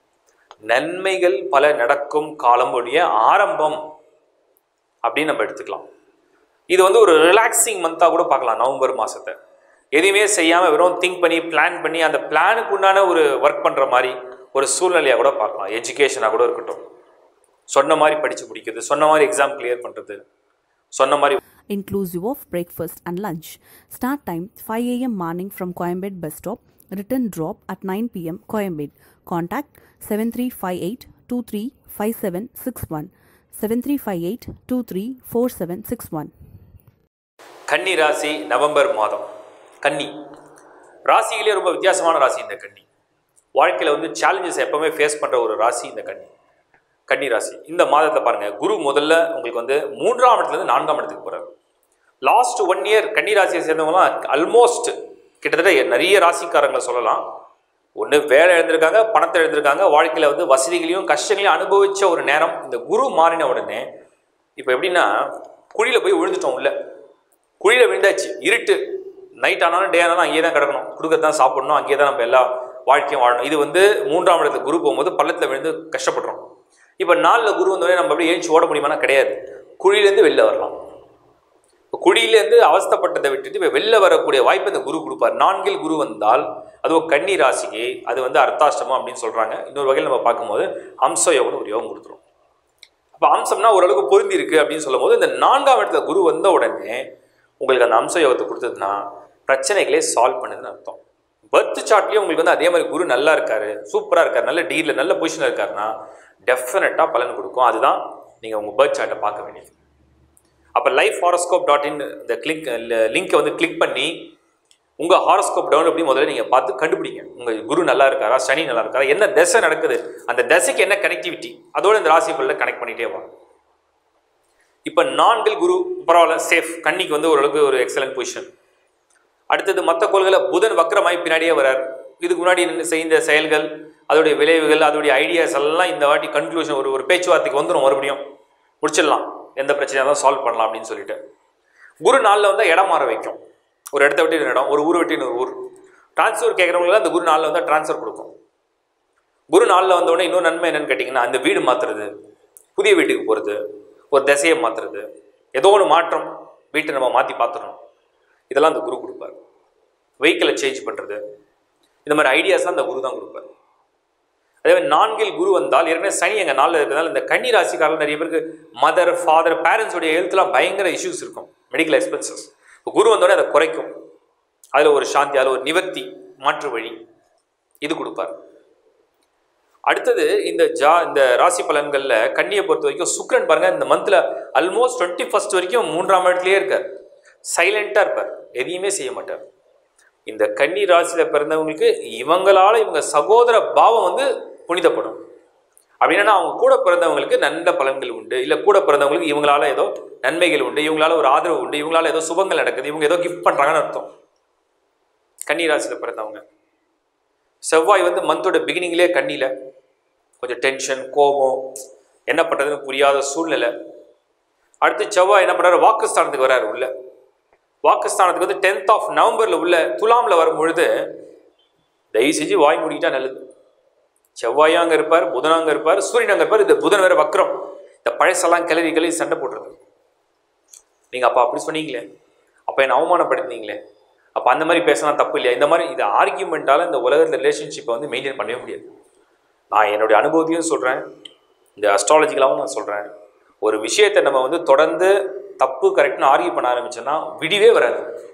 Speaker 2: நன்மைகள் பல நடக்கும் காலமுடைய ஆரம்பம் அப்படின்னு நம்ம எடுத்துக்கலாம். இது வந்து ஒரு ரிலாக்ஸிங் மந்தாக கூட பார்க்கலாம். நவம்பர் மாதத்தை எதையுமே செய்யாமல் வெறும் திங்க் பண்ணி பிளான் பண்ணி அந்த பிளானுக்கு உண்டான ஒரு ஒர்க் பண்ணுற மாதிரி ஒரு சூழ்நிலையாக கூட பார்க்கலாம். எஜுகேஷனாக கூட இருக்கட்டும், சொன்ன மாதிரி படித்து முடிக்கிறது, சொன்ன மாதிரி எக்ஸாம் கிளியர் பண்ணுறது, சொன்ன மாதிரி
Speaker 1: inclusive of breakfast and lunch. Start time five a m morning from Coimbatore bus stop. Return drop at nine p m Coimbatore. Contact seven three five eight two three five seven six one, seven three five eight two three four seven six one.
Speaker 2: கன்னி ராசி November மாதம். கன்னி ராசியிலே ரொம்ப வித்தியாசமான ராசி இந்த கன்னி. வாழ்க்கையில் வந்து சேலஞ்சஸ் எப்பவுமே ஃபேஸ் பண்ணுற ஒரு ராசி இந்த கன்னி. கன்னி ராசி இந்த மாதத்தை பாருங்கள், குரு முதல்ல உங்களுக்கு வந்து மூன்றாம் இடத்துலேருந்து நான்காம் இடத்துக்கு போகிறார். லாஸ்ட் ஒன் இயர் கன்னி ராசியை சேர்ந்தவங்களாம் ஆல்மோஸ்ட் கிட்டத்தட்ட நிறைய ராசிக்காரங்களை சொல்லலாம். ஒன்று வேலை எழுந்திருக்காங்க, பணத்தை எழுந்திருக்காங்க, வாழ்க்கையில் வந்து வசதிகளையும் கஷ்டங்களையும் அனுபவித்த ஒரு நேரம். இந்த குரு மாறின உடனே இப்போ எப்படின்னா குழியில் போய் விழுந்துட்டோம். உள்ள குழியில் விழுந்தாச்சு, இருட்டு, நைட் ஆனாலும் டே ஆனாலும் அங்கேயே தான் கிடக்கணும், கொடுக்கறது தான் சாப்பிடணும், அங்கேயே தான் நம்ம எல்லா வாழ்க்கையும் வாழணும். இது வந்து மூன்றாம் இடத்துல குரு போகும்போது பள்ளத்தில் விழுந்து கஷ்டப்படுறோம். இப்போ நாளில் குரு வந்தோடனே நம்ம அப்படியே எழுச்சி ஓட முடியுமானா கிடையாது, குழியிலேருந்து வெளில வரலாம். இப்போ குழியிலேருந்து அவஸ்தப்பட்டதை விட்டுட்டு இப்போ வெளில வரக்கூடிய வாய்ப்பு இந்த குரு கொடுப்பார். நான்கில் குரு வந்தால் அதுவும் கன்னி ராசிக்கு அது வந்து அர்த்தாஷ்டமம் அப்படின்னு சொல்கிறாங்க. இன்னொரு வகையில் நம்ம பார்க்கும்போது அம்ச யோகம்னு ஒரு யோகம் கொடுத்துரும். அப்போ அம்சம்னா ஓரளவுக்கு பொருந்தி இருக்குது அப்படின்னு சொல்லும் போது இந்த நான்காம் இடத்துல குரு வந்த உடனே உங்களுக்கு அந்த அம்ச யோகத்தை கொடுத்ததுன்னா பிரச்சனைகளே சால்வ் பண்ணுதுன்னு அர்த்தம். பர்த் சார்ட்லேயும் உங்களுக்கு வந்து அதே மாதிரி குரு நல்லா இருக்காரு, சூப்பராக இருக்கார், நல்ல டீலில் நல்ல பொசிஷனில் இருக்காருன்னா டெஃபினட்டாக பலன் கொடுக்கும். அதுதான் நீங்கள் உங்கள் பர்த் சார்ட்டை பார்க்க வேண்டியது. அப்போ லைஃப் ஹாரோஸ்கோப் டாட் இன் இந்த கிளிக் லிங்கை வந்து கிளிக் பண்ணி உங்கள் ஹாரோஸ்கோப் டவுன்லோட் பண்ணி முதல்ல நீங்கள் பார்த்து கண்டுபிடிங்க. உங்கள் குரு நல்லா இருக்காரா, சனி நல்லா இருக்காரா, என்ன தசை நடக்குது, அந்த தசைக்கு என்ன கனெக்டிவிட்டி, அதோட இந்த ராசி பலனில் கனெக்ட் பண்ணிகிட்டே வாங்க. இப்போ நான்கில் குரு பரவாயில்ல, சேஃப். கன்னிக்கு வந்து ஓரளவுக்கு ஒரு எக்ஸலன்ட் பொசிஷன். அடுத்தது மற்ற கோள்களை புதன் வக்ரமாய் பின்னாடியே வரார். இதுக்கு முன்னாடி செய்த செயல்கள், அதோடைய விளைவுகள், அதோடைய ஐடியாஸ் எல்லாம் இந்த வாட்டி கன்க்ளூஷன் ஒரு ஒரு பேச்சுவார்த்தைக்கு வந்துடும். மறுபடியும் முடிச்சிடலாம், எந்த பிரச்சனையாக தான் சால்வ் பண்ணலாம் அப்படின்னு சொல்லிட்டு. குரு நாளில் வந்து இடம் மாற வைக்கும். ஒரு இடத்த விட்டு இன்னொரு இடம், ஒரு ஊர் விட்டு இன்னொரு ஊர் டிரான்ஸ்ஃபர் கேட்குறவங்களுக்கு அந்த குரு நாளில் வந்து டிரான்ஸ்ஃபர் கொடுக்கும். குரு நாளில் வந்தோடனே இன்னொரு நன்மை என்னன்னு கேட்டிங்கன்னா, அந்த வீடு மாற்றுறது, புதிய வீட்டுக்கு போகிறது, ஒரு திசையை மாற்றுறது, ஏதோ ஒரு மாற்றம், வீட்டை நம்ம மாற்றி பார்த்துடணும், இதெல்லாம் அந்த குரு கொடுப்பார். வெஹிக்கிளை சேஞ்ச் பண்ணுறது, இந்த மாதிரி ஐடியாஸ்லாம் அந்த குரு தான் கொடுப்பார். அதே மாதிரி நான்கில் குரு வந்தால், ஏற்கனவே சனி எங்கள் நாளில் இருக்கிறதால இந்த கன்னி ராசிக்காரர்கள் நிறைய பேருக்கு மதர் ஃபாதர் பேரண்ட்ஸோடைய ஹெல்த்லாம் பயங்கர இஷ்யூஸ் இருக்கும், மெடிக்கல் எக்ஸ்பென்சஸ். இப்போ குரு வந்தோடனே அதை குறைக்கும். அதில் ஒரு சாந்தி, அதில் ஒரு நிவர்த்தி, மாற்று வழி இது கொடுப்பார். அடுத்தது இந்த ஜா இந்த ராசி பலன்களில் கன்னியை பொறுத்த வரைக்கும் சுக்கிரன் பாருங்கள், இந்த மந்தில் ஆல்மோஸ்ட் டுவெண்ட்டி ஃபர்ஸ்ட் வரைக்கும் மூன்றாம் இடத்துலேயே இருக்கார். சைலண்ட்டாக இருப்பார், எதையுமே செய்ய மாட்டார். இந்த கன்னி ராசியில் பிறந்தவங்களுக்கு இவங்களால் இவங்க சகோதர பாவம் வந்து புனிதப்படும். அப்படின்னா அவங்க கூட பிறந்தவங்களுக்கு நல்ல பலன்கள் உண்டு, இல்லை கூட பிறந்தவங்களுக்கு இவங்களால ஏதோ நன்மைகள் உண்டு, இவங்களால ஒரு ஆதரவு உண்டு, இவங்களால ஏதோ சுபங்கள் நடக்குது, இவங்க ஏதோ கிஃப்ட் பண்ணுறாங்கன்னு அர்த்தம். கன்னி ராசியில் பிறந்தவங்க செவ்வாய் வந்து மந்தோட பிகினிங்லேயே கன்னியில் கொஞ்சம் டென்ஷன், கோபம், என்ன பண்ணுறதுன்னு புரியாத சூழ்நிலை. அடுத்து செவ்வாய் என்ன பண்ணுறாரு, வாக்குஸ்தானத்துக்கு வர்றாரு. உள்ள வாக்குஸ்தானத்துக்கு வந்து டென்த் ஆஃப் நவம்பரில் உள்ள துலாமில் வரும்பொழுது தயவு செஞ்சு வாய் மூடிக்கிட்டா நல்லது. செவ்வாயும் அங்கே இருப்பார், புதன் அங்கே இருப்பார், சூரியன் அங்கே இருப்பார். இந்த புதன் வேறு வக்ரம், இந்த பழசெல்லாம் கிளறி கிளறி சண்டை போடுறது. நீங்கள் அப்போ அப்படி சொன்னீங்களே, அப்போ என்னை அவமானப்படுத்தினீங்களே, அப்போ அந்த மாதிரி பேசினா தப்பு இல்லையா, இந்த மாதிரி இது ஆர்கியூமெண்ட்டால் இந்த உலகத்தில் ரிலேஷன்ஷிப்பை வந்து மெயின்டைன் பண்ணவே முடியாது. நான் என்னுடைய அனுபவத்தையும் சொல்கிறேன், இந்த அஸ்ட்ராலஜிக்கலாகவும் நான் சொல்கிறேன். ஒரு விஷயத்தை நம்ம வந்து தொடர்ந்து தப்பு கரெக்ட்னு ஆர்கியூ பண்ண ஆரம்பிச்சோன்னா விடிவே வராது.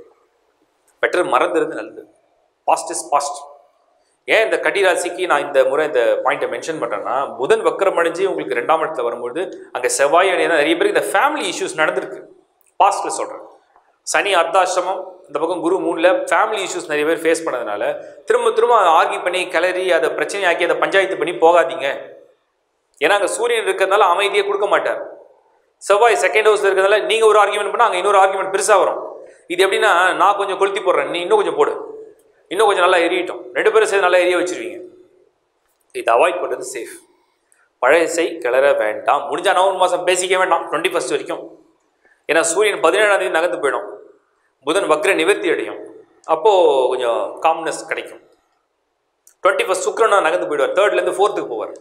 Speaker 2: பெட்டர் மறந்துறது நல்லது. Past is past. ஏன் இந்த கன்னி ராசிக்கு நான் இந்த முறை இந்த பாயிண்ட்டை மென்ஷன் பண்ணுறேன்னா, புதன் வக்கரம் அடைஞ்சு உங்களுக்கு ரெண்டாம் இடத்துல வரும்போது அங்கே செவ்வாய் அணியாக நிறைய பேருக்கு இந்த ஃபேமிலி இஷ்யூஸ் நடந்திருக்கு. பாஸ்ட்டில் சொல்கிறேன். சனி அர்த்தாஷ்டமம், இந்த பக்கம் குரு மூணில் ஃபேமிலி இஷ்யூஸ் நிறைய பேர் ஃபேஸ் பண்ணதுனால திரும்ப திரும்ப ஆர்கியூ பண்ணி கிளறி அதை பிரச்சனையாக்கி அதை பஞ்சாயத்து பண்ணி போகாதீங்க. ஏன்னா அங்கே சூரியன் இருக்கிறதுனால அமைதியை கொடுக்க மாட்டார். செவ்வாய் செகண்ட் ஹவுஸில் இருக்கிறதுனால நீங்கள் ஒரு ஆர்கியூமெண்ட் பண்ணால் அங்கே இன்னொரு ஆர்கியூமெண்ட் பெருசாக வரும். இது எப்படின்னா, நான் கொஞ்சம் கொளுத்தி போடுறேன், நீ இன்னும் கொஞ்சம் போடு, இன்னும் கொஞ்சம் நல்லா எரியட்டும், ரெண்டு பேரும் சேர்ந்து நல்லா எரிய வச்சுருவீங்க. இது அவாய்ட் பண்ணுறது சேஃப். பழையசை கிளற வேண்டாம். முடிஞ்சால் நவம்பர் மாதம் பேசிக்க வேண்டாம், டுவெண்ட்டி ஃபஸ்ட் வரைக்கும். ஏன்னா சூரியன் பதினேழாம் தேதி நகர்ந்து போயிடும், புதன் வக்ர நிவர்த்தி அடையும், அப்போது கொஞ்சம் காம்னஸ் கிடைக்கும். டுவெண்ட்டி ஃபஸ்ட் சுக்கிரனா நகர்ந்து போயிடுவார், தேர்ட்லேருந்து ஃபோர்த்துக்கு போவார்.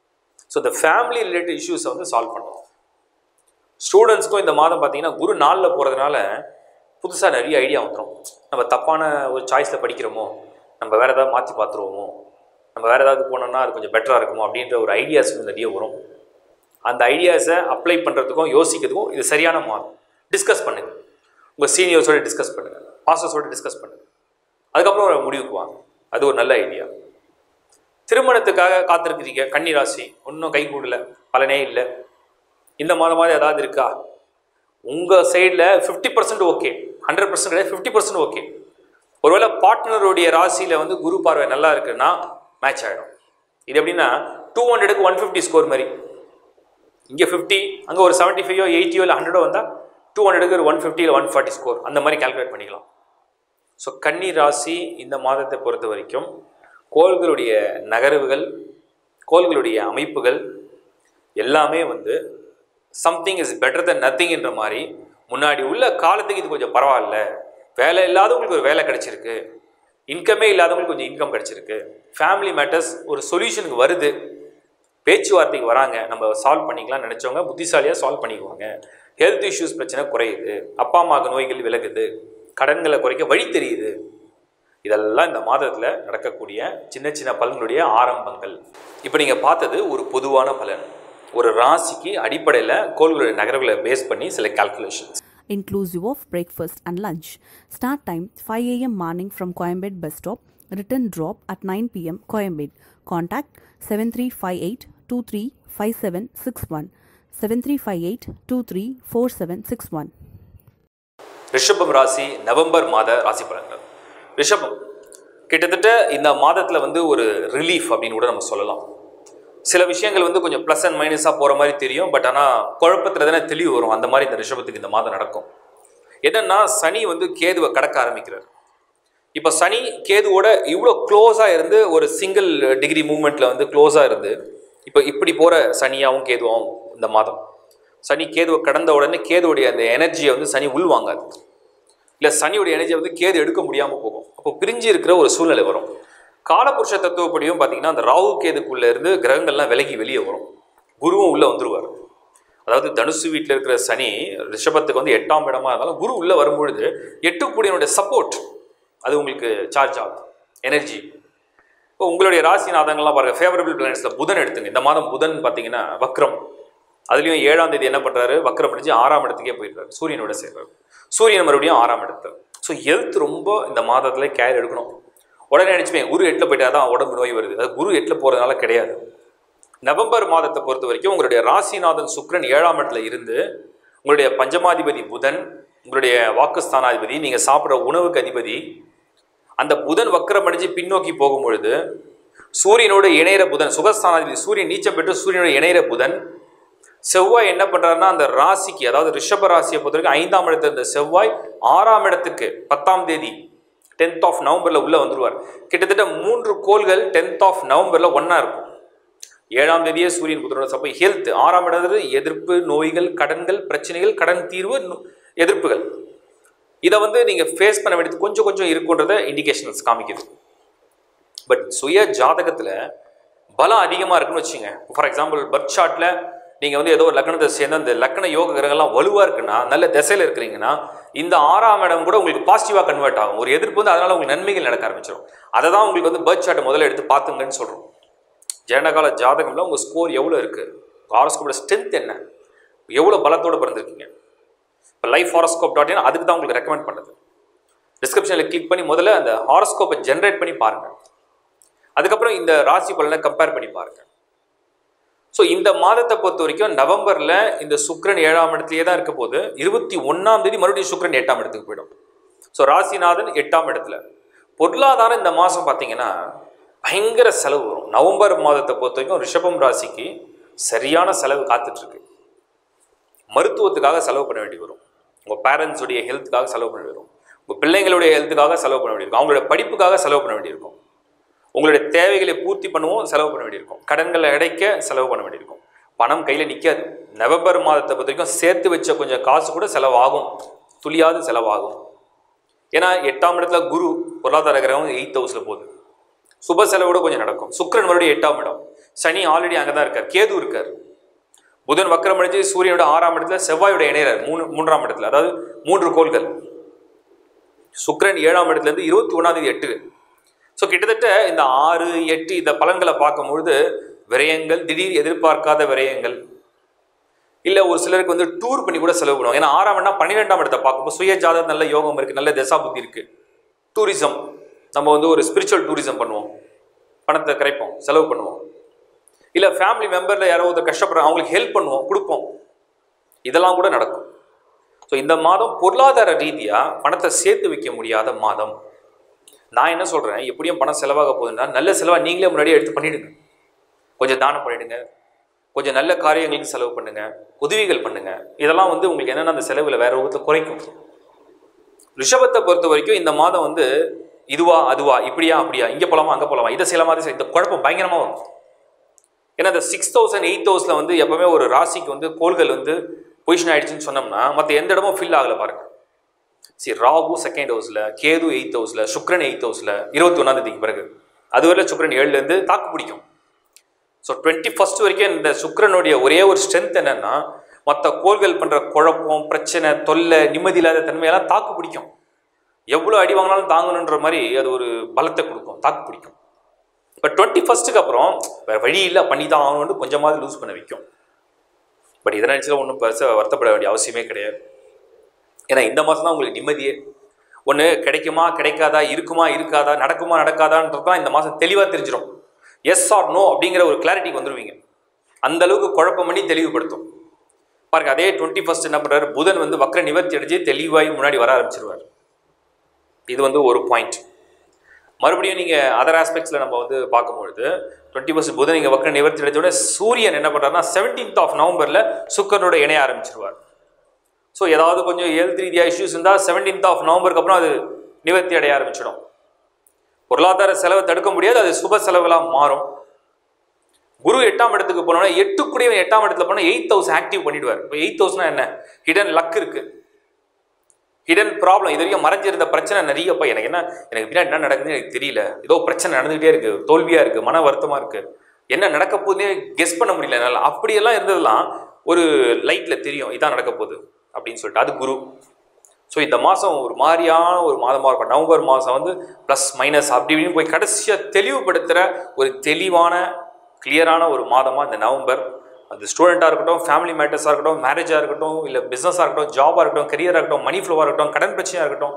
Speaker 2: ஸோ இந்த ஃபேமிலி ரிலேட்டட் இஷ்யூஸை வந்து சால்வ் பண்ணுவோம். ஸ்டூடெண்ட்ஸ்க்கும் இந்த மாதம் பார்த்தீங்கன்னா குரு நாளில் போகிறதுனால புதுசாக நிறைய ஐடியா வந்துடும். நம்ம தப்பான ஒரு சாய்ஸில் படிக்கிறோமோ, நம்ம வேறு ஏதாவது மாற்றி பார்த்துருவோமோ, நம்ம வேறு ஏதாவது போனோம்னா அது கொஞ்சம் பெட்டராக இருக்குமோ அப்படின்ற ஒரு ஐடியாஸ் வந்து நிறைய வரும். அந்த ஐடியாஸை அப்ளை பண்ணுறதுக்கும் யோசிக்கிறதுக்கும் இது சரியான மாதம். டிஸ்கஸ் பண்ணுங்கள், உங்கள் சீனியர்ஸோட டிஸ்கஸ் பண்ணுங்கள், மாஸ்டர்ஸோட டிஸ்கஸ் பண்ணுங்கள், அதுக்கப்புறம் ஒரு முடிவுக்கு வாங்க. அது ஒரு நல்ல ஐடியா. திருமணத்துக்காக காத்திருக்கிறீங்க கன்னி ராசி, ஒன்றும் கை கூடல, பலனே இல்லை, இந்த மாதமாவது ஏதாவது இருக்கா? உங்கள் சைடில் fifty percent okay, hundred percent கிடையாது, ஃபிஃப்டி பர்சன்ட் ஓகே. ஒருவேளை பார்ட்னருடைய ராசியில் வந்து குரு பார்வை நல்லா இருக்குன்னா மேட்ச் ஆகிடும். இது எப்படின்னா டூ ஹண்ட்ரடுக்கு ஒன் ஃபிஃப்டி ஸ்கோர் மாதிரி. இங்கே ஃபிஃப்டி, அங்கே ஒரு செவன்ட்டி ஃபைவோ எயிட்டியோ இல்லை ஹண்ட்ரடோ வந்தால் டூ ஹண்ட்ரடுக்கு ஒரு ஒன் ஃபிஃப்டி இல்லை ஒன் ஃபார்ட்டி ஸ்கோர், அந்த மாதிரி கால்குலேட் பண்ணிக்கலாம். ஸோ கன்னி ராசி இந்த மாதத்தை பொறுத்த வரைக்கும் கோள்களுடைய நகர்வுகள், கோள்களுடைய அமைப்புகள் எல்லாமே வந்து something is better then nothing என்ற மாதிரி. முன்னாடி உள்ள காலத்துக்கு இது கொஞ்சம் பரவாயில்ல, வேலை இல்லாதவங்களுக்கு ஒரு வேலை கிடச்சிருக்கு, இன்கமே இல்லாதவங்களுக்கு கொஞ்சம் இன்கம் கிடச்சிருக்கு, ஃபேமிலி மேட்டர்ஸ் ஒரு சொல்யூஷனுக்கு வருது, பேச்சுவார்த்தைக்கு வராங்க, நம்ம சால்வ் பண்ணிக்கலாம்னு நினச்சவங்க புத்திசாலியாக சால்வ் பண்ணிக்குவாங்க. ஹெல்த் இஷ்யூஸ் பிரச்சனை குறையுது, அப்பா அம்மாவுக்கு நோய்கள் விலகுது, கடன்களை குறைக்க வழி தெரியுது. இதெல்லாம் இந்த மாதத்தில் நடக்கக்கூடிய சின்ன சின்ன பலன்களுடைய ஆரம்பங்கள். இப்போ நீங்கள் பார்த்தது ஒரு பொதுவான பலன். ஒரு ராசிக்கு அடிப்படையில் கோள்களுடைய நகர்வுகளை பேஸ் பண்ணி சில calculations.
Speaker 1: Inclusive of breakfast and lunch. Start time five a m morning from Coimbatore bus stop. Return drop at nine p m Coimbatore. Contact seven three five eight two three five seven six one. Seven three five eight two three four seven six one.
Speaker 2: ரிஷபம் ராசி November மாத ராசி பலன்கள். ரிஷபம் கிட்டத்தட்ட இந்த மாதத்தில் வந்து ஒரு ரிலீஃப் அப்படின்னு கூட நம்ம சொல்லலாம். சில விஷயங்கள் வந்து கொஞ்சம் ப்ளஸ் அண்ட் மைனஸாக போகிற மாதிரி தெரியும். பட் ஆனால் குழப்பத்தில் தானே தெளிவு வரும். அந்த மாதிரி இந்த ரிஷபத்துக்கு இந்த மாதம் நடக்கும். என்னென்னா சனி வந்து கேதுவை கடக்க ஆரம்பிக்கிறார். இப்போ சனி கேதுவோட இவ்வளோ க்ளோஸாக இருந்து ஒரு சிங்கிள் டிகிரி மூவ்மெண்ட்டில் வந்து க்ளோஸாக இருந்து இப்போ இப்படி போகிற சனியாகவும் கேதுவாகவும் இந்த மாதம் சனி கேதுவை கடந்த உடனே கேதுவுடைய அந்த எனர்ஜியை வந்து சனி உள்வாங்காது. இல்லை சனியுடைய எனர்ஜியை வந்து கேது எடுக்க முடியாமல் போகும். அப்போ பிரிஞ்சு இருக்கிற ஒரு சூழ்நிலை வரும். காலபுருஷ தத்துவப்படியும் பார்த்தீங்கன்னா அந்த ராகு கேதுக்குள்ளே இருந்து கிரகங்கள்லாம் விலகி வெளியே வரும். குருவும் உள்ளே வந்துடுவார். அதாவது தனுசு வீட்டில் இருக்கிற சனி ரிஷபத்துக்கு வந்து எட்டாம் இடமா இருந்தாலும் குரு உள்ளே வரும்பொழுது எட்டுக்குடியனுடைய சப்போர்ட் அது உங்களுக்கு சார்ஜ் ஆகும் எனர்ஜி. இப்போ உங்களுடைய ராசிநாதங்கள்லாம் பாருங்கள். ஃபேவரபிள் பிளானட்ஸில் புதன் எடுத்துங்க. இந்த மாதம் புதன் பார்த்தீங்கன்னா வக்ரம். அதுலேயும் ஏழாம் தேதி என்ன பண்ணுறாரு, வக்ரம் அடிச்சு ஆறாம் இடத்துக்கே போயிடுறாரு, சூரியனோட சேர்றாரு. சூரியன் மறுபடியும் ஆறாம் இடத்துல. ஸோ ஹெல்த் ரொம்ப இந்த மாதத்தில் கேர் எடுக்கணும். உடனே நினச்சிப்பேன் குரு எட்டில் போயிட்டா தான் உடம்பு நோய் வருது. அது குரு எட்டில் போகிறதுனால கிடையாது. நவம்பர் மாதத்தை பொறுத்த வரைக்கும் உங்களுடைய ராசிநாதன் சுக்கிரன் ஏழாம் இடத்துல இருந்து உங்களுடைய பஞ்சமாதிபதி புதன், உங்களுடைய வாக்குஸ்தானாதிபதி, நீங்கள் சாப்பிட்ற உணவுக்கு அதிபதி, அந்த புதன் வக்ரம் அடிஞ்சு பின்னோக்கி போகும் பொழுது சூரியனோட இணையிற புதன், சுகஸ்தானாதிபதி சூரியன் நீச்சம் பெற்று சூரியனோட இணையிற புதன், செவ்வாய் என்ன பண்ணுறாருன்னா அந்த ராசிக்கு அதாவது ரிஷப ராசியை பொறுத்த வரைக்கும் ஐந்தாம் இடத்துல இருந்த செவ்வாய் ஆறாம் இடத்துக்கு பத்தாம் தேதி டென்த் ஆஃப் நவம்பரில் உள்ளே வந்துடுவார். கிட்டத்தட்ட மூன்று கோள்கள் டென்த் ஆஃப் நவம்பரில் ஒன்றா இருக்கும். ஏழாம் தேதியே சூரியன் புதனோட சப்போ ஹெல்த் ஆறாம் இடத்துல எதிர்ப்பு, நோய்கள், கடன்கள், பிரச்சனைகள், கடன் தீர்வு, எதிர்ப்புகள், இதை வந்து நீங்கள் ஃபேஸ் பண்ண வேண்டியது கொஞ்சம் கொஞ்சம் இருக்குன்றத இண்டிகேஷன்ஸ் காமிக்குது. பட் சுய ஜாதகத்தில் பலம் அதிகமாக இருக்குன்னு வச்சுங்க. ஃபார் எக்ஸாம்பிள் பர்த் சார்ட்டில் நீங்கள் வந்து ஏதோ ஒரு லக்னத்தை சேர்ந்து அந்த லக்ன யோக கிரகங்கள்லாம் வலுவாக இருக்குன்னா, நல்ல திசையில் இருக்கிறீங்கன்னா, இந்த ஆறாம் இடம் கூட உங்களுக்கு பாசிட்டிவாக கன்வெர்ட் ஆகும். ஒரு எதிர்ப்பு வந்து அதனால் உங்களுக்கு நன்மைகள் நடக்க ஆரம்பிச்சிடும். அதை தான் உங்களுக்கு வந்து பர்த் சார்ட்டை முதல்ல எடுத்து பார்த்துங்கன்னு சொல்கிறோம். ஜனகால ஜாதகம்ல உங்கள் ஸ்கோர் எவ்வளோ இருக்குது, ஹாரோஸ்கோப்போட ஸ்ட்ரென்த் என்ன, எவ்வளோ பலத்தோடு பிறந்திருக்கீங்க. இப்போ லைஃப் ஹாரோஸ்கோப் டாட் இன் அதுக்கு தான் உங்களுக்கு ரெக்கமெண்ட் பண்ணுது. டிஸ்கிரிப்ஷனில் கிளிக் பண்ணி முதல்ல அந்த ஹாரோஸ்கோப்பை ஜென்ரேட் பண்ணி பாருங்கள். அதுக்கப்புறம் இந்த ராசி பலனை கம்பேர் பண்ணி பாருங்கள். ஸோ இந்த மாதத்தை பொறுத்த வரைக்கும் நவம்பரில் இந்த சுக்கிரன் ஏழாம் இடத்துலேயே தான் இருக்க போது. இருபத்தி ஒன்றாம் தேதி மறுபடியும் சுக்கிரன் எட்டாம் இடத்துக்கு போயிடும். ஸோ ராசிநாதன் எட்டாம் இடத்துல. பொருளாதாரம் இந்த மாதம் பார்த்தீங்கன்னா பயங்கர செலவு வரும். நவம்பர் மாதத்தை பொறுத்த வரைக்கும் ரிஷபம் ராசிக்கு சரியான செலவு காத்துட்ருக்கு. மருத்துவத்துக்காக செலவு பண்ண வேண்டி வரும். உங்கள் பேரண்ட்ஸுடைய ஹெல்த்துக்காக செலவு பண்ண வேண்டி வரும். உங்கள் பிள்ளைங்களுடைய ஹெல்த்துக்காக செலவு பண்ண வேண்டியிருக்கும். அவங்களுடைய படிப்புக்காக செலவு பண்ண வேண்டியிருக்கும். உங்களுடைய தேவைகளை பூர்த்தி பண்ணுவோம், செலவு பண்ண வேண்டியிருக்கும். கடன்களை அடைக்க செலவு பண்ண வேண்டியிருக்கும். பணம் கையில் நிற்காது. நவம்பர் மாதத்தை பொறுத்த வரைக்கும் சேர்த்து வச்ச கொஞ்சம் காசு கூட செலவாகும், துளியாவது செலவாகும். ஏன்னா எட்டாம் இடத்துல குரு பொருளாதார கிரகம் எயித் ஹவுஸில் போகுது. சுப செலவோட கொஞ்சம் நடக்கும். சுக்கிரன் மறுபடியும் எட்டாம் இடம். சனி ஆல்ரெடி அங்கே தான் இருக்கார். கேது இருக்கார். புதன் வக்ரம் அடிச்சு சூரியனோட ஆறாம் இடத்துல, செவ்வாயோட இணையர் மூணு மூன்றாம் இடத்துல, அதாவது மூன்று கோள்கள். சுக்கிரன் ஏழாம் இடத்துல இருந்து இருபத்தி ஒன்றாம் தேதி எட்டு. ஸோ கிட்டத்தட்ட இந்த ஆறு எட்டு இந்த பலன்களை பார்க்கும்பொழுது விரயங்கள், திடீர் எதிர்பார்க்காத விரயங்கள், இல்லை ஒரு சிலருக்கு வந்து டூர் பண்ணி கூட செலவு பண்ணுவாங்க. ஏன்னா ஆறாம் இடம் பன்னிரெண்டாம் இடத்தை பார்க்கும்போது சுய ஜாதகம் நல்ல யோகம் இருக்குது, நல்ல தசா புத்தி இருக்குது. டூரிசம், நம்ம வந்து ஒரு ஸ்பிரிச்சுவல் டூரிசம் பண்ணுவோம், பணத்தை கரைப்போம், செலவு பண்ணுவோம். இல்லை ஃபேமிலி மெம்பரில் யாரோ ஒருத்தர் கஷ்டப்படுறாங்க, அவங்களுக்கு ஹெல்ப் பண்ணுவோம், கொடுப்போம். இதெல்லாம் கூட நடக்கும். ஸோ இந்த மாதம் பொருளாதார ரீதியாக பணத்தை சேர்த்து வைக்க முடியாத மாதம். நான் என்ன சொல்கிறேன், எப்படியும் பணம் செலவாக போகுதுன்னா நல்ல செலவாக நீங்களே முன்னாடியே எடுத்து பண்ணிவிடுங்க. கொஞ்சம் தானம் பண்ணிவிடுங்க, கொஞ்சம் நல்ல காரியங்களுக்கு செலவு பண்ணுங்கள், உதவிகள் பண்ணுங்கள். இதெல்லாம் வந்து உங்களுக்கு என்னென்ன அந்த செலவில் வேறு விதத்தில் குறைக்கும். ரிஷபத்தை பொறுத்த வரைக்கும் இந்த மாதம் வந்து இதுவா அதுவா, இப்படியா அப்படியா, இங்கே போகலாமா அங்கே போகலாமா, இதை செய்யலாமா அதை இந்த குழப்பம் பயங்கரமாக வரும். ஏன்னா இந்த சிக்ஸ் தௌசண்ட் எயிட் ஹவுஸில் வந்து எப்போவுமே ஒரு ராசிக்கு வந்து கோள்கள் வந்து பொசிஷன் ஆகிடுச்சுன்னு சொன்னோம்னா மற்ற எந்த இடமும் ஃபில் ஆகலை பாருங்கள். சரி, ராகு செகண்ட் ஹவுஸில், கேது எயித் ஹவுஸில், சுக்ரன் எயித் ஹவுஸில் இருபத்தி ஒன்றாம் தேதிக்கு பிறகு அதுவரை சுக்ரன் ஏழுலேருந்து தாக்கு பிடிக்கும். ஸோ டுவெண்ட்டி ஃபஸ்ட் வரைக்கும் இந்த சுக்ரனுடைய ஒரே ஒரு ஸ்ட்ரென்த் என்னென்னா மற்ற கோள்கள் பண்ணுற குழப்பம், பிரச்சனை, தொல்லை, நிம்மதி இல்லாத தன்மையெல்லாம் தாக்கு பிடிக்கும். எவ்வளோ அடி வாங்கினாலும் தாங்கணுன்ற மாதிரி அது ஒரு பலத்தை கொடுக்கும், தாக்கு பிடிக்கும். இப்போ டுவெண்ட்டி ஃபஸ்ட்டுக்கு அப்புறம் வேறு வழி இல்லை, பண்ணி தான் ஆகணும்னு கொஞ்சமாவது லூஸ் பண்ண வைக்கும். பட் இதை நினச்சா ஒன்றும் பெருசாக வருத்தப்பட வேண்டிய அவசியமே கிடையாது. ஏன்னா இந்த மாதம் தான் உங்களுக்கு நிம்மதியே. ஒன்று கிடைக்குமா கிடைக்காதா, இருக்குமா இருக்காதா, நடக்குமா நடக்காதான்றது தான் இந்த மாதம் தெளிவாக தெரிஞ்சிடும். எஸ் ஆர் நோ அப்படிங்கிற ஒரு கிளாரிட்டிக்கு வந்துடுவீங்க. அந்த அளவுக்கு குழப்பம் பண்ணி தெளிவுபடுத்தும். பாருங்க, அதே டுவெண்ட்டி ஃபர்ஸ்ட் என்ன பண்றாரு, புதன் வந்து வக்ர நிவர்த்தி அடைஞ்சு தெளிவாய் முன்னாடி வர ஆரம்பிச்சிருவார். இது வந்து ஒரு பாயிண்ட். மறுபடியும் நீங்க அதர் ஆஸ்பெக்ட்ஸ்ல நம்ம வந்து பார்க்கும்பொழுது டுவெண்ட்டி ஃபர்ஸ்ட் புதன் இங்க வக்ர நிவர்த்தி அடைஞ்சோட சூரியன் என்ன பண்றாருன்னா செவன்டீன்த் ஆஃப் நவம்பர்ல சுக்கரனோட இணைய ஆரம்பிச்சிருவார். ஸோ ஏதாவது கொஞ்சம் ஹெல்த் ரீதியா இஷ்யூஸ் இருந்தால் செவன்டீன்த் ஆஃப் நவம்பருக்கு அப்புறம் அது நிவர்த்தி அடைய ஆரம்பிச்சிடும். பொருளாதார செலவை தடுக்க முடியாது, அது சுப செலவுகளாக மாறும். குரு எட்டாம் இடத்துக்கு போனோம்னா எட்டுக்குடியவன் எட்டாம் இடத்துல போனால் எயித் ஹவுஸ் ஆக்டிவ் பண்ணிடுவார். இப்போ எயித் ஹவுஸ்னா என்ன, ஹிடன் லக் இருக்கு, ஹிடன் ப்ராப்ளம், இது வரைக்கும் மறைஞ்சிருந்த பிரச்சனை நிறையப்பா, எனக்கு என்ன எனக்கு பின்னாடி என்ன நடக்குதுன்னு எனக்கு தெரியல, ஏதோ பிரச்சனை நடந்துகிட்டே இருக்கு, தோல்வியா இருக்கு, மன வருத்தமா இருக்கு, என்ன நடக்க போகுதுன்னே கெஸ் பண்ண முடியல என்னால், அப்படியெல்லாம் இருந்ததெல்லாம் ஒரு லைட்ல தெரியும் இதான் நடக்க போகுது அப்படின்னு சொல்லிட்டு, அது குரு. ஸோ இந்த மாதம் ஒரு மாதிரியான ஒரு மாதமாக இருக்கும். நவம்பர் மாதம் வந்து ப்ளஸ் மைனஸ் அப்படி இப்படின்னு போய் கடைசியாக தெளிவுபடுத்துகிற ஒரு தெளிவான கிளியரான ஒரு மாதமாக இந்த நவம்பர். அது ஸ்டூடெண்ட்டாக இருக்கட்டும், ஃபேமிலி மேட்டர்ஸாக இருக்கட்டும், மேரேஜாக இருக்கட்டும், இல்லை பிஸ்னஸாக இருக்கட்டும், ஜாபாக இருக்கட்டும், கரியராக இருக்கட்டும், மணி ஃப்ளோவாக இருக்கட்டும், கடன் பிரச்சனையாக இருக்கட்டும்,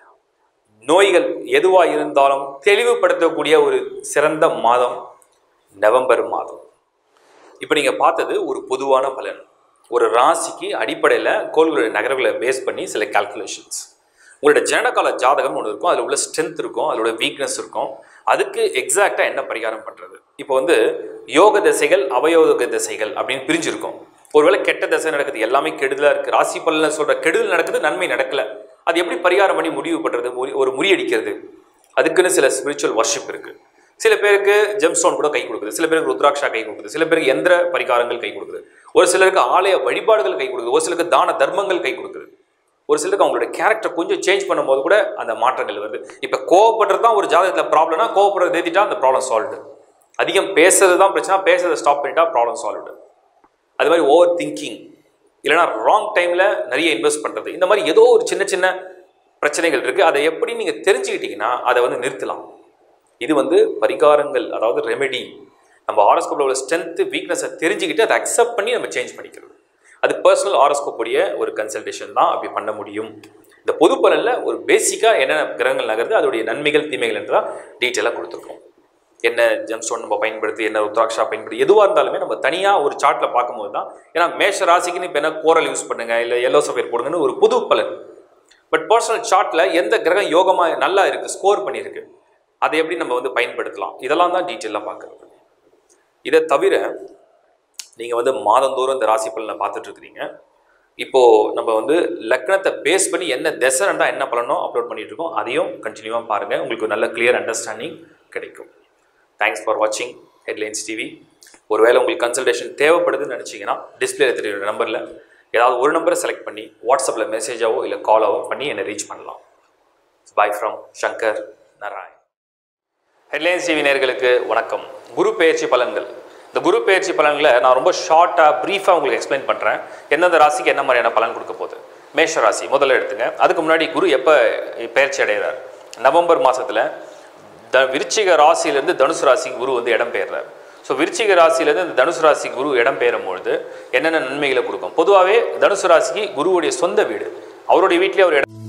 Speaker 2: நோய்கள் எதுவாக இருந்தாலும் தெளிவுபடுத்தக்கூடிய ஒரு சிறந்த மாதம் நவம்பர் மாதம். இப்போ நீங்கள் பார்த்தது ஒரு பொதுவான பலன். ஒரு ராசிக்கு அடிப்படையில் கோள்களுடைய நகர்வுகளை பேஸ் பண்ணி சில கால்குலேஷன்ஸ். உங்களோட ஜனனகால ஜாதகம் ஒன்று இருக்கும், அதில் உள்ள ஸ்ட்ரென்த் இருக்கும், அதோட வீக்னஸ் இருக்கும், அதுக்கு எக்ஸாக்டாக என்ன பரிகாரம் பண்ணுறது. இப்போ வந்து யோக திசைகள் அவயோக திசைகள் அப்படின்னு பிரிஞ்சிருக்கும். ஒருவேளை கெட்ட திசை நடக்குது, எல்லாமே கெடுதலாக இருக்குது, ராசி பலன் சொல்கிற கெடுதல் நடக்குது, நன்மை நடக்கலை, அது எப்படி பரிகாரம் பண்ணி முடிவு பண்ணுறது, ஒரு முறியடிக்கிறது, அதுக்குன்னு சில ஸ்பிரிச்சுவல் வர்ஷிப் இருக்குது. சில பேருக்கு ஜெம் ஸ்டோன் கூட கை கொடுக்குது, சில பேருக்கு ருத்ராட்சா கை கொடுக்குது, சில பேருக்கு எந்திர பரிகாரங்கள் கை கொடுக்குது, ஒரு சிலருக்கு ஆலய வழிபாடுகள் கை கொடுக்குது, ஒரு சிலருக்கு தான தர்மங்கள் கை கொடுக்குது, ஒரு சிலருக்கு அவங்களோட கேரக்டர் கொஞ்சம் சேஞ்ச் பண்ணும்போது கூட அந்த மாற்றங்கள் வருது. இப்போ கோவப்படுறது தான் ஒரு ஜாதகத்தில் ப்ராப்ளம்னா கோவப்படுறது ஏற்றிட்டா அந்த ப்ராப்ளம் சால்வ்டு. அதிகம் பேசுறது தான் பிரச்சனை, பேசுறதை ஸ்டாப் பண்ணிட்டா ப்ராப்ளம் சால்வ்டு. அது மாதிரி ஓவர் திங்கிங், இல்லைனா ராங் டைமில் நிறைய இன்வெஸ்ட் பண்ணுறது, இந்த மாதிரி ஏதோ ஒரு சின்ன சின்ன பிரச்சனைகள் இருக்குது. அதை எப்படி நீங்கள் தெரிஞ்சுக்கிட்டீங்கன்னா அதை வந்து நிறுத்தலாம். இது வந்து பரிகாரங்கள், அதாவது ரெமெடி. நம்ம ஹாரோஸ்கோப்ல உள்ள ஸ்ட்ரென்த் வீக்னஸை தெரிஞ்சுக்கிட்டு அதை அக்செப்ட் பண்ணி நம்ம சேஞ்ச் பண்ணிக்கிறது. அது பர்சனல் ஹாரோஸ்கோப்புடைய ஒரு கன்சல்டேஷன் தான் அப்படி பண்ண முடியும். இந்த பொது பலனில் ஒரு பேசிக்காக என்னென்ன கிரகங்கள் நகருது, அதோடைய நன்மைகள் தீமைகள் என்றால் டீட்டெயிலாக கொடுத்துருக்கோம். என்ன ஜெம்ஸ்டோன் நம்ம பயன்படுத்தி, என்ன ருத்ராட்சா பயன்படுத்தி, எதுவாக இருந்தாலுமே நம்ம தனியாக ஒரு சார்ட்டில் பார்க்கும்போது தான், ஏன்னா மேஷ ராசிக்குன்னு இப்போ என்ன கோரல் யூஸ் பண்ணுங்க, இல்லை எல்லோ சஃபயர் போடுங்கன்னு ஒரு புது பலன். பட் பர்சனல் சார்ட்டில் எந்த கிரகம் யோகமாக நல்லா இருக்குது, ஸ்கோர் பண்ணியிருக்கு, அதை எப்படி நம்ம வந்து பயன்படுத்தலாம், இதெல்லாம் தான் டீட்டெயிலாக பார்க்குறது. இதை தவிர நீங்கள் வந்து மாதந்தோறும் இந்த ராசி பலனை பார்த்துட்டு இருக்கிறீங்க. இப்போது நம்ம வந்து லக்னத்தை பேஸ் பண்ணி என்ன திசை நடந்தால் என்ன பலனோ அப்லோட் பண்ணிட்டு இருக்கோம், அதையும் கண்டினியூவாக பாருங்கள், உங்களுக்கு நல்ல கிளியர் அண்டர்ஸ்டாண்டிங் கிடைக்கும். தேங்க்ஸ் ஃபார் வாட்சிங் ஹெட்லைன்ஸ் டிவி. ஒருவேளை உங்களுக்கு கன்சல்டேஷன் தேவைப்படுதுன்னு நினச்சிங்கன்னா டிஸ்பிளே தெரியுற நம்பரில் ஏதாவது ஒரு நம்பரை செலக்ட் பண்ணி வாட்ஸ்அப்பில் மெசேஜாவோ இல்லை காலாவோ பண்ணி என்னை ரீச் பண்ணலாம். Bye from Shankar Narayan. Headlines TV நேயர்களுக்கு வணக்கம். குரு பெயர்ச்சி பலன்கள். இந்த குரு பெயர்ச்சி பலன்களை நான் ரொம்ப ஷார்ட்டாக ப்ரீஃபாக உங்களுக்கு எக்ஸ்பிளைன் பண்ணுறேன். எந்தெந்த ராசிக்கு என்ன மாதிரியான பலன் கொடுக்க போகுது. மேஷ ராசி முதல்ல எடுத்துங்க. அதுக்கு முன்னாடி குரு எப்போ பெயர்ச்சி அடைகிறார், நவம்பர் மாதத்தில் த விருச்சிக ராசியிலேருந்து தனுசு ராசிக்கு குரு வந்து இடம் பெயர்றார். ஸோ விருச்சிக ராசியிலேருந்து இந்த தனுசு ராசிக்கு குரு இடம் பெயரும் பொழுது என்னென்ன நன்மைகளை கொடுக்கும். பொதுவாகவே தனுசு ராசிக்கு குருவுடைய சொந்த வீடு, அவருடைய வீட்டிலே அவர் இடம்